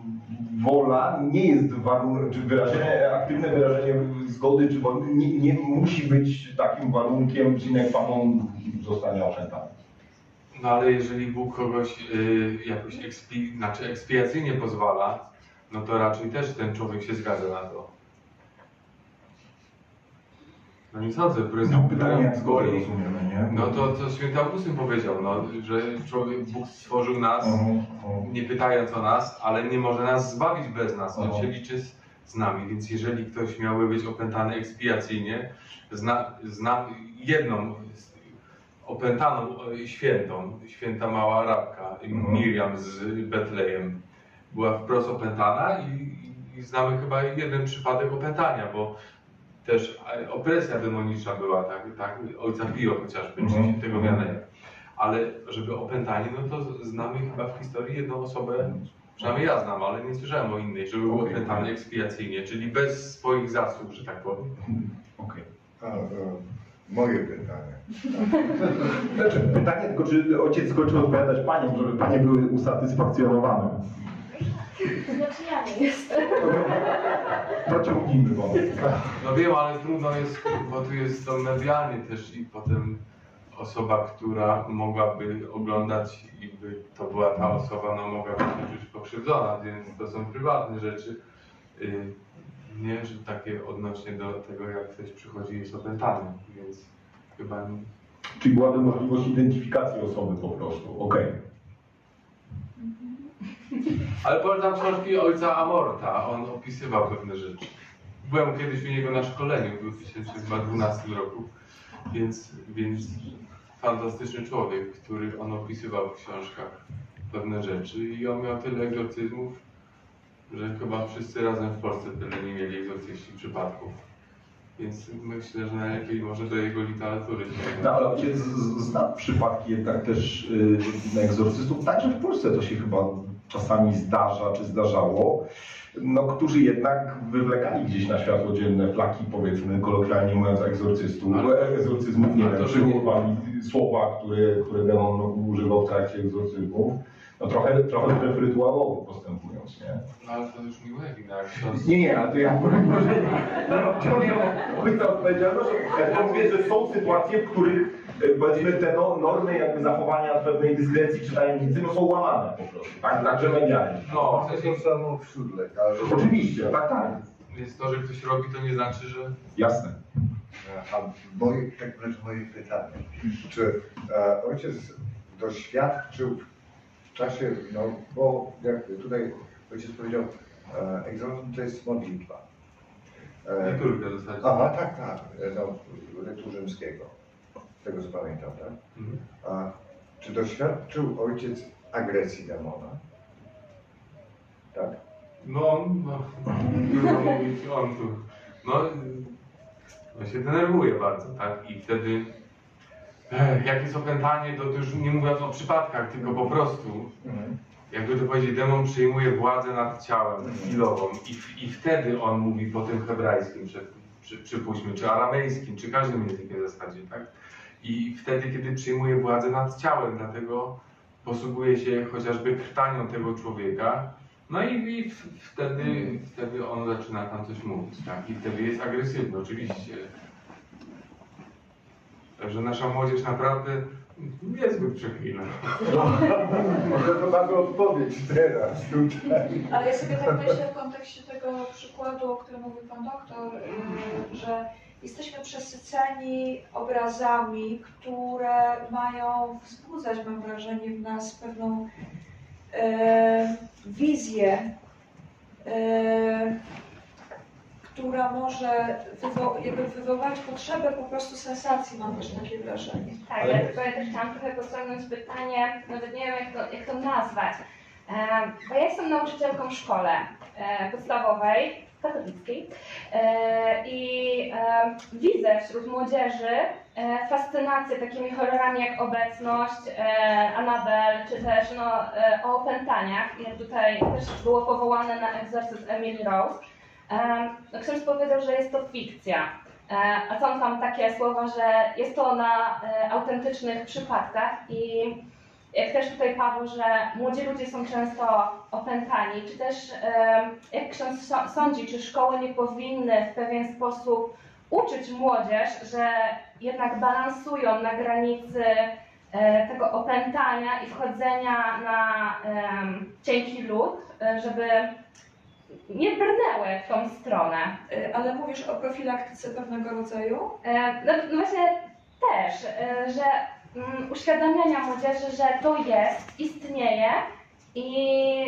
wola nie jest warunkiem, czy wyrażenie, aktywne wyrażenie zgody, czy woli, nie, nie musi być takim warunkiem, sine qua non zostanie opętany. No ale jeżeli Bóg kogoś y, jakoś ekspi, znaczy ekspiacyjnie pozwala, no to raczej też ten człowiek się zgadza na to. No nie sądzę, No pytanie jak zgody rozumiemy, nie? No to co święty Augustyn powiedział, no, że człowiek, Bóg stworzył nas, Mhm, mhm. nie pytając o nas, ale nie może nas zbawić bez nas. On Mhm. się liczy z, z nami, więc jeżeli ktoś miałby być opętany ekspiacyjnie, zna, zna jedną opętaną świętą, święta mała Arabka, Mhm. Miriam z Betlejem, była wprost opętana i, i znamy chyba jeden przypadek opętania, bo też opresja demoniczna była, tak, tak ojca Pio chociażby, Mhm. czy świętego Wianeja. Ale żeby opętani, no to znamy chyba w historii jedną osobę, przynajmniej ja znam, ale nie słyszałem o innej, żeby był Okej. opętany ekspiacyjnie, czyli bez swoich zasług, że tak powiem. Okej. A, e, moje pytanie. Znaczy, pytanie tylko, czy ojciec skończył odpowiadać paniom, żeby panie były usatysfakcjonowane. Znaczy ja nie jestem. Pociągnijmy wątek. No wiem, ale trudno jest, bo tu jest to medialnie też i potem osoba, która mogłaby oglądać i by to była ta osoba, no mogłaby być już pokrzywdzona, więc to są prywatne rzeczy. Nie, że takie odnośnie do tego, jak ktoś przychodzi i jest opętany, więc chyba nie. Czyli byłaby możliwość identyfikacji osoby po prostu, okej. Okay. Ale polecam książki ojca Amorta, on opisywał pewne rzeczy. Byłem kiedyś u niego na szkoleniu w dwa tysiące dwunastym roku, więc, więc fantastyczny człowiek, który on opisywał w książkach pewne rzeczy i on miał tyle egzorcyzmów, że chyba wszyscy razem w Polsce tyle nie mieli egzorcyści przypadków. Więc myślę, że najlepiej może do jego literatury. No ale ojciec zna przypadki jednak też yy, egzorcystów, także w Polsce to się chyba czasami zdarza, czy zdarzało, no, którzy jednak wywlekali gdzieś na światło dzienne flaki, powiedzmy, kolokwialnie mówiąc, egzorcystów, ale, egzorcyzmów, nie wiem, przywoływali słowa, które, które demon używał w trakcie egzorcyzmów. No trochę, trochę wbrew rytuałowo postępując, nie? No ale to już miłe wina, jak ksiądz... Nie, nie, ale to ja może nie. No, ciągle ojca odpowiedzialność. Ja mówię, że są sytuacje, w których powiedzmy te no, normy jakby zachowania pewnej dyskrecji czy tajemnicy no, są łamane po prostu, tak? Także medialnie. No, to jest samo wśród lekarzy. Oczywiście, tak, tak. Więc to, że ktoś robi, to nie znaczy, że... Jasne. A moje, tak wręcz moje pytanie. Czy e, ojciec doświadczył w czasie, no bo jak tutaj ojciec powiedział, e, egzorcyzm to jest modlitwa. E, Liturgia w zasadzie. Aha, tak, tak, no, rytu rzymskiego. Z tego co pamiętam, tak? Mhm. A czy doświadczył ojciec agresji demona? Tak? No, on, no, trudno mówić, on tu, no, on się denerwuje bardzo, tak? I wtedy, eh, jak jest opętanie, to, to już nie mówiąc o przypadkach, tylko po prostu, Mhm. jakby to powiedzieć, demon przejmuje władzę nad ciałem chwilową i, i wtedy on mówi po tym hebrajskim, przy, przy, przypuśćmy, czy aramejskim, czy każdym językiem w zasadzie, tak? I wtedy, kiedy przejmuje władzę nad ciałem, dlatego posługuje się chociażby krtanią tego człowieka, no i, i w, wtedy, wtedy on zaczyna tam coś mówić, tak? I wtedy jest agresywny, oczywiście. Także nasza młodzież naprawdę niezbyt przechylna. Może to mamy odpowiedź teraz tutaj. Ale ja sobie tak myślę w kontekście tego przykładu, o którym mówił pan doktor, że jesteśmy przesyceni obrazami, które mają wzbudzać, mam wrażenie, w nas pewną e, wizję, e, która może wywo jakby wywołać potrzebę po prostu sensacji, mam też takie wrażenie. Tak, ja tylko ja też chciałam trochę pociągnąć pytanie, nawet nie wiem jak to, jak to nazwać, e, bo ja jestem nauczycielką w szkole e, podstawowej, katolickiej e, i e, widzę wśród młodzieży e, fascynację takimi horrorami jak Obecność, e, Annabel, czy też no, e, o opętaniach. I tutaj też było powołane na egzorcyzm Emily Rose. E, no, ksiądz powiedział, że jest to fikcja. E, a są tam takie słowa, że jest to na e, autentycznych przypadkach i jak też tutaj padło, że młodzi ludzie są często opętani, czy też jak ksiądz sądzi, czy szkoły nie powinny w pewien sposób uczyć młodzież, że jednak balansują na granicy tego opętania i wchodzenia na cienki lód, żeby nie brnęły w tą stronę. Ale mówisz o profilaktyce pewnego rodzaju? No, no właśnie też, że uświadamiania młodzieży, że to jest, istnieje i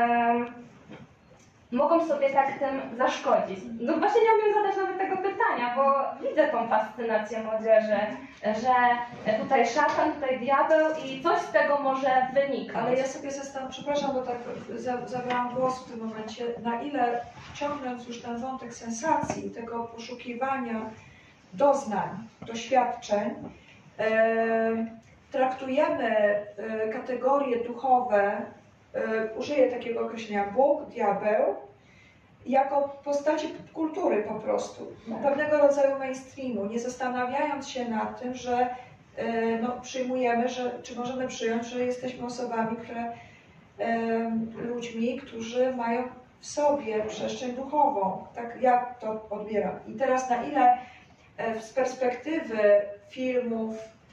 yy, mogą sobie tak tym zaszkodzić. No właśnie nie umiem zadać nawet tego pytania, bo widzę tą fascynację młodzieży, że tutaj szatan, tutaj diabeł i coś z tego może wyniknąć. Ale ja sobie zastanawiam, przepraszam, bo tak za, zabrałam głos w tym momencie, na ile ciągnąc już ten wątek sensacji, tego poszukiwania doznań, doświadczeń, E, traktujemy e, kategorie duchowe, e, użyję takiego określenia, Bóg, diabeł, jako postaci kultury po prostu, pewnego rodzaju mainstreamu, nie zastanawiając się nad tym, że e, no, przyjmujemy, że, czy możemy przyjąć, że jesteśmy osobami, które, e, ludźmi, którzy mają w sobie przestrzeń duchową. Tak ja to odbieram. I teraz na ile z perspektywy filmów,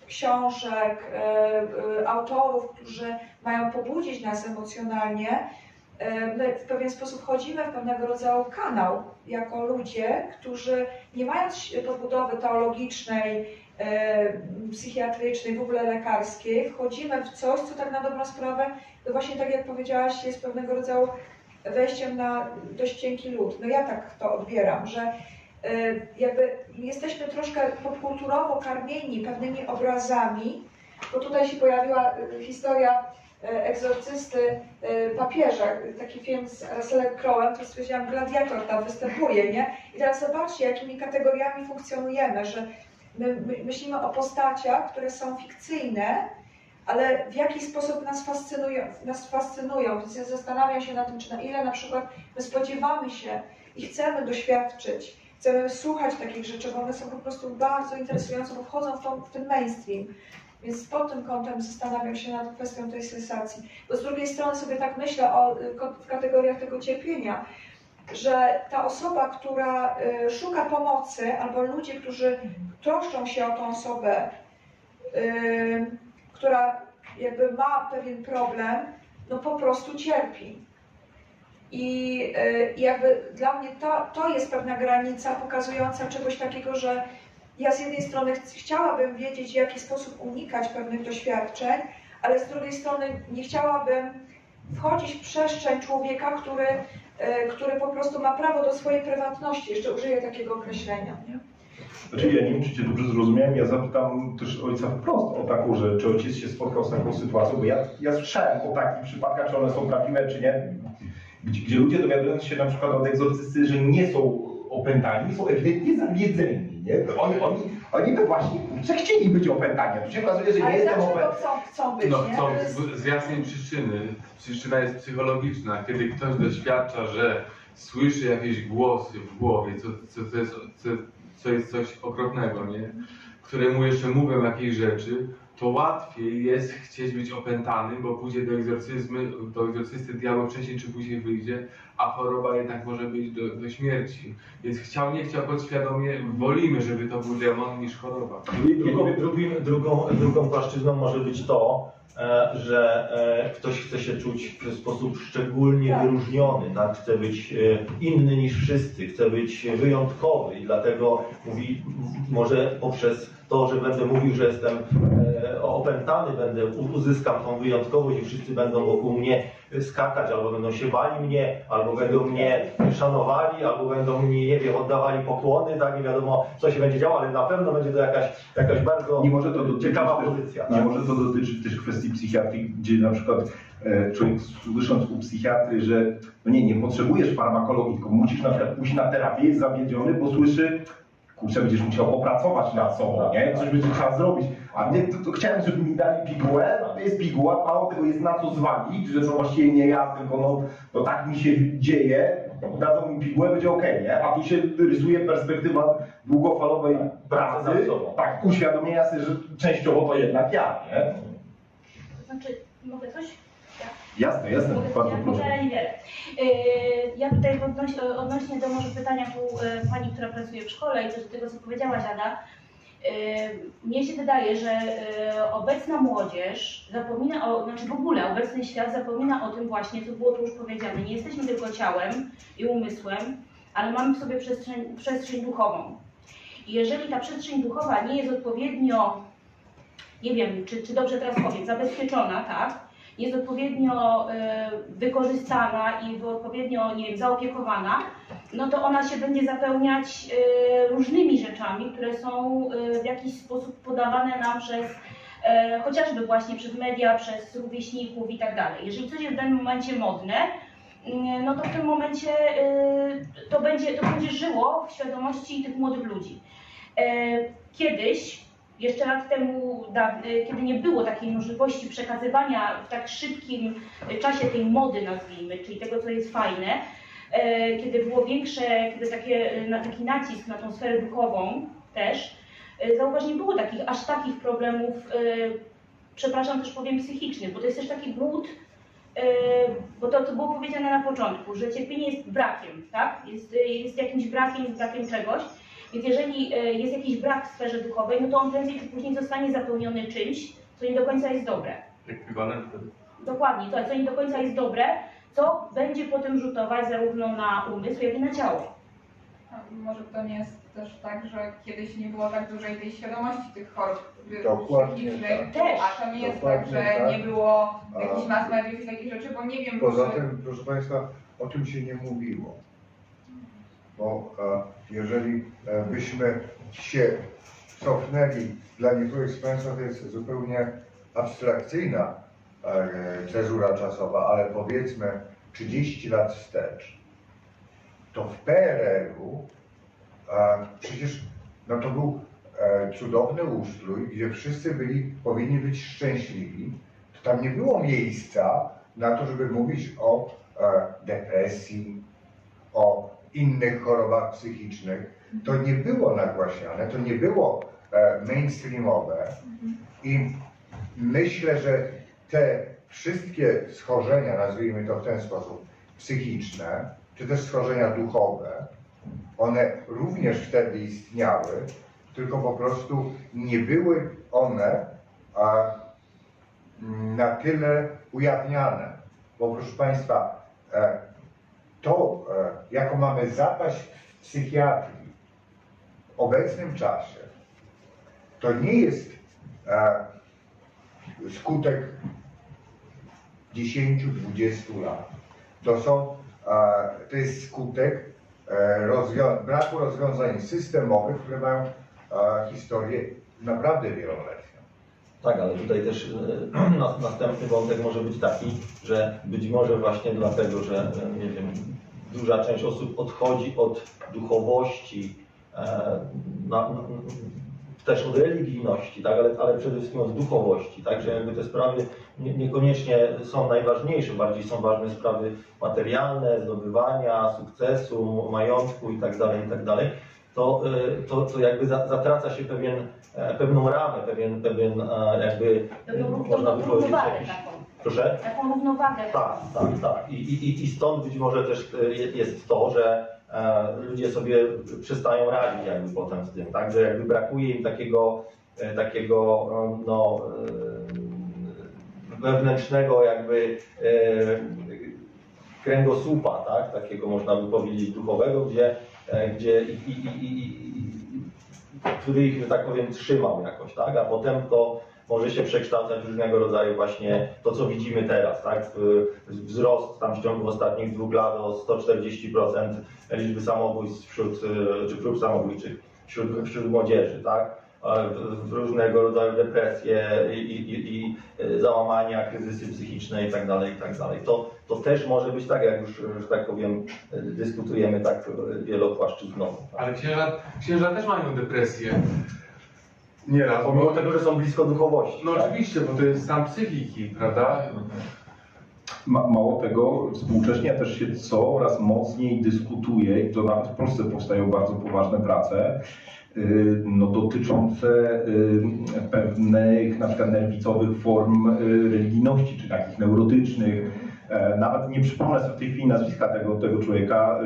książek, y, y, autorów, którzy mają pobudzić nas emocjonalnie, y, my w pewien sposób wchodzimy w pewnego rodzaju kanał jako ludzie, którzy nie mając podbudowy teologicznej, y, psychiatrycznej, w ogóle lekarskiej, wchodzimy w coś, co tak na dobrą sprawę, to właśnie tak jak powiedziałaś, jest pewnego rodzaju wejściem na dość cienki lód. No ja tak to odbieram, że jakby jesteśmy troszkę popkulturowo karmieni pewnymi obrazami, bo tutaj się pojawiła historia egzorcysty papieża, taki film z Russellem Crowe'em, to stwierdziłam, gladiator tam występuje, nie? I teraz zobaczcie, jakimi kategoriami funkcjonujemy, że my myślimy o postaciach, które są fikcyjne, ale w jaki sposób nas fascynują, nas fascynują. Więc ja zastanawiam się na tym, czy na ile na przykład my spodziewamy się i chcemy doświadczyć, chcemy słuchać takich rzeczy, bo one są po prostu bardzo interesujące, bo wchodzą w, tą, w ten mainstream. Więc pod tym kątem zastanawiam się nad kwestią tej sensacji. Bo z drugiej strony sobie tak myślę o, w kategoriach tego cierpienia, że ta osoba, która szuka pomocy, albo ludzie, którzy troszczą się o tą osobę, yy, która jakby ma pewien problem, no po prostu cierpi. I yy, jakby dla mnie to, to jest pewna granica pokazująca czegoś takiego, że ja z jednej strony ch chciałabym wiedzieć, w jaki sposób unikać pewnych doświadczeń, ale z drugiej strony nie chciałabym wchodzić w przestrzeń człowieka, który, yy, który po prostu ma prawo do swojej prywatności, jeszcze użyję takiego określenia. Nie? Znaczy, ja nie wiem, czy Cię dobrze zrozumiałem, ja zapytam też ojca wprost o taką rzecz, czy ojciec się spotkał z taką sytuacją, bo ja, ja słyszałem o takich przypadkach, czy one są prawdziwe, czy nie, gdzie, gdzie ludzie dowiadując się na przykład od egzorcysty, że nie są opętani, są ewidentnie zawiedzeni, nie? Oni, oni, oni to właśnie, że chcieli być opętani, a tu się okazuje, że nie jestem opętany. chcą, chcą być, no, nie? chcą jest... z jasnej przyczyny. Przyczyna jest psychologiczna. Kiedy ktoś doświadcza, że słyszy jakieś głosy w głowie, co, co, co jest... Co, co jest coś okropnego, nie? Któremu jeszcze mówią jakieś rzeczy, to łatwiej jest chcieć być opętany, bo pójdzie do egzorcyzmu, do egzorcysty diabeł wcześniej czy później wyjdzie, a choroba jednak może być do, do śmierci. Więc chciał, nie chciał, podświadomie wolimy, żeby to był demon niż choroba. Drugą, drugim, drugą, drugą płaszczyzną może być to, że ktoś chce się czuć w sposób szczególnie tak. wyróżniony, tak? Chce być inny niż wszyscy, chce być wyjątkowy i dlatego mówi, może poprzez to, że będę mówił, że jestem opętany, będę uzyskam tą wyjątkowość i wszyscy będą wokół mnie skakać, albo będą się bali mnie, albo będą mnie szanowali, albo będą mnie, nie wiem, oddawali pokłony, tak, nie wiadomo co się będzie działo, ale na pewno będzie to jakaś, jakaś bardzo nie może to dotyczyć ciekawa też, pozycja. Nie tak? może to dotyczyć też kwestii psychiatrii, gdzie na przykład e, człowiek słysząc u psychiatry, że no nie, nie potrzebujesz farmakologii, tylko musisz na przykład pójść na terapię, jest zawiedziony, bo słyszy, kurczę, będziesz musiał opracować nad sobą, nie? Coś będzie trzeba zrobić. A mnie to, to chciałem, żeby mi dali pigułę, no to jest piguła, mało tego jest na co zwalić, że to właściwie nie ja, tylko no, to tak mi się dzieje, dadzą mi pigułę, będzie okej, okay, nie? A tu się rysuje perspektywa długofalowej pracy, tak, uświadomienia sobie, że częściowo to jednak ja, nie? Znaczy, mogę coś? Jasne, jasne, Mogę, bardzo ja, proszę. ale niewiele. Ja tutaj odnośnie, odnośnie do może pytania tu pani, która pracuje w szkole i też do tego, co powiedziałaś, Ada, mnie się wydaje, że obecna młodzież zapomina o, znaczy w ogóle obecny świat zapomina o tym właśnie, co było tu już powiedziane. Nie jesteśmy tylko ciałem i umysłem, ale mamy w sobie przestrzeń, przestrzeń duchową. I jeżeli ta przestrzeń duchowa nie jest odpowiednio, nie wiem, czy, czy dobrze teraz powiem, zabezpieczona, tak? Jest odpowiednio y, wykorzystana i odpowiednio, nie wiem, zaopiekowana, no to ona się będzie zapełniać y, różnymi rzeczami, które są y, w jakiś sposób podawane nam przez y, chociażby właśnie przez media, przez rówieśników i tak dalej. Jeżeli coś jest w danym momencie modne, y, no to w tym momencie y, to, będzie, to będzie żyło w świadomości tych młodych ludzi. Y, kiedyś, jeszcze lat temu, kiedy nie było takiej możliwości przekazywania w tak szybkim czasie tej mody, nazwijmy, czyli tego, co jest fajne, kiedy było większe, kiedy takie, taki nacisk na tą sferę duchową też, zauważ, nie było takich, aż takich problemów, przepraszam, też powiem psychicznych, bo to jest też taki głód, bo to, to było powiedziane na początku, że cierpienie jest brakiem, tak? Jest, jest jakimś brakiem, brakiem czegoś. Więc jeżeli e, jest jakiś brak w sferze duchowej, no to on prędzej czy później zostanie zapełniony czymś, co nie do końca jest dobre. Ekwiwalent wtedy. Dokładnie, to co nie do końca jest dobre, co będzie potem rzutować zarówno na umysł, jak i na ciało. A może to nie jest też tak, że kiedyś nie było tak dużej tej świadomości tych chorób Dokładnie psychicznych, tak. Też. a to nie jest Dokładnie tak, że tak. nie było A- jakichś mass mediów i takich rzeczy, bo nie wiem, Poza czy... tym, proszę Państwa, o tym się nie mówiło. Bo e, jeżeli e, byśmy się cofnęli, dla niektórych z Państwa to jest zupełnie abstrakcyjna e, cezura czasowa, ale powiedzmy trzydzieści lat wstecz, to w P R L-u e, przecież no to był e, cudowny ustrój, gdzie wszyscy byli, powinni być szczęśliwi. To tam nie było miejsca na to, żeby mówić o e, depresji, o innych chorobach psychicznych. To nie było nagłaśniane, to nie było e, mainstreamowe i myślę, że te wszystkie schorzenia, nazwijmy to w ten sposób, psychiczne, czy też schorzenia duchowe, one również wtedy istniały, tylko po prostu nie były one a, na tyle ujawniane. Bo proszę Państwa, e, to, e, jaką mamy zapaść w psychiatrii w obecnym czasie, to nie jest e, skutek dziesięciu do dwudziestu lat. To, są, e, to jest skutek e, rozwią braku rozwiązań systemowych, które mają e, historię naprawdę wieloletnią. Tak, ale tutaj też e, następny wątek może być taki, że być może właśnie dlatego, że e, nie wiem, duża część osób odchodzi od duchowości, e, na, na, też od religijności, tak, ale, ale przede wszystkim od duchowości, tak, że jakby te sprawy nie, niekoniecznie są najważniejsze, bardziej są ważne sprawy materialne, zdobywania, sukcesu, majątku itd., itd., to, to, to jakby zatraca się pewien, pewną ramę, pewien, pewien jakby To, można by powiedzieć jakiś... taką. Proszę? Taką równowagę. Tak, tak, tak. I, i, I stąd być może też jest to, że e, ludzie sobie przestają radzić jakby potem z tym, tak? Że jakby brakuje im takiego, e, takiego no, e, wewnętrznego jakby e, kręgosłupa, tak? Takiego można by powiedzieć duchowego, gdzie, e, gdzie i, i, i, i, i, który ich, że tak powiem, trzymał jakoś, tak? A potem to może się przekształcać w różnego rodzaju właśnie to, co widzimy teraz, tak? Wzrost tam w ciągu ostatnich dwóch lat o sto czterdzieści procent liczby samobójstw wśród, czy prób samobójczych wśród, wśród młodzieży, tak? Różnego rodzaju depresje i, i, i załamania, kryzysy psychiczne i tak dalej, i tak dalej. To, to też może być tak, jak już, że tak powiem, dyskutujemy tak wielopłaszczyznowo. Tak? Ale księża, księża też mają depresję. Nieraz. Pomimo tego, że są blisko duchowości. No tak? oczywiście, bo to jest stan psychiki, prawda? Ma, mało tego, współcześnie też się coraz mocniej dyskutuje, i to nawet w Polsce powstają bardzo poważne prace, yy, no, dotyczące yy, pewnych na przykład nerwicowych form yy, religijności, czy takich neurotycznych. Nawet nie przypomnę sobie w tej chwili nazwiska tego, tego człowieka.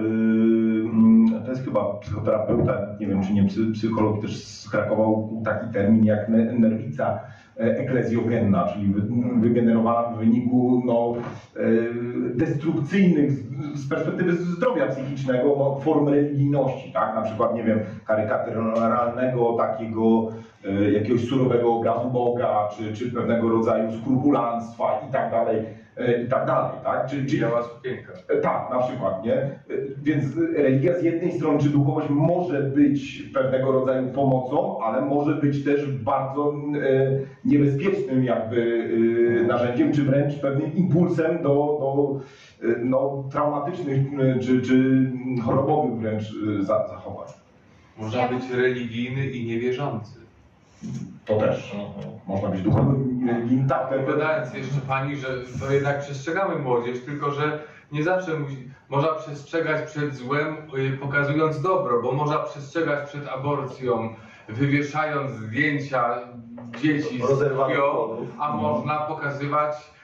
To jest chyba psychoterapeuta, nie wiem czy nie psycholog, też skrakował taki termin jak nerwica eklezjogenna, czyli wygenerowana w wyniku no, destrukcyjnych z perspektywy zdrowia psychicznego no, form religijności, tak? Na przykład, nie wiem, karykaturalnego takiego jakiegoś surowego obrazu Boga, czy, czy pewnego rodzaju skrupulanstwa i tak dalej. I tak dalej, tak? Czy, czy, Biała sukienka. Tak, na przykład, nie? Więc religia z jednej strony, czy duchowość może być pewnego rodzaju pomocą, ale może być też bardzo e, niebezpiecznym jakby e, narzędziem, czy wręcz pewnym impulsem do, do e, no, traumatycznych, e, czy, czy chorobowych wręcz e, zachowań. Można być religijny i niewierzący. To też. Można być duchowym i religijnym. Tak, Odpowiadając jeszcze pani, że to jednak przestrzegamy młodzież, tylko że nie zawsze musi, można przestrzegać przed złem, pokazując dobro, bo można przestrzegać przed aborcją, wywieszając zdjęcia dzieci z krwią, a można pokazywać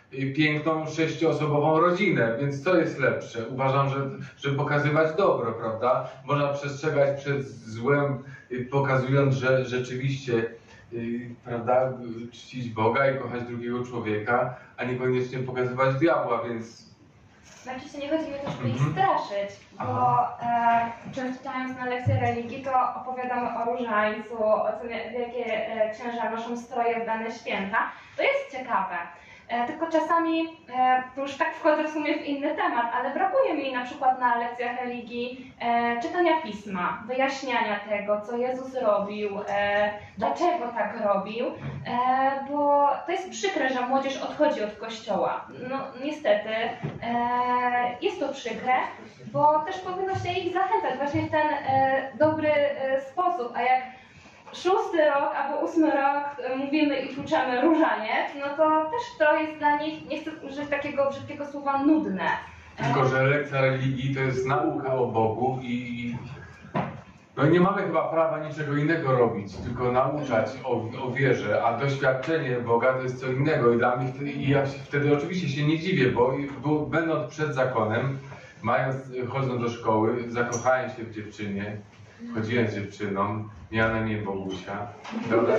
piękną sześcioosobową rodzinę, więc co jest lepsze? Uważam, że, że pokazywać dobro, prawda? Można przestrzegać przed złem, pokazując, że rzeczywiście prawda, czcić Boga i kochać drugiego człowieka, a niekoniecznie pokazywać diabła, więc... Znaczy się nie chodzi mi o to, żeby ich Mhm. straszyć, bo e, często czytając na lekcje religii, to opowiadamy o różańcu, o tym, jakie e, księża noszą stroje w dane święta. To jest ciekawe. E, tylko czasami, e, to już tak wchodzę w sumie w inny temat, ale brakuje mi na przykład na lekcjach religii e, czytania pisma, wyjaśniania tego, co Jezus robił, e, dlaczego tak robił, e, bo to jest przykre, że młodzież odchodzi od kościoła. No niestety e, jest to przykre, bo też powinno się ich zachęcać właśnie w ten e, dobry e, sposób, a jak szósty rok albo ósmy rok mówimy i tłuczemy różaniec, no to też to jest dla nich, nie chcę użyć takiego brzydkiego słowa, nudne. Tylko że lekcja religii to jest nauka o Bogu i no nie mamy chyba prawa niczego innego robić, tylko nauczać o, o wierze, a doświadczenie Boga to jest co innego i dla mnie wtedy, i ja się wtedy oczywiście się nie dziwię, bo, bo będąc przed zakonem, mając, chodząc do szkoły, zakochałem się w dziewczynie. Chodziłem z dziewczyną, miała na imię Bogusia, dobra?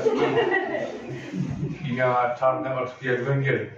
I miała czarne oczki jak węgiel.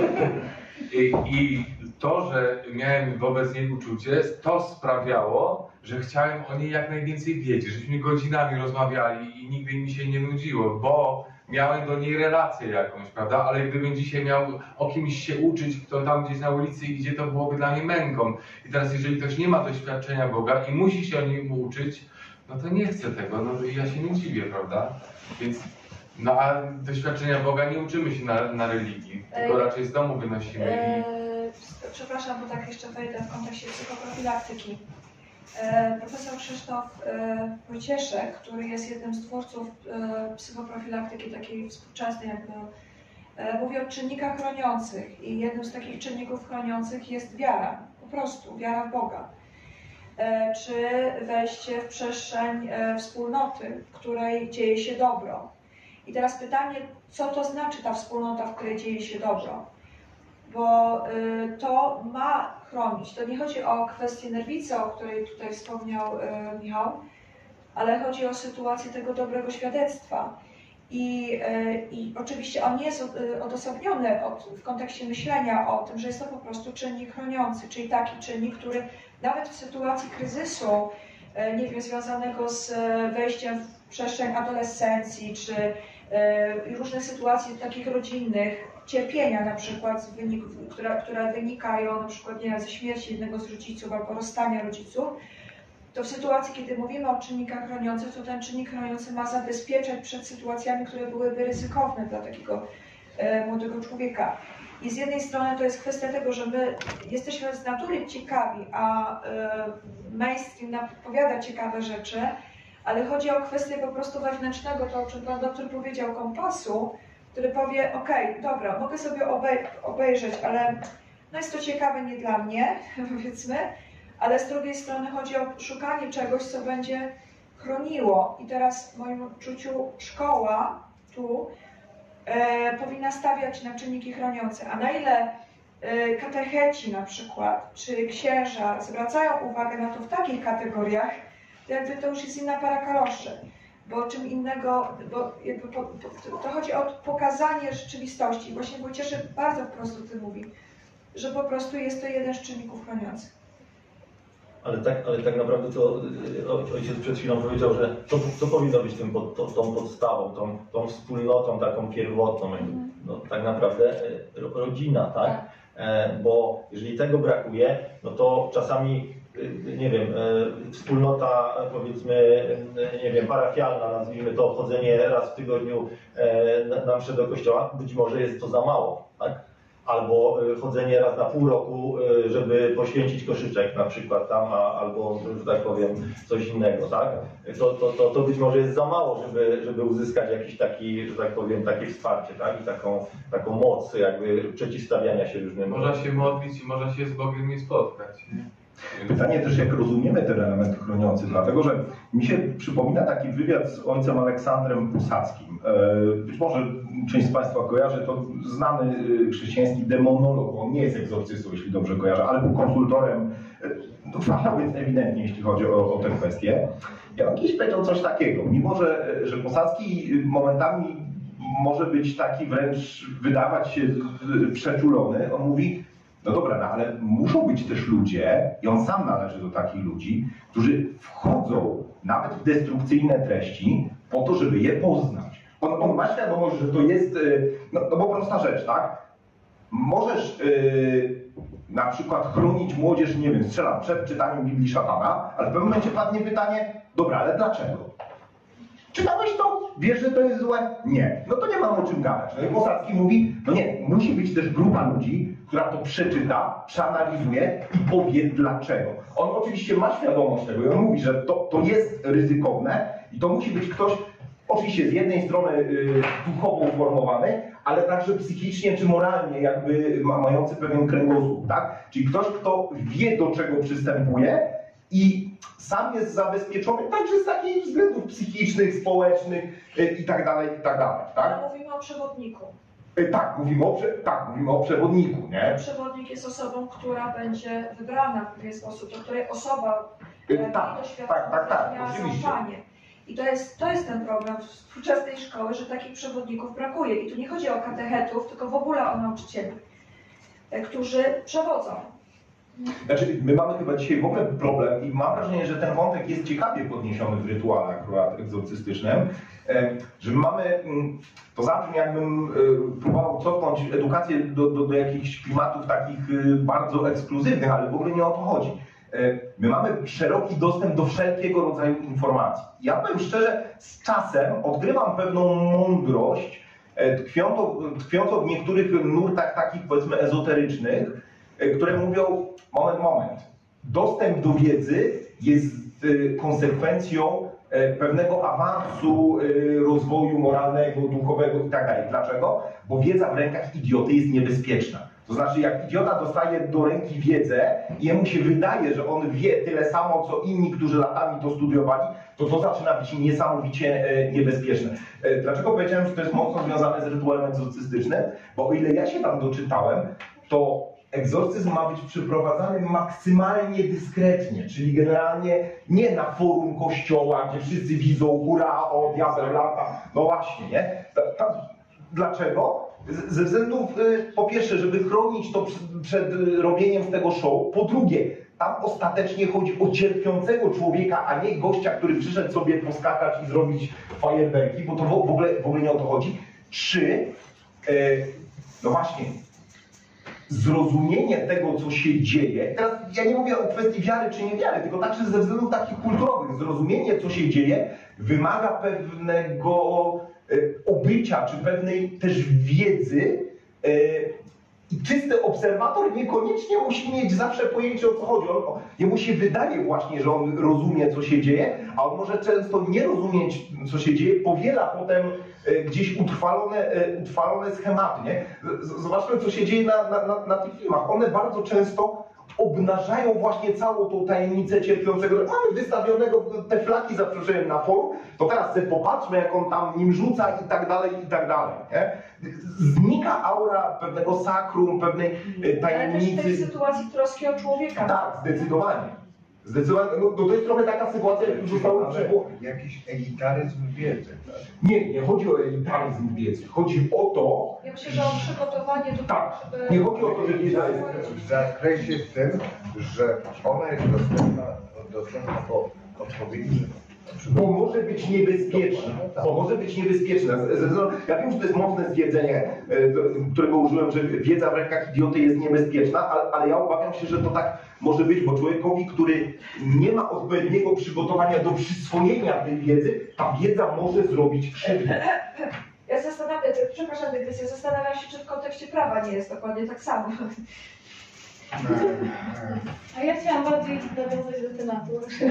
I, I to, że miałem wobec niej uczucie, to sprawiało, że chciałem o niej jak najwięcej wiedzieć, żeśmy godzinami rozmawiali i nigdy mi się nie nudziło, bo miałem do niej relację jakąś, prawda? Ale gdybym dzisiaj miał o kimś się uczyć, kto tam gdzieś na ulicy idzie, to byłoby dla mnie męką. I teraz jeżeli ktoś nie ma doświadczenia Boga i musi się o nim uczyć, no to nie chcę tego, no i ja się nie dziwię, prawda? Więc, no a doświadczenia Boga nie uczymy się na, na religii, tylko raczej z domu wynosimy. Eee, przepraszam, bo tak jeszcze wejdę w kontekście psychoprofilaktyki. Eee, profesor Krzysztof e, Wojcieszek, który jest jednym z twórców e, psychoprofilaktyki takiej współczesnej, jakby, e, mówi o czynnikach chroniących i jednym z takich czynników chroniących jest wiara, po prostu wiara w Boga. Czy wejście w przestrzeń wspólnoty, w której dzieje się dobro. I teraz pytanie, co to znaczy ta wspólnota, w której dzieje się dobro? Bo to ma chronić. To nie chodzi o kwestię nerwicy, o której tutaj wspomniał Michał, ale chodzi o sytuację tego dobrego świadectwa. I, i oczywiście on nie jest odosobniony od, w kontekście myślenia o tym, że jest to po prostu czynnik chroniący, czyli taki czynnik, który nawet w sytuacji kryzysu, nie wiem, związanego z wejściem w przestrzeń adolescencji, czy różnych sytuacji takich rodzinnych, cierpienia na przykład, z wyniku, które, które wynikają na przykład nie wiem, ze śmierci jednego z rodziców albo rozstania rodziców, to w sytuacji, kiedy mówimy o czynnikach chroniących, to ten czynnik chroniący ma zabezpieczać przed sytuacjami, które byłyby ryzykowne dla takiego e, młodego człowieka. I z jednej strony to jest kwestia tego, że my jesteśmy z natury ciekawi, a e, mainstream nam podpowiada ciekawe rzeczy, ale chodzi o kwestię po prostu wewnętrznego, to o czym pan doktor powiedział, kompasu, który powie, okej, dobra, mogę sobie obej obejrzeć, ale no jest to ciekawe nie dla mnie, powiedzmy, ale z drugiej strony chodzi o szukanie czegoś, co będzie chroniło. I teraz w moim odczuciu szkoła tu e, powinna stawiać na czynniki chroniące. A na ile e, katecheci na przykład, czy księża zwracają uwagę na to w takich kategoriach, to jakby to już jest inna para kaloszy. Bo czym innego, bo jakby po, po, to chodzi o pokazanie rzeczywistości. Właśnie Wojcieszek bardzo wprost o tym mówi, że po prostu jest to jeden z czynników chroniących. Ale tak, ale tak naprawdę to ojciec przed chwilą powiedział, że co, co powinno być tym pod, to, tą podstawą, tą, tą wspólnotą taką pierwotną, no, tak naprawdę rodzina, tak? E, bo jeżeli tego brakuje, no to czasami, nie wiem, e, wspólnota powiedzmy, nie wiem, parafialna, nazwijmy to, chodzenie raz w tygodniu e, na, na mszę do kościoła, być może jest to za mało, tak? Albo chodzenie raz na pół roku, żeby poświęcić koszyczek na przykład tam, a, albo, że tak powiem, coś innego, tak? To, to, to, to być może jest za mało, żeby, żeby uzyskać jakiś taki, że tak powiem, takie wsparcie, tak? I taką, taką moc jakby przeciwstawiania się różnym... Można się modlić i można się z Bogiem nie spotkać. Nie? Pytanie też, jak rozumiemy ten element chroniący, dlatego że mi się przypomina taki wywiad z ojcem Aleksandrem Posadzkim. Być może część z Państwa kojarzy, to znany chrześcijański demonolog, on nie jest egzorcystą, jeśli dobrze kojarzę, ale był konsultorem, no, fachowiec ewidentnie, jeśli chodzi o, o tę kwestię. Ja on kiedyś powiedział coś takiego, mimo że, że Posadzki momentami może być taki wręcz, wydawać się przeczulony, on mówi, no dobra, no ale muszą być też ludzie, i on sam należy do takich ludzi, którzy wchodzą nawet w destrukcyjne treści po to, żeby je poznać. On, on ma świadomość, że to jest, no, no bo prosta rzecz, tak? Możesz yy, na przykład chronić młodzież, nie wiem, strzelam, przed czytaniem Biblii szatana, ale w pewnym momencie padnie pytanie, dobra, ale dlaczego? Czytałeś to? Wiesz, że to jest złe? Nie. No to nie mam o czym gadać. No i Posadzki mówi, no nie, musi być też grupa ludzi, która to przeczyta, przeanalizuje i powie dlaczego. On oczywiście ma świadomość tego i on mówi, że to, to jest ryzykowne i to musi być ktoś, oczywiście z jednej strony y, duchowo uformowany, ale także psychicznie czy moralnie jakby ma, mający pewien kręgosłup, tak? Czyli ktoś, kto wie, do czego przystępuje i sam jest zabezpieczony także z takich względów psychicznych, społecznych y, i tak dalej, i tak dalej, tak? Ale mówimy o przewodniku. Y, tak, mówimy o, prze, tak, mówimy o przewodniku, nie? Przewodnik jest osobą, która będzie wybrana w pewien sposób, do której osoba Y, e, tak, doświadczona tak, tak, tak, miała oczywiście. zaufanie. I to jest, to jest ten problem współczesnej szkoły, że takich przewodników brakuje. I tu nie chodzi o katechetów, tylko w ogóle o nauczycieli, e, którzy przewodzą. Znaczy, my mamy chyba dzisiaj w ogóle problem i mam wrażenie, że ten wątek jest ciekawie podniesiony w rytuale akurat egzorcystycznym, że my mamy, to zabrzmi jakbym próbował cofnąć edukację do, do, do jakichś klimatów takich bardzo ekskluzywnych, ale w ogóle nie o to chodzi. My mamy szeroki dostęp do wszelkiego rodzaju informacji. Ja powiem szczerze, z czasem odgrywam pewną mądrość, tkwiącą, tkwiącą w niektórych nurtach takich, powiedzmy, ezoterycznych, które mówią, moment, moment, dostęp do wiedzy jest konsekwencją pewnego awansu rozwoju moralnego, duchowego i tak dalej. Dlaczego? Bo wiedza w rękach idioty jest niebezpieczna. To znaczy, jak idiota dostaje do ręki wiedzę i jemu się wydaje, że on wie tyle samo, co inni, którzy latami to studiowali, to to zaczyna być niesamowicie niebezpieczne. Dlaczego powiedziałem, że to jest mocno związane z rytuałem egzorcystycznym? Bo o ile ja się tam doczytałem, to egzorcyzm ma być przeprowadzany maksymalnie dyskretnie, czyli generalnie nie na forum kościoła, gdzie wszyscy widzą, hurra, o diabeł lata. No właśnie, nie? Ta, ta, dlaczego? Ze względów, y, po pierwsze, żeby chronić to przed, przed robieniem z tego show, po drugie, tam ostatecznie chodzi o cierpiącego człowieka, a nie gościa, który przyszedł sobie poskakać i zrobić fajerwerki, bo to w, w, ogóle, w ogóle nie o to chodzi. Trzy, y, no właśnie, zrozumienie tego, co się dzieje, teraz ja nie mówię o kwestii wiary czy niewiary, tylko także ze względów takich kulturowych, zrozumienie, co się dzieje, wymaga pewnego e, obycia, czy pewnej też wiedzy. E, I czysty obserwator niekoniecznie musi mieć zawsze pojęcie, o co chodzi. On, on, jemu się wydaje właśnie, że on rozumie, co się dzieje, a on może często nie rozumieć, co się dzieje, powiela potem e, gdzieś utrwalone, e, utrwalone schematy. Nie? Z, zobaczmy, co się dzieje na, na, na, na tych filmach. One bardzo często obnażają właśnie całą tą tajemnicę cierpiącego. Mamy wystawionego te flaki za przeproszeniem na forum, to teraz sobie popatrzmy, jak on tam nim rzuca i tak dalej, i tak dalej. Nie? Znika aura pewnego sakrum, pewnej tajemnicy. Ale też tej sytuacji troski o człowieka. Tak, zdecydowanie. Zdecydowanie. No, to jest trochę taka sytuacja, jak zostało przyszło. Jakiś elitaryzm wiedzy, tak? Nie, nie chodzi o elitaryzm wiedzy. Chodzi o to. Ja myślę, że o przygotowanie do tak. Nie chodzi o to, że wiedza jest. W zakresie tym, że ona jest dostępna, dostępna po odpowiednim. Bo może być niebezpieczna. Bo może być niebezpieczna. Ja wiem, że to jest mocne stwierdzenie, którego użyłem, że wiedza w rękach idioty jest niebezpieczna, ale, ale ja obawiam się, że to tak może być, bo człowiekowi, który nie ma odpowiedniego przygotowania do przyswojenia tej wiedzy, ta wiedza może zrobić krzywdę. Ja zastanawiam, przepraszam, dygresję, zastanawiam się, czy w kontekście prawa nie jest dokładnie tak samo. A ja chciałam bardziej nawiązać do tematu.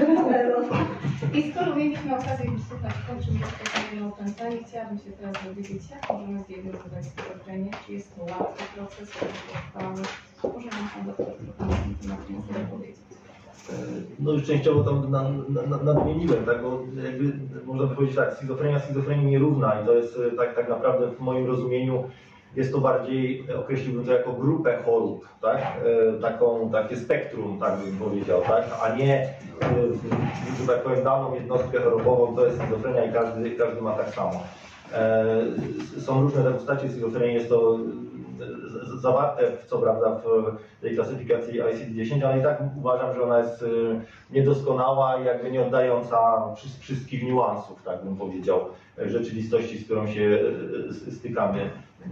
I skoro mieliśmy okazję wysłuchać o czym rozpoczynamy opętanie, chciałabym się teraz dowiedzieć, jak możemy zdiagnozować schizofrenię, czy jest to łatwy proces, czy trwały. Może nam Pan doktor na ten temat więcej powiedzieć. no już częściowo tam na, na, nadmieniłem, tak, bo jakby można by powiedzieć tak, schizofrenia schizofrenii nierówna i to jest tak, tak naprawdę w moim rozumieniu jest to bardziej, określiłbym to jako grupę chorób, tak, taką, takie spektrum, tak bym powiedział, tak, a nie, że tak powiem, daną jednostkę chorobową, to jest schizofrenia i każdy, każdy ma tak samo. Są różne postacie schizofrenii, jest to zawarte, co prawda, w tej klasyfikacji I C D dziesięć, ale i tak uważam, że ona jest niedoskonała i jakby nie oddająca wszystkich niuansów, tak bym powiedział, rzeczywistości, z którą się stykamy.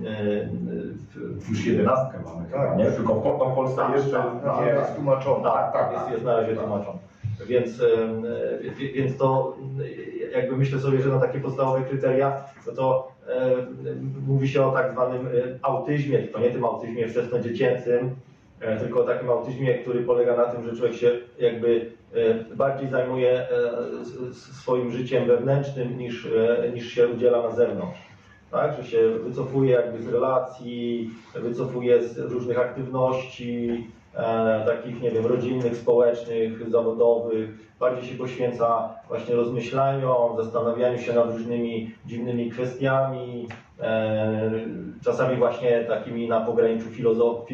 Już jedenastkę mamy, tak, nie? Tylko w Polsce tak, jeszcze tak, nie jest tłumaczona. Tak, tak, jest, jest na razie tłumaczona. Więc, więc to jakby myślę sobie, że na takie podstawowe kryteria, no to e, mówi się o tak zwanym autyzmie, tylko nie tym autyzmie wczesnodziecięcym, e, tylko o takim autyzmie, który polega na tym, że człowiek się jakby e, bardziej zajmuje e, swoim życiem wewnętrznym niż, e, niż się udziela na zewnątrz. Tak, że się wycofuje jakby z relacji, wycofuje z różnych aktywności, e, takich, nie wiem, rodzinnych, społecznych, zawodowych, bardziej się poświęca właśnie rozmyślaniom, zastanawianiu się nad różnymi dziwnymi kwestiami, e, czasami właśnie takimi na pograniczu filozof,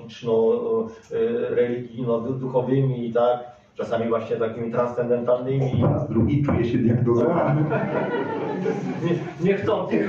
filozoficzno-religijno-duchowymi, tak? Czasami właśnie takimi transcendentalnymi. Raz drugi czuje się diagnozowany. Nie, niechcący.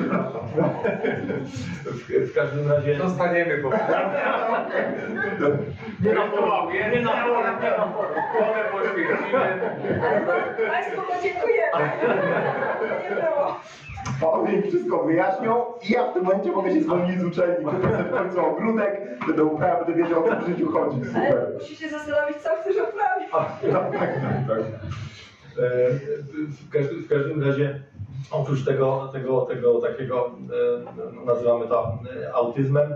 W, w każdym razie... Dostaniemy po prostu. Nie na forum, nie na forum, nie na forum. Pole poświęcimy. Państwu podziękujemy. Nie było. Panowie mi wszystko wyjaśnią i ja w tym momencie mogę się zwolnić z uczelni, kupię w końcu ogródek, będę uprawiał, będę wiedział, o co w życiu chodzi. Ale Super. musisz się zastanowić, co chcesz odprawić. Tak, tak, tak. W każdym, w każdym razie oprócz tego, tego, tego takiego, nazywamy to autyzmem,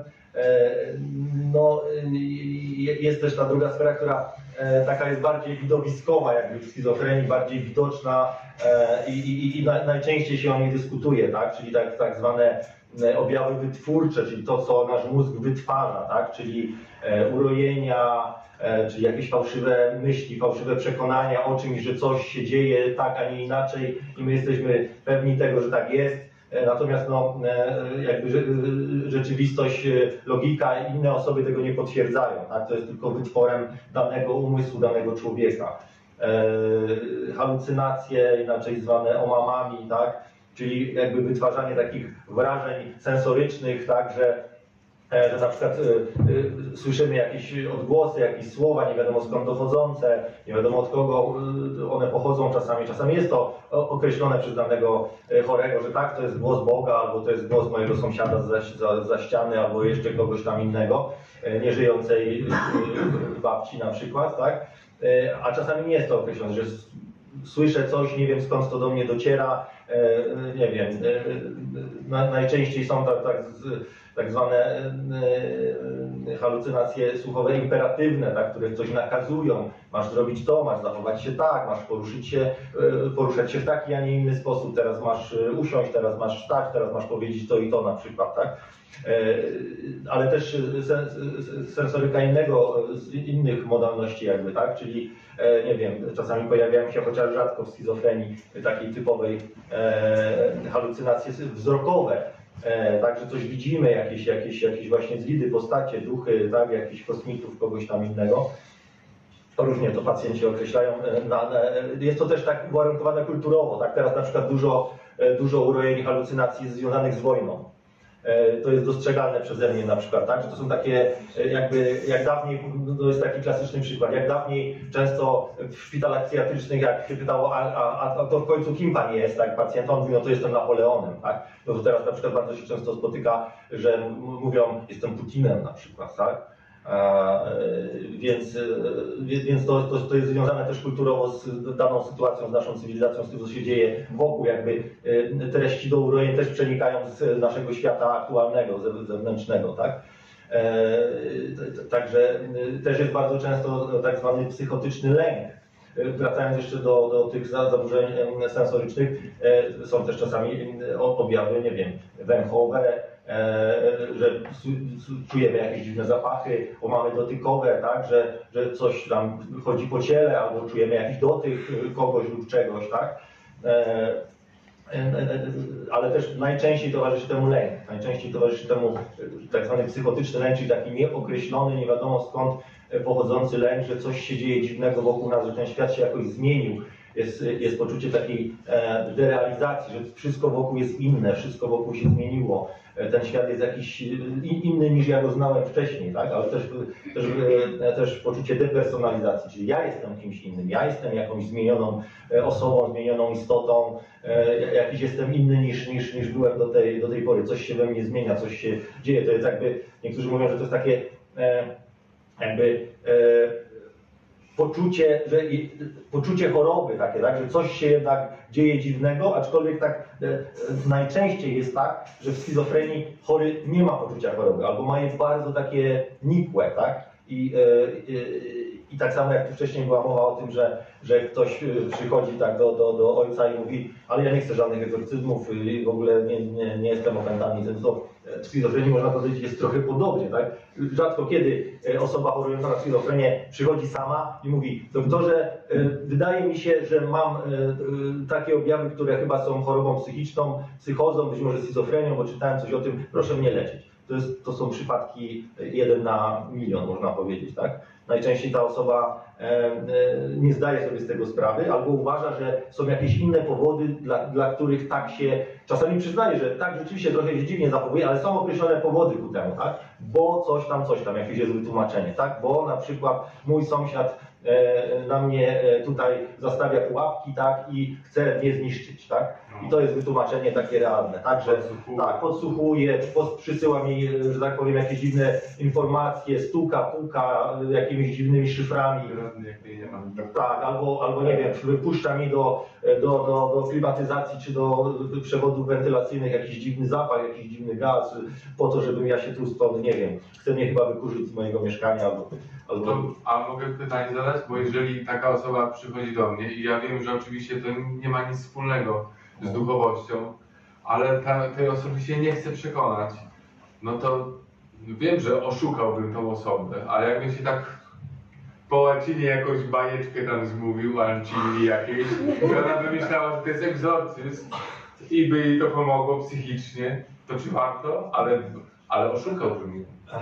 no, jest też ta druga sfera, która taka jest bardziej widowiskowa, jakby w schizofrenii, bardziej widoczna i, i, i najczęściej się o niej dyskutuje, tak? Czyli tak, tak zwane objawy wytwórcze, czyli to, co nasz mózg wytwarza, tak? Czyli urojenia, czyli jakieś fałszywe myśli, fałszywe przekonania o czymś, że coś się dzieje tak, a nie inaczej i my jesteśmy pewni tego, że tak jest. Natomiast no, jakby rzeczywistość, logika i inne osoby tego nie potwierdzają. Tak? To jest tylko wytworem danego umysłu, danego człowieka. Halucynacje, inaczej zwane omamami, tak? Czyli jakby wytwarzanie takich wrażeń sensorycznych, tak, że że na przykład y, y, słyszymy jakieś odgłosy, jakieś słowa, nie wiadomo skąd dochodzące, nie wiadomo od kogo y, one pochodzą czasami. Czasami jest to określone przez danego chorego, że tak, to jest głos Boga, albo to jest głos mojego sąsiada za, za, za ściany, albo jeszcze kogoś tam innego, y, nieżyjącej y, babci na przykład, tak? Y, a czasami nie jest to określone, że słyszę coś, nie wiem skąd to do mnie dociera, y, nie wiem, y, y, na, najczęściej są tak, tak tak zwane y, halucynacje słuchowe imperatywne, tak, które coś nakazują. Masz zrobić to, masz zachować się tak, masz poruszyć się, y, poruszać się w taki, a nie inny sposób. Teraz masz y, usiąść, teraz masz wstać, teraz masz powiedzieć to i to na przykład, tak? Y, ale też sens, sensoryka innego, z innych modalności jakby, tak? Czyli y, nie wiem, czasami pojawiają się, chociaż rzadko w schizofrenii, takiej typowej y, halucynacje wzrokowe. E, także coś widzimy, jakieś, jakieś, jakieś właśnie zwidy, postacie, duchy, tak, jakichś kosmitów, kogoś tam innego. Różnie to pacjenci określają. Na, na, jest to też tak uwarunkowane kulturowo. Tak? Teraz na przykład dużo, dużo urojeń, halucynacji związanych z wojną. To jest dostrzegalne przeze mnie na przykład, tak? Że to są takie jakby, jak dawniej, to jest taki klasyczny przykład, jak dawniej często w szpitalach psychiatrycznych, jak się pytało, a, a, a to w końcu kim pan jest, tak? Pacjent, on mówi, no to jestem Napoleonem, tak? No to teraz na przykład bardzo się często spotyka, że mówią, jestem Putinem na przykład, tak? A, więc więc to, to, to jest związane też kulturowo z daną sytuacją, z naszą cywilizacją, z tym, co się dzieje wokół, jakby treści do urojeń też przenikają z naszego świata aktualnego, zewnętrznego, tak? E, także też jest bardzo często tak zwany psychotyczny lęk. Wracając jeszcze do, do tych zaburzeń sensorycznych, są też czasami objawy, nie wiem, węchowe, że czujemy jakieś dziwne zapachy, bo mamy dotykowe, tak, że, że coś tam chodzi po ciele, albo czujemy jakiś dotyk kogoś lub czegoś, tak. Ale też najczęściej towarzyszy temu lęk, najczęściej towarzyszy temu tak zwany psychotyczny lęk, czyli taki nieokreślony, nie wiadomo skąd pochodzący lęk, że coś się dzieje dziwnego wokół nas, że ten świat się jakoś zmienił. Jest, jest poczucie takiej derealizacji, że wszystko wokół jest inne, wszystko wokół się zmieniło. Ten świat jest jakiś inny niż ja go znałem wcześniej, tak? Ale też, też, też poczucie depersonalizacji, czyli ja jestem kimś innym, ja jestem jakąś zmienioną osobą, zmienioną istotą, jakiś jestem inny niż, niż, niż byłem do tej, do tej pory, coś się we mnie zmienia, coś się dzieje. To jest jakby, niektórzy mówią, że to jest takie jakby poczucie, że, poczucie choroby takie, tak, że coś się jednak dzieje dziwnego, aczkolwiek tak e, najczęściej jest tak, że w schizofrenii chory nie ma poczucia choroby, albo ma je bardzo takie nikłe, tak? I, e, i, i tak samo jak tu wcześniej była mowa o tym, że, że ktoś przychodzi tak do, do, do ojca i mówi, ale ja nie chcę żadnych egzorcyzmów i w ogóle nie, nie, nie jestem opętany, więc to w schizofrenii można powiedzieć jest trochę podobnie, tak? Rzadko kiedy osoba chorująca na schizofrenię przychodzi sama i mówi, doktorze, wydaje mi się, że mam takie objawy, które chyba są chorobą psychiczną, psychozą, być może schizofrenią, bo czytałem coś o tym, proszę mnie leczyć. To, jest, to są przypadki jeden na milion, można powiedzieć, tak? Najczęściej ta osoba e, e, nie zdaje sobie z tego sprawy, albo uważa, że są jakieś inne powody, dla, dla których tak się czasami przyznaje, że tak rzeczywiście trochę się dziwnie zachowuje, ale są określone powody ku temu, tak? Bo coś tam, coś tam, jakieś jest wytłumaczenie, tak? Bo na przykład mój sąsiad e, na mnie tutaj zastawia pułapki, tak? I chce mnie zniszczyć, tak? I to jest wytłumaczenie takie realne, tak? Że tak, podsłuchuje, przysyła mi, że tak powiem, jakieś dziwne informacje, stuka, puka jakimiś dziwnymi szyframi. Tak, albo, albo nie wiem, wypuszcza mi do, do, do, do klimatyzacji czy do przewodów wentylacyjnych jakiś dziwny zapach, jakiś dziwny gaz, po to, żebym ja się tu stąd, nie wiem, chce mnie chyba wykurzyć z mojego mieszkania albo... albo... To, a mogę pytanie zadać? Bo jeżeli taka osoba przychodzi do mnie i ja wiem, że oczywiście to nie ma nic wspólnego z duchowością, ale ta, tej osoby się nie chce przekonać, no to wiem, że oszukałbym tą osobę, ale jakbym się tak po łacinie jakąś bajeczkę tam zmówił, ancilli jakieś, i ona by myślała, że to jest egzorcyzm i by jej to pomogło psychicznie, to czy warto? Ale, ale oszukałbym ją.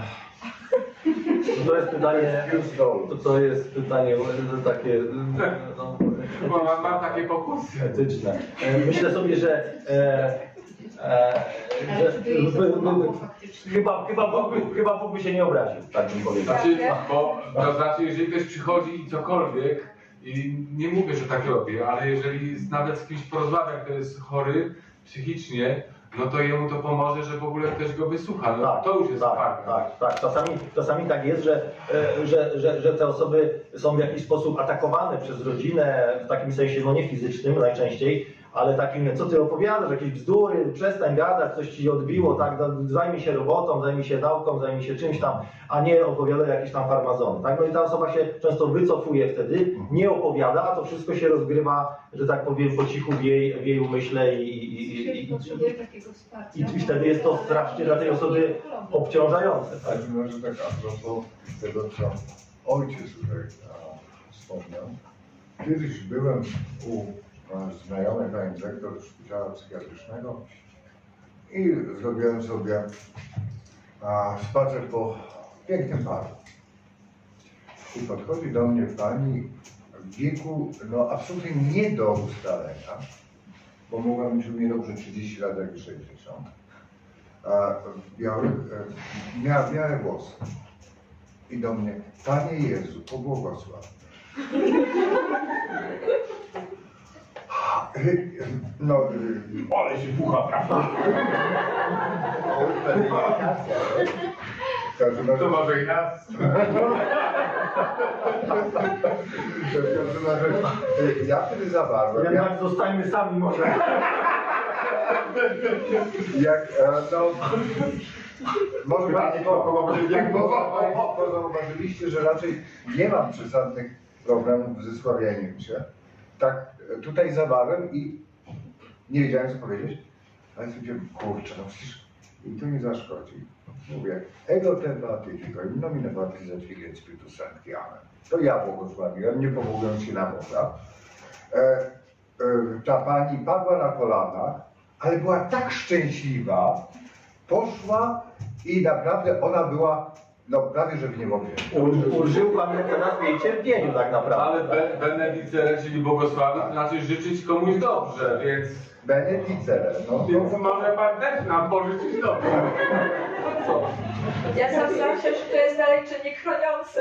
To jest pytanie, to, to jest pytanie takie, no, Bo mam, mam takie pokusy etyczne. Myślę sobie, że, e, e, że chyba, chyba, Bóg by, chyba Bóg by się nie obraził, tak bym powiedział. Znaczy, bo, to znaczy, jeżeli ktoś przychodzi i cokolwiek, i nie mówię, że tak robię, ale jeżeli nawet z kimś porozmawiam, kto jest chory psychicznie, no to jemu to pomoże, że w ogóle ktoś go wysłucha. No tak, to już jest tak, fakt. Tak, tak. Czasami, czasami tak jest, że, że, że, że te osoby są w jakiś sposób atakowane przez rodzinę, w takim sensie, no nie fizycznym najczęściej, ale takim, co ty opowiadasz, jakieś bzdury, przestań gadać, coś ci odbiło, tak, zajmij się robotą, zajmij się nauką, zajmij się czymś tam, a nie opowiada jakieś tam farmazony, tak? No i ta osoba się często wycofuje wtedy, nie opowiada, a to wszystko się rozgrywa, że tak powiem, po cichu w jej, w jej umyśle i, i, i, i, i, i wtedy jest to strasznie dla tej osoby obciążające, tak? Może tak a propos tego, co ojciec tutaj wspomniał. Kiedyś byłem u znajomej pani dyrektor szpitala psychiatrycznego i zrobiłem sobie a, spacer po pięknym parku. I podchodzi do mnie pani w wieku no, absolutnie nie do ustalenia, bo mogła mieć u mnie dobrze trzydzieści lat, jak i sześćdziesiąt. A, białych, miała białe włosy. I do mnie, Panie Jezu, pobłogosław. No, ale się pucha, prawda? To może i nas. Ja wtedy zawarłem. Jednak ja... zostańmy sami może. Jak, no... Może Państwo zauważyliście, że raczej nie mam przesadnych problemów ze sławieniem się. Tak tutaj zawarłem i nie wiedziałem, co powiedzieć, ale stwierdziłem, kurczę, no przecież I to mi zaszkodzi. Mówię, ego te beatyfico, in nomine Patris et Filii et Spiritus Sancti. Amen. To ja błogosławiłem, nie powołując się na Boga. E, e, ta pani padła na kolanach, ale była tak szczęśliwa, poszła i naprawdę ona była, no prawie że w niewolniku. Użył Pan mecenas w jej cierpieniu tak naprawdę. Ale be, benedicere, czyli błogosławić, to znaczy życzyć komuś dobrze, więc... Benedicere, no. Więc może Pan też nam pożyczyć dobrze. Ja zastanawiam się, że to jest dalej czynnik chroniący.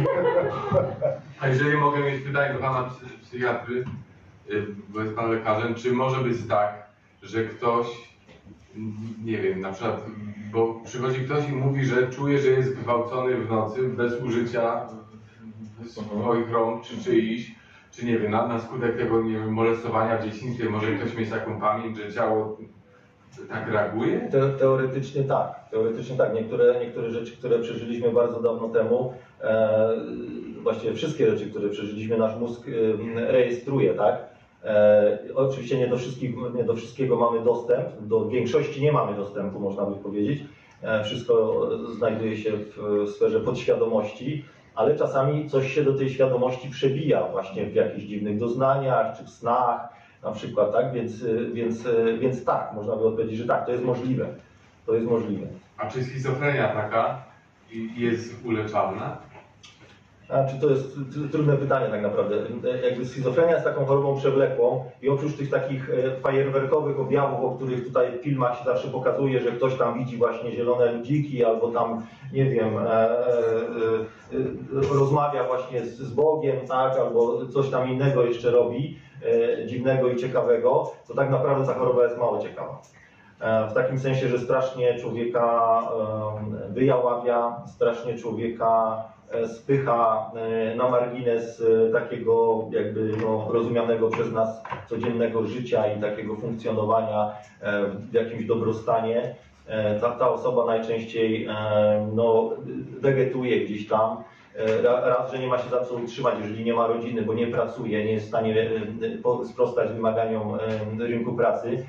A jeżeli mogę mieć pytanie do Pana psychiatry, bo jest Pan lekarzem, czy może być tak, że ktoś, nie wiem, na przykład, bo przychodzi ktoś i mówi, że czuje, że jest gwałcony w nocy bez użycia swoich rąk czy czyichś, czy nie wiem, na, na skutek tego, nie wiem, molestowania w dzieciństwie, może ktoś mieć taką pamięć, że ciało tak reaguje? Te, teoretycznie tak, teoretycznie tak. Niektóre, niektóre rzeczy, które przeżyliśmy bardzo dawno temu, e, właściwie wszystkie rzeczy, które przeżyliśmy, nasz mózg e, rejestruje, tak? E, oczywiście nie do, wszystkich, nie do wszystkiego mamy dostęp, do większości nie mamy dostępu, można by powiedzieć. E, wszystko znajduje się w sferze podświadomości, ale czasami coś się do tej świadomości przebija właśnie w jakichś dziwnych doznaniach czy w snach na przykład, tak? Więc, więc, więc tak, można by odpowiedzieć, że tak, to jest możliwe. To jest możliwe. A czy schizofrenia taka jest uleczalna? A czy to jest trudne pytanie tak naprawdę. Jakby schizofrenia jest taką chorobą przewlekłą i oprócz tych takich fajerwerkowych objawów, o których tutaj w filmach się zawsze pokazuje, że ktoś tam widzi właśnie zielone ludziki albo tam, nie wiem, e, e, e, rozmawia właśnie z, z Bogiem, tak, albo coś tam innego jeszcze robi, e, dziwnego i ciekawego, to tak naprawdę ta choroba jest mało ciekawa. W takim sensie, że strasznie człowieka wyjaławia, strasznie człowieka spycha na margines takiego jakby no, rozumianego przez nas codziennego życia i takiego funkcjonowania w jakimś dobrostanie. Ta, ta osoba najczęściej no, wegetuje gdzieś tam. Raz, że nie ma się za co utrzymać, jeżeli nie ma rodziny, bo nie pracuje, nie jest w stanie sprostać wymaganiom rynku pracy.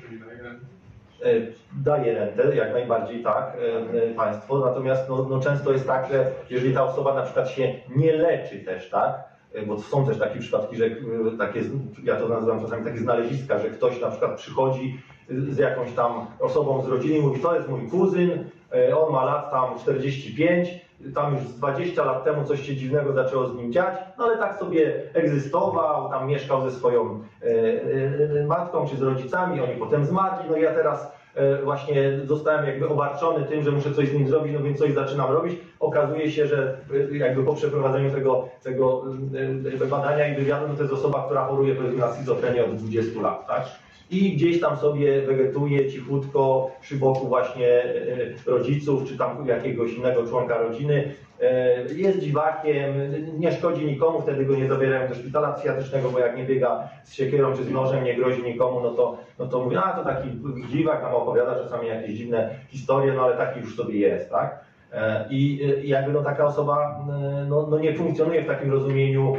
Daje rentę, jak najbardziej tak, państwo, natomiast no, no często jest tak, że jeżeli ta osoba na przykład się nie leczy też, tak, bo są też takie przypadki, że takie, ja to nazywam czasami takie znaleziska, że ktoś na przykład przychodzi z jakąś tam osobą z rodziny i mówi, to jest mój kuzyn, on ma lat tam czterdzieści pięć, tam już z dwadzieścia lat temu coś się dziwnego zaczęło z nim dziać, no ale tak sobie egzystował, tam mieszkał ze swoją e, e, matką czy z rodzicami, oni potem zmarli, no i ja teraz e, właśnie zostałem jakby obarczony tym, że muszę coś z nim zrobić, no więc coś zaczynam robić. Okazuje się, że e, jakby po przeprowadzeniu tego, tego e, badania i wywiadu, no to jest osoba, która choruje powiedzmy na schizofrenię od dwudziestu lat, tak? I gdzieś tam sobie wegetuje cichutko przy boku właśnie rodziców, czy tam jakiegoś innego członka rodziny. Jest dziwakiem, nie szkodzi nikomu, wtedy go nie zabierają do szpitala psychiatrycznego, bo jak nie biega z siekierą czy z nożem, nie grozi nikomu, no to, no to mówię, a to taki dziwak, tam opowiada czasami jakieś dziwne historie, no ale taki już sobie jest, tak? I jakby no, taka osoba no, no nie funkcjonuje w takim rozumieniu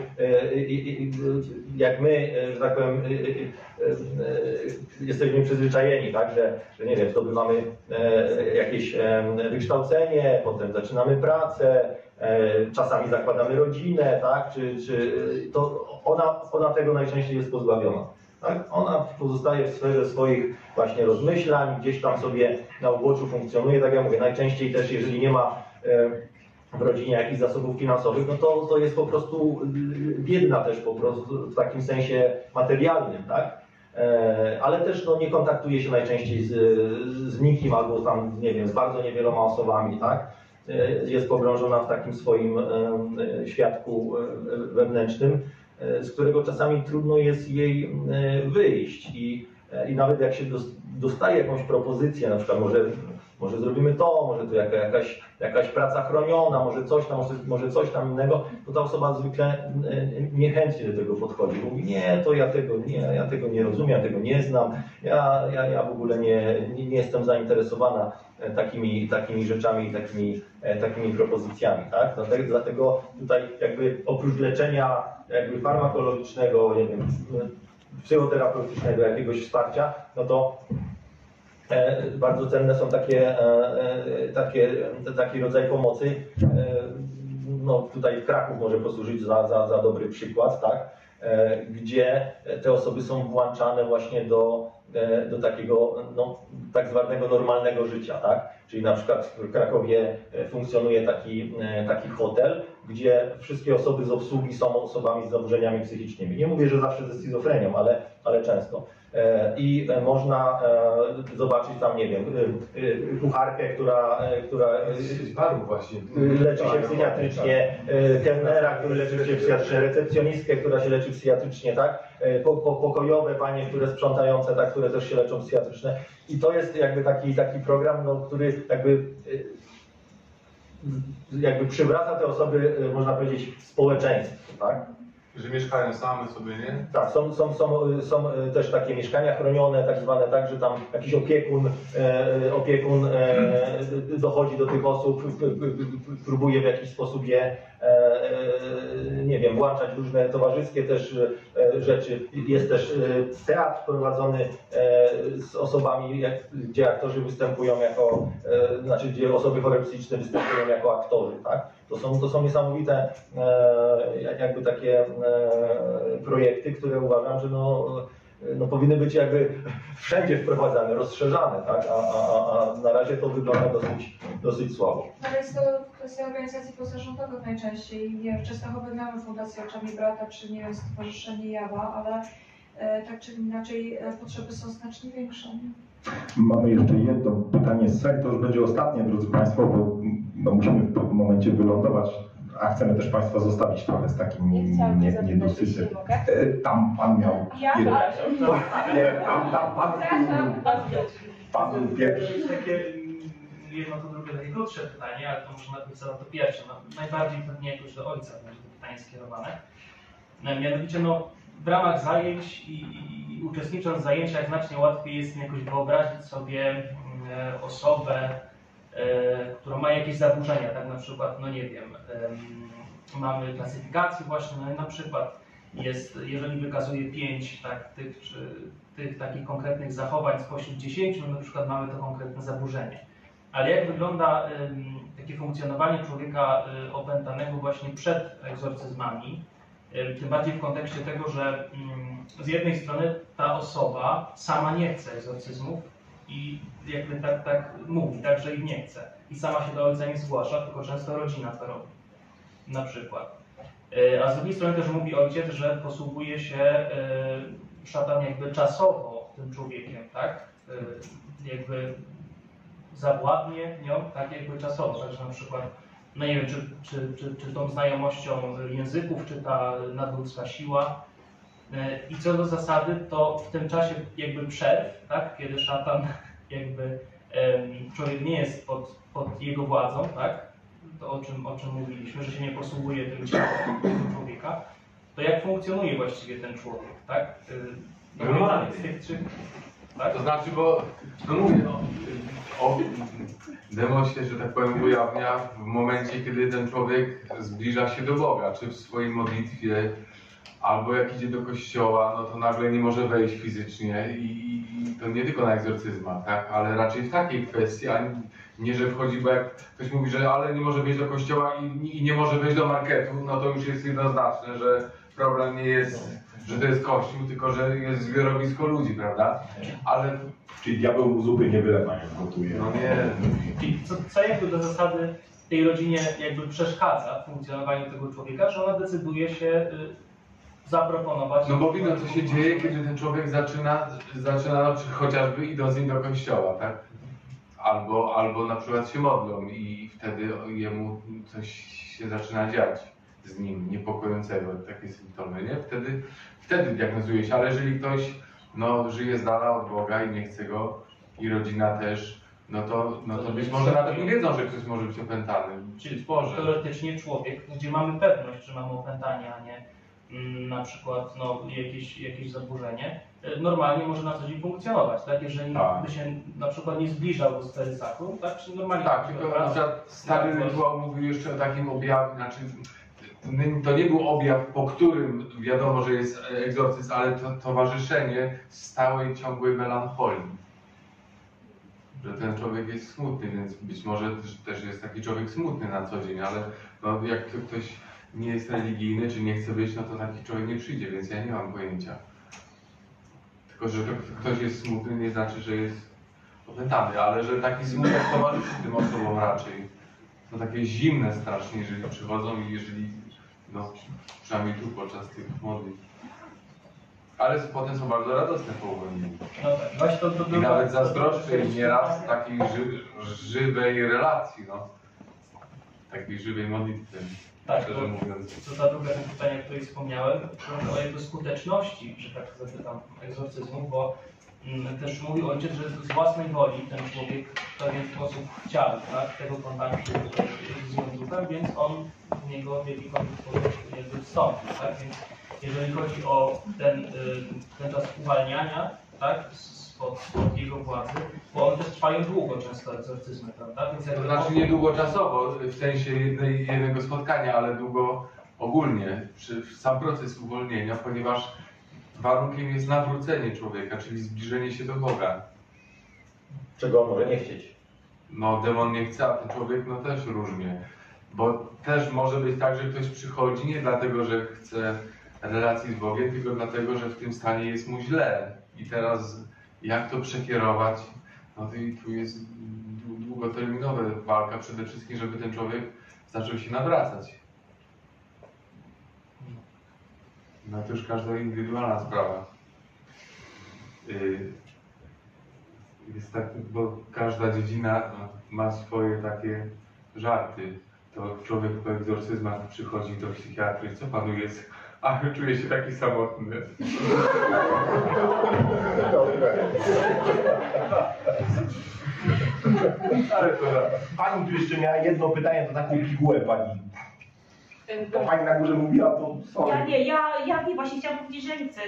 jak my, że tak powiem, jesteśmy przyzwyczajeni, tak, że, że nie wiem, zdobywamy jakieś wykształcenie, potem zaczynamy pracę, czasami zakładamy rodzinę, tak, czy, czy to ona, ona tego najczęściej jest pozbawiona. Tak? Ona pozostaje w sferze swoich właśnie rozmyślań, gdzieś tam sobie na uboczu funkcjonuje, tak jak mówię, najczęściej też jeżeli nie ma w rodzinie jakichś zasobów finansowych, no to, to jest po prostu biedna też po prostu w takim sensie materialnym, tak? Ale też no, nie kontaktuje się najczęściej z, z nikim albo tam, nie wiem, z bardzo niewieloma osobami, tak? Jest pogrążona w takim swoim światku wewnętrznym, z którego czasami trudno jest jej wyjść i, i nawet jak się dostaje jakąś propozycję, na przykład może, może zrobimy to, może to jaka, jakaś, jakaś praca chroniona, może coś tam, może, może coś tam innego, to ta osoba zwykle niechętnie do tego podchodzi. Mówi, nie, to ja tego nie, ja tego nie rozumiem, ja tego nie znam, ja, ja, ja w ogóle nie, nie, nie jestem zainteresowana takimi, takimi rzeczami, takimi, takimi propozycjami, tak? Dlatego, dlatego tutaj jakby oprócz leczenia jakby farmakologicznego, nie wiem, psychoterapeutycznego jakiegoś wsparcia, no to Bardzo cenne są takie, takie, taki rodzaj pomocy. No, tutaj Kraków może posłużyć za, za, za dobry przykład, tak? Gdzie te osoby są włączane właśnie do, do takiego no, tak zwanego normalnego życia, tak? Czyli na przykład w Krakowie funkcjonuje taki, taki hotel, gdzie wszystkie osoby z obsługi są osobami z zaburzeniami psychicznymi. Nie mówię, że zawsze ze schizofrenią, ale, ale często. I można zobaczyć tam, nie wiem, kucharkę, która, która właśnie. leczy się psychiatrycznie, kelnera, który leczy się psychiatrycznie, recepcjonistkę, która się leczy psychiatrycznie, tak? Po, po, pokojowe panie, które sprzątające, tak, które też się leczą psychiatrycznie. I to jest jakby taki, taki program, no, który jakby, jakby przywraca te osoby, można powiedzieć, w społeczeństwu, tak? Że mieszkają same sobie, nie? Tak, są, są, są, są też takie mieszkania chronione, tak zwane, tak, że tam jakiś opiekun, e, opiekun e, dochodzi do tych osób, próbuje w jakiś sposób je, e, nie wiem, włączać w różne towarzyskie też e, rzeczy. Jest też e, teatr prowadzony e, z osobami, jak, gdzie aktorzy występują jako, e, znaczy gdzie osoby chore psychiczne występują jako aktorzy, tak? To są, to są niesamowite e, jakby takie e, projekty, które uważam, że no, no powinny być jakby wszędzie wprowadzane, rozszerzane, tak? a, a, a na razie to wygląda dosyć, dosyć słabo. Ale jest to kwestia organizacji pozarządowych najczęściej. Nie wiem, w Częstochowie mamy Fundację Oczami Brata, czy nie wiem, Stowarzyszenie Jawa, ale e, tak czy inaczej e, potrzeby są znacznie większe. Nie? Mamy jeszcze jedno pytanie z sali, to już będzie ostatnie, drodzy Państwo, bo no, musimy w pewnym momencie wylądować, a chcemy też Państwa zostawić trochę z takim nie, niedosytem. Tam Pan miał... Ja? Nie, tam, tam Pan, pan był pierwszy. Takie jedno to drugie takie krótsze pytanie, ale to może najpierw zadam to pierwsze. No, najbardziej pewnie jakoś do ojca będzie to pytanie skierowane. Mianowicie no, w ramach zajęć i, i, i uczestnicząc w zajęciach znacznie łatwiej jest mi jakoś wyobrazić sobie e, osobę, e, która ma jakieś zaburzenia, tak na przykład, no nie wiem, e, mamy klasyfikację właśnie, no na przykład jest, jeżeli wykazuje pięć tak, tych, czy, tych takich konkretnych zachowań spośród dziesięciu, no na przykład mamy to konkretne zaburzenie. Ale jak wygląda e, takie funkcjonowanie człowieka e, opętanego właśnie przed egzorcyzmami? Tym bardziej w kontekście tego, że z jednej strony ta osoba sama nie chce egzorcyzmów i jakby tak, tak mówi, tak, że ich nie chce. I sama się do ojca nie zgłasza, tylko często rodzina to robi. Na przykład. A z drugiej strony też mówi ojciec, że posługuje się szatan jakby czasowo tym człowiekiem, tak? Jakby zawładnie nią, tak jakby czasowo. Także na przykład no nie wiem, czy, czy, czy, czy tą znajomością języków, czy ta nadludzka siła. I co do zasady, to w tym czasie jakby przerw, tak, kiedy szatan jakby człowiek nie jest pod, pod jego władzą, tak, to o czym, o czym mówiliśmy, że się nie posługuje tym ciałem człowieka, to jak funkcjonuje właściwie ten człowiek, tak? Normalnie. Tak? To znaczy, bo no mówię, no, o, demo się, że tak powiem, ujawnia w momencie, kiedy ten człowiek zbliża się do Boga, czy w swojej modlitwie, albo jak idzie do kościoła, no to nagle nie może wejść fizycznie i, i to nie tylko na egzorcyzmach, tak, ale raczej w takiej kwestii, a nie, że wchodzi, bo jak ktoś mówi, że ale nie może wejść do kościoła i, i nie może wejść do marketu, no to już jest jednoznaczne, że problem nie jest, że to jest kościół, tylko że jest zbiorowisko ludzi, prawda? Ale... Czyli diabeł mu zupy nie wylewa, jak gotuje. No nie. Czyli co, co jakby do zasady tej rodzinie jakby przeszkadza w funkcjonowaniu tego człowieka, że ona decyduje się y, zaproponować... No bo widzą, co się dzieje, kiedy ten człowiek zaczyna, zaczyna no, chociażby idąc nim do kościoła, tak? Albo, albo na przykład się modlą i wtedy jemu coś się zaczyna dziać z nim niepokojącego, takie symptomy, nie? Wtedy, wtedy diagnozuje się, ale jeżeli ktoś no, żyje z dala od Boga i nie chce go i rodzina też, no to, no to być może nawet nie wiedzą, że ktoś może być opętany. Czyli teoretycznie człowiek, gdzie mamy pewność, że mamy opętanie, a nie mm, na przykład no, jakieś, jakieś zaburzenie, normalnie może na co dzień funkcjonować, tak? Jeżeli tak. by się na przykład nie zbliżał do sfery sakrum, tak? Czy normalnie... Tak, tylko stary rytuał mówił jeszcze o takim objawie, znaczy to nie był objaw, po którym wiadomo, że jest egzorcyzm, ale to towarzyszenie stałej, ciągłej melancholii. że ten człowiek jest smutny, więc być może też, też jest taki człowiek smutny na co dzień, ale no, jak ktoś nie jest religijny, czy nie chce być, no to taki człowiek nie przyjdzie, więc ja nie mam pojęcia. Tylko, że ktoś jest smutny, nie znaczy, że jest opętany, ale że taki smutek towarzyszy tym osobom raczej. No takie zimne strasznie, jeżeli przychodzą i jeżeli, no przynajmniej tu podczas tych modlitw. Ale potem są bardzo radosne po uwolnieniu. No tak, właśnie to, to, to, I nawet zazdroszczę im nieraz takiej ży, żywej relacji, no. Takiej żywej modlitwy. Tak, szczerze to, mówiąc. co za drugie pytanie, o której wspomniałem, to o jego skuteczności, że tak zapytam, egzorcyzmu, bo mm, też mówił ojciec, że z własnej woli ten człowiek w pewien sposób chciał, tak, tego kontaktu z Jezusem, więc on w niego w jakikolwiek sposób jakby wstąpił, tak, więc jeżeli chodzi o ten, ten czas uwalniania, tak, spod, spod jego władzy, bo one też trwają długo często egzorcyzmy, prawda? Więc To znaczy nie długoczasowo, w sensie jednej, jednego spotkania, ale długo ogólnie, przy, sam proces uwolnienia, ponieważ warunkiem jest nawrócenie człowieka, czyli zbliżenie się do Boga. Czego on może nie chcieć? No demon nie chce, a ten człowiek no też różnie. Bo też może być tak, że ktoś przychodzi nie dlatego, że chce relacji z Bogiem, tylko dlatego, że w tym stanie jest mu źle. I teraz jak to przekierować? No to i tu jest długoterminowa walka przede wszystkim, żeby ten człowiek zaczął się nawracać. No to już każda indywidualna sprawa. Jest tak, bo każda dziedzina ma swoje takie żarty. To człowiek po egzorcyzmach przychodzi do psychiatry, co panu jest? A czuję się taki samotny. Pani tu jeszcze miała jedno pytanie, to taką pigułę pani. To pani na górze mówiła, to sorry. Ja nie, ja, ja nie, właśnie chciałam powiedzieć, że nie chcę.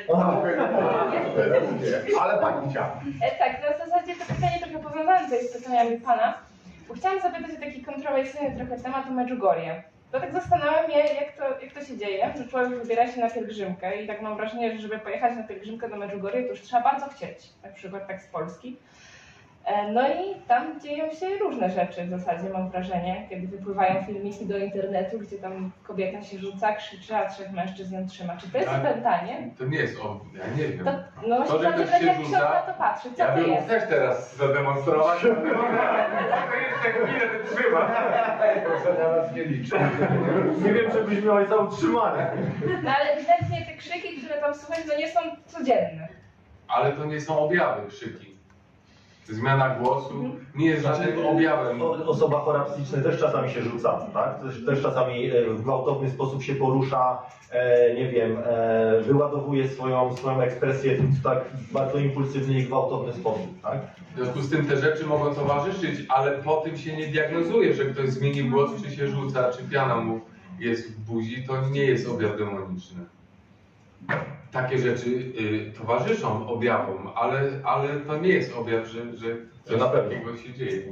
Ale pani chciała. E, tak, no w zasadzie to pytanie trochę powiązane tutaj z pytaniami pana, bo chciałam zapytać o taki kontrowersyjny trochę temat o Medjugorje. To tak zastanawiam się, jak to, jak to się dzieje, że człowiek wybiera się na pielgrzymkę i tak mam wrażenie, że żeby pojechać na pielgrzymkę do Medjugorje, to już trzeba bardzo chcieć, na przykład tak z Polski. No i tam dzieją się różne rzeczy w zasadzie, mam wrażenie, kiedy wypływają filmiki do internetu, gdzie tam kobieta się rzuca, krzyczy, a trzech mężczyzn ją trzyma. Czy to jest opętanie? To nie jest o... ja nie wiem. To, no właśnie to, że zapytać, ktoś się jak ksiądz rzuca, na to patrzy, co ja to bym jest? mógł też teraz zademonstrować, ale to jeszcze chwilę wytrzyma. Proszę na nas nie liczy. Nie wiem, czy byś miał za utrzymane. No ale ewidentnie te krzyki, które tam słychać, no nie są codzienne. Ale to nie są objawy krzyki. Zmiana głosu nie jest żadnym objawem. Osoba chora psychiczna też czasami się rzuca, tak? Też, też czasami w gwałtowny sposób się porusza, e, nie wiem, e, wyładowuje swoją, swoją ekspresję w tak bardzo impulsywny i gwałtowny sposób, tak? W związku z tym te rzeczy mogą towarzyszyć, ale po tym się nie diagnozuje, że ktoś zmieni głos, czy się rzuca, czy piana mu jest w buzi, to nie jest objaw demoniczny. Takie rzeczy y, towarzyszą objawom, ale, ale to nie jest objaw, że, że coś na pewno takiego się dzieje.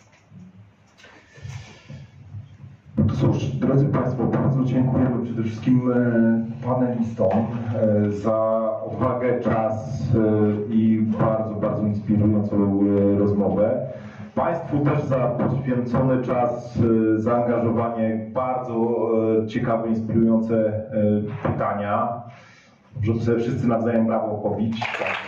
Cóż, drodzy Państwo, bardzo dziękujemy przede wszystkim panelistom za odwagę, czas i bardzo, bardzo inspirującą rozmowę. Państwu też za poświęcony czas, zaangażowanie, bardzo ciekawe, inspirujące pytania. Możemy sobie wszyscy nawzajem brawo pobić.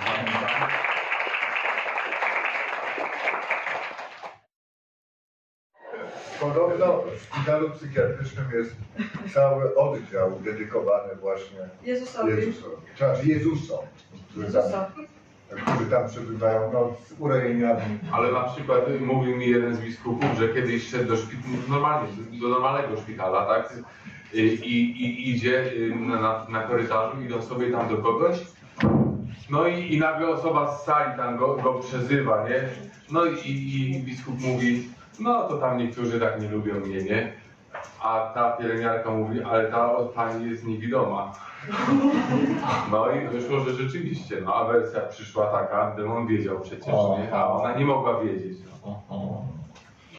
Podobno w szpitalu psychiatrycznym jest cały oddział dedykowany właśnie Jezusowi. Jezusowi. Znaczy Jezusom, którzy tam, którzy tam przebywają no, z urojeniami. Ale na przykład mówił mi jeden z biskupów, że kiedyś szedł do szpitala, normalnie, do normalnego szpitala, tak? I, i, i idzie na, na korytarzu, idą sobie tam do kogoś, no i, i nagle osoba z sali tam go, go przezywa, nie? No i, i biskup mówi, no to tam niektórzy tak nie lubią mnie, nie? A ta pielęgniarka mówi, ale ta pani jest niewidoma. No i wyszło, że rzeczywiście, no a wersja przyszła taka, demon wiedział przecież, nie? A ona nie mogła wiedzieć. No.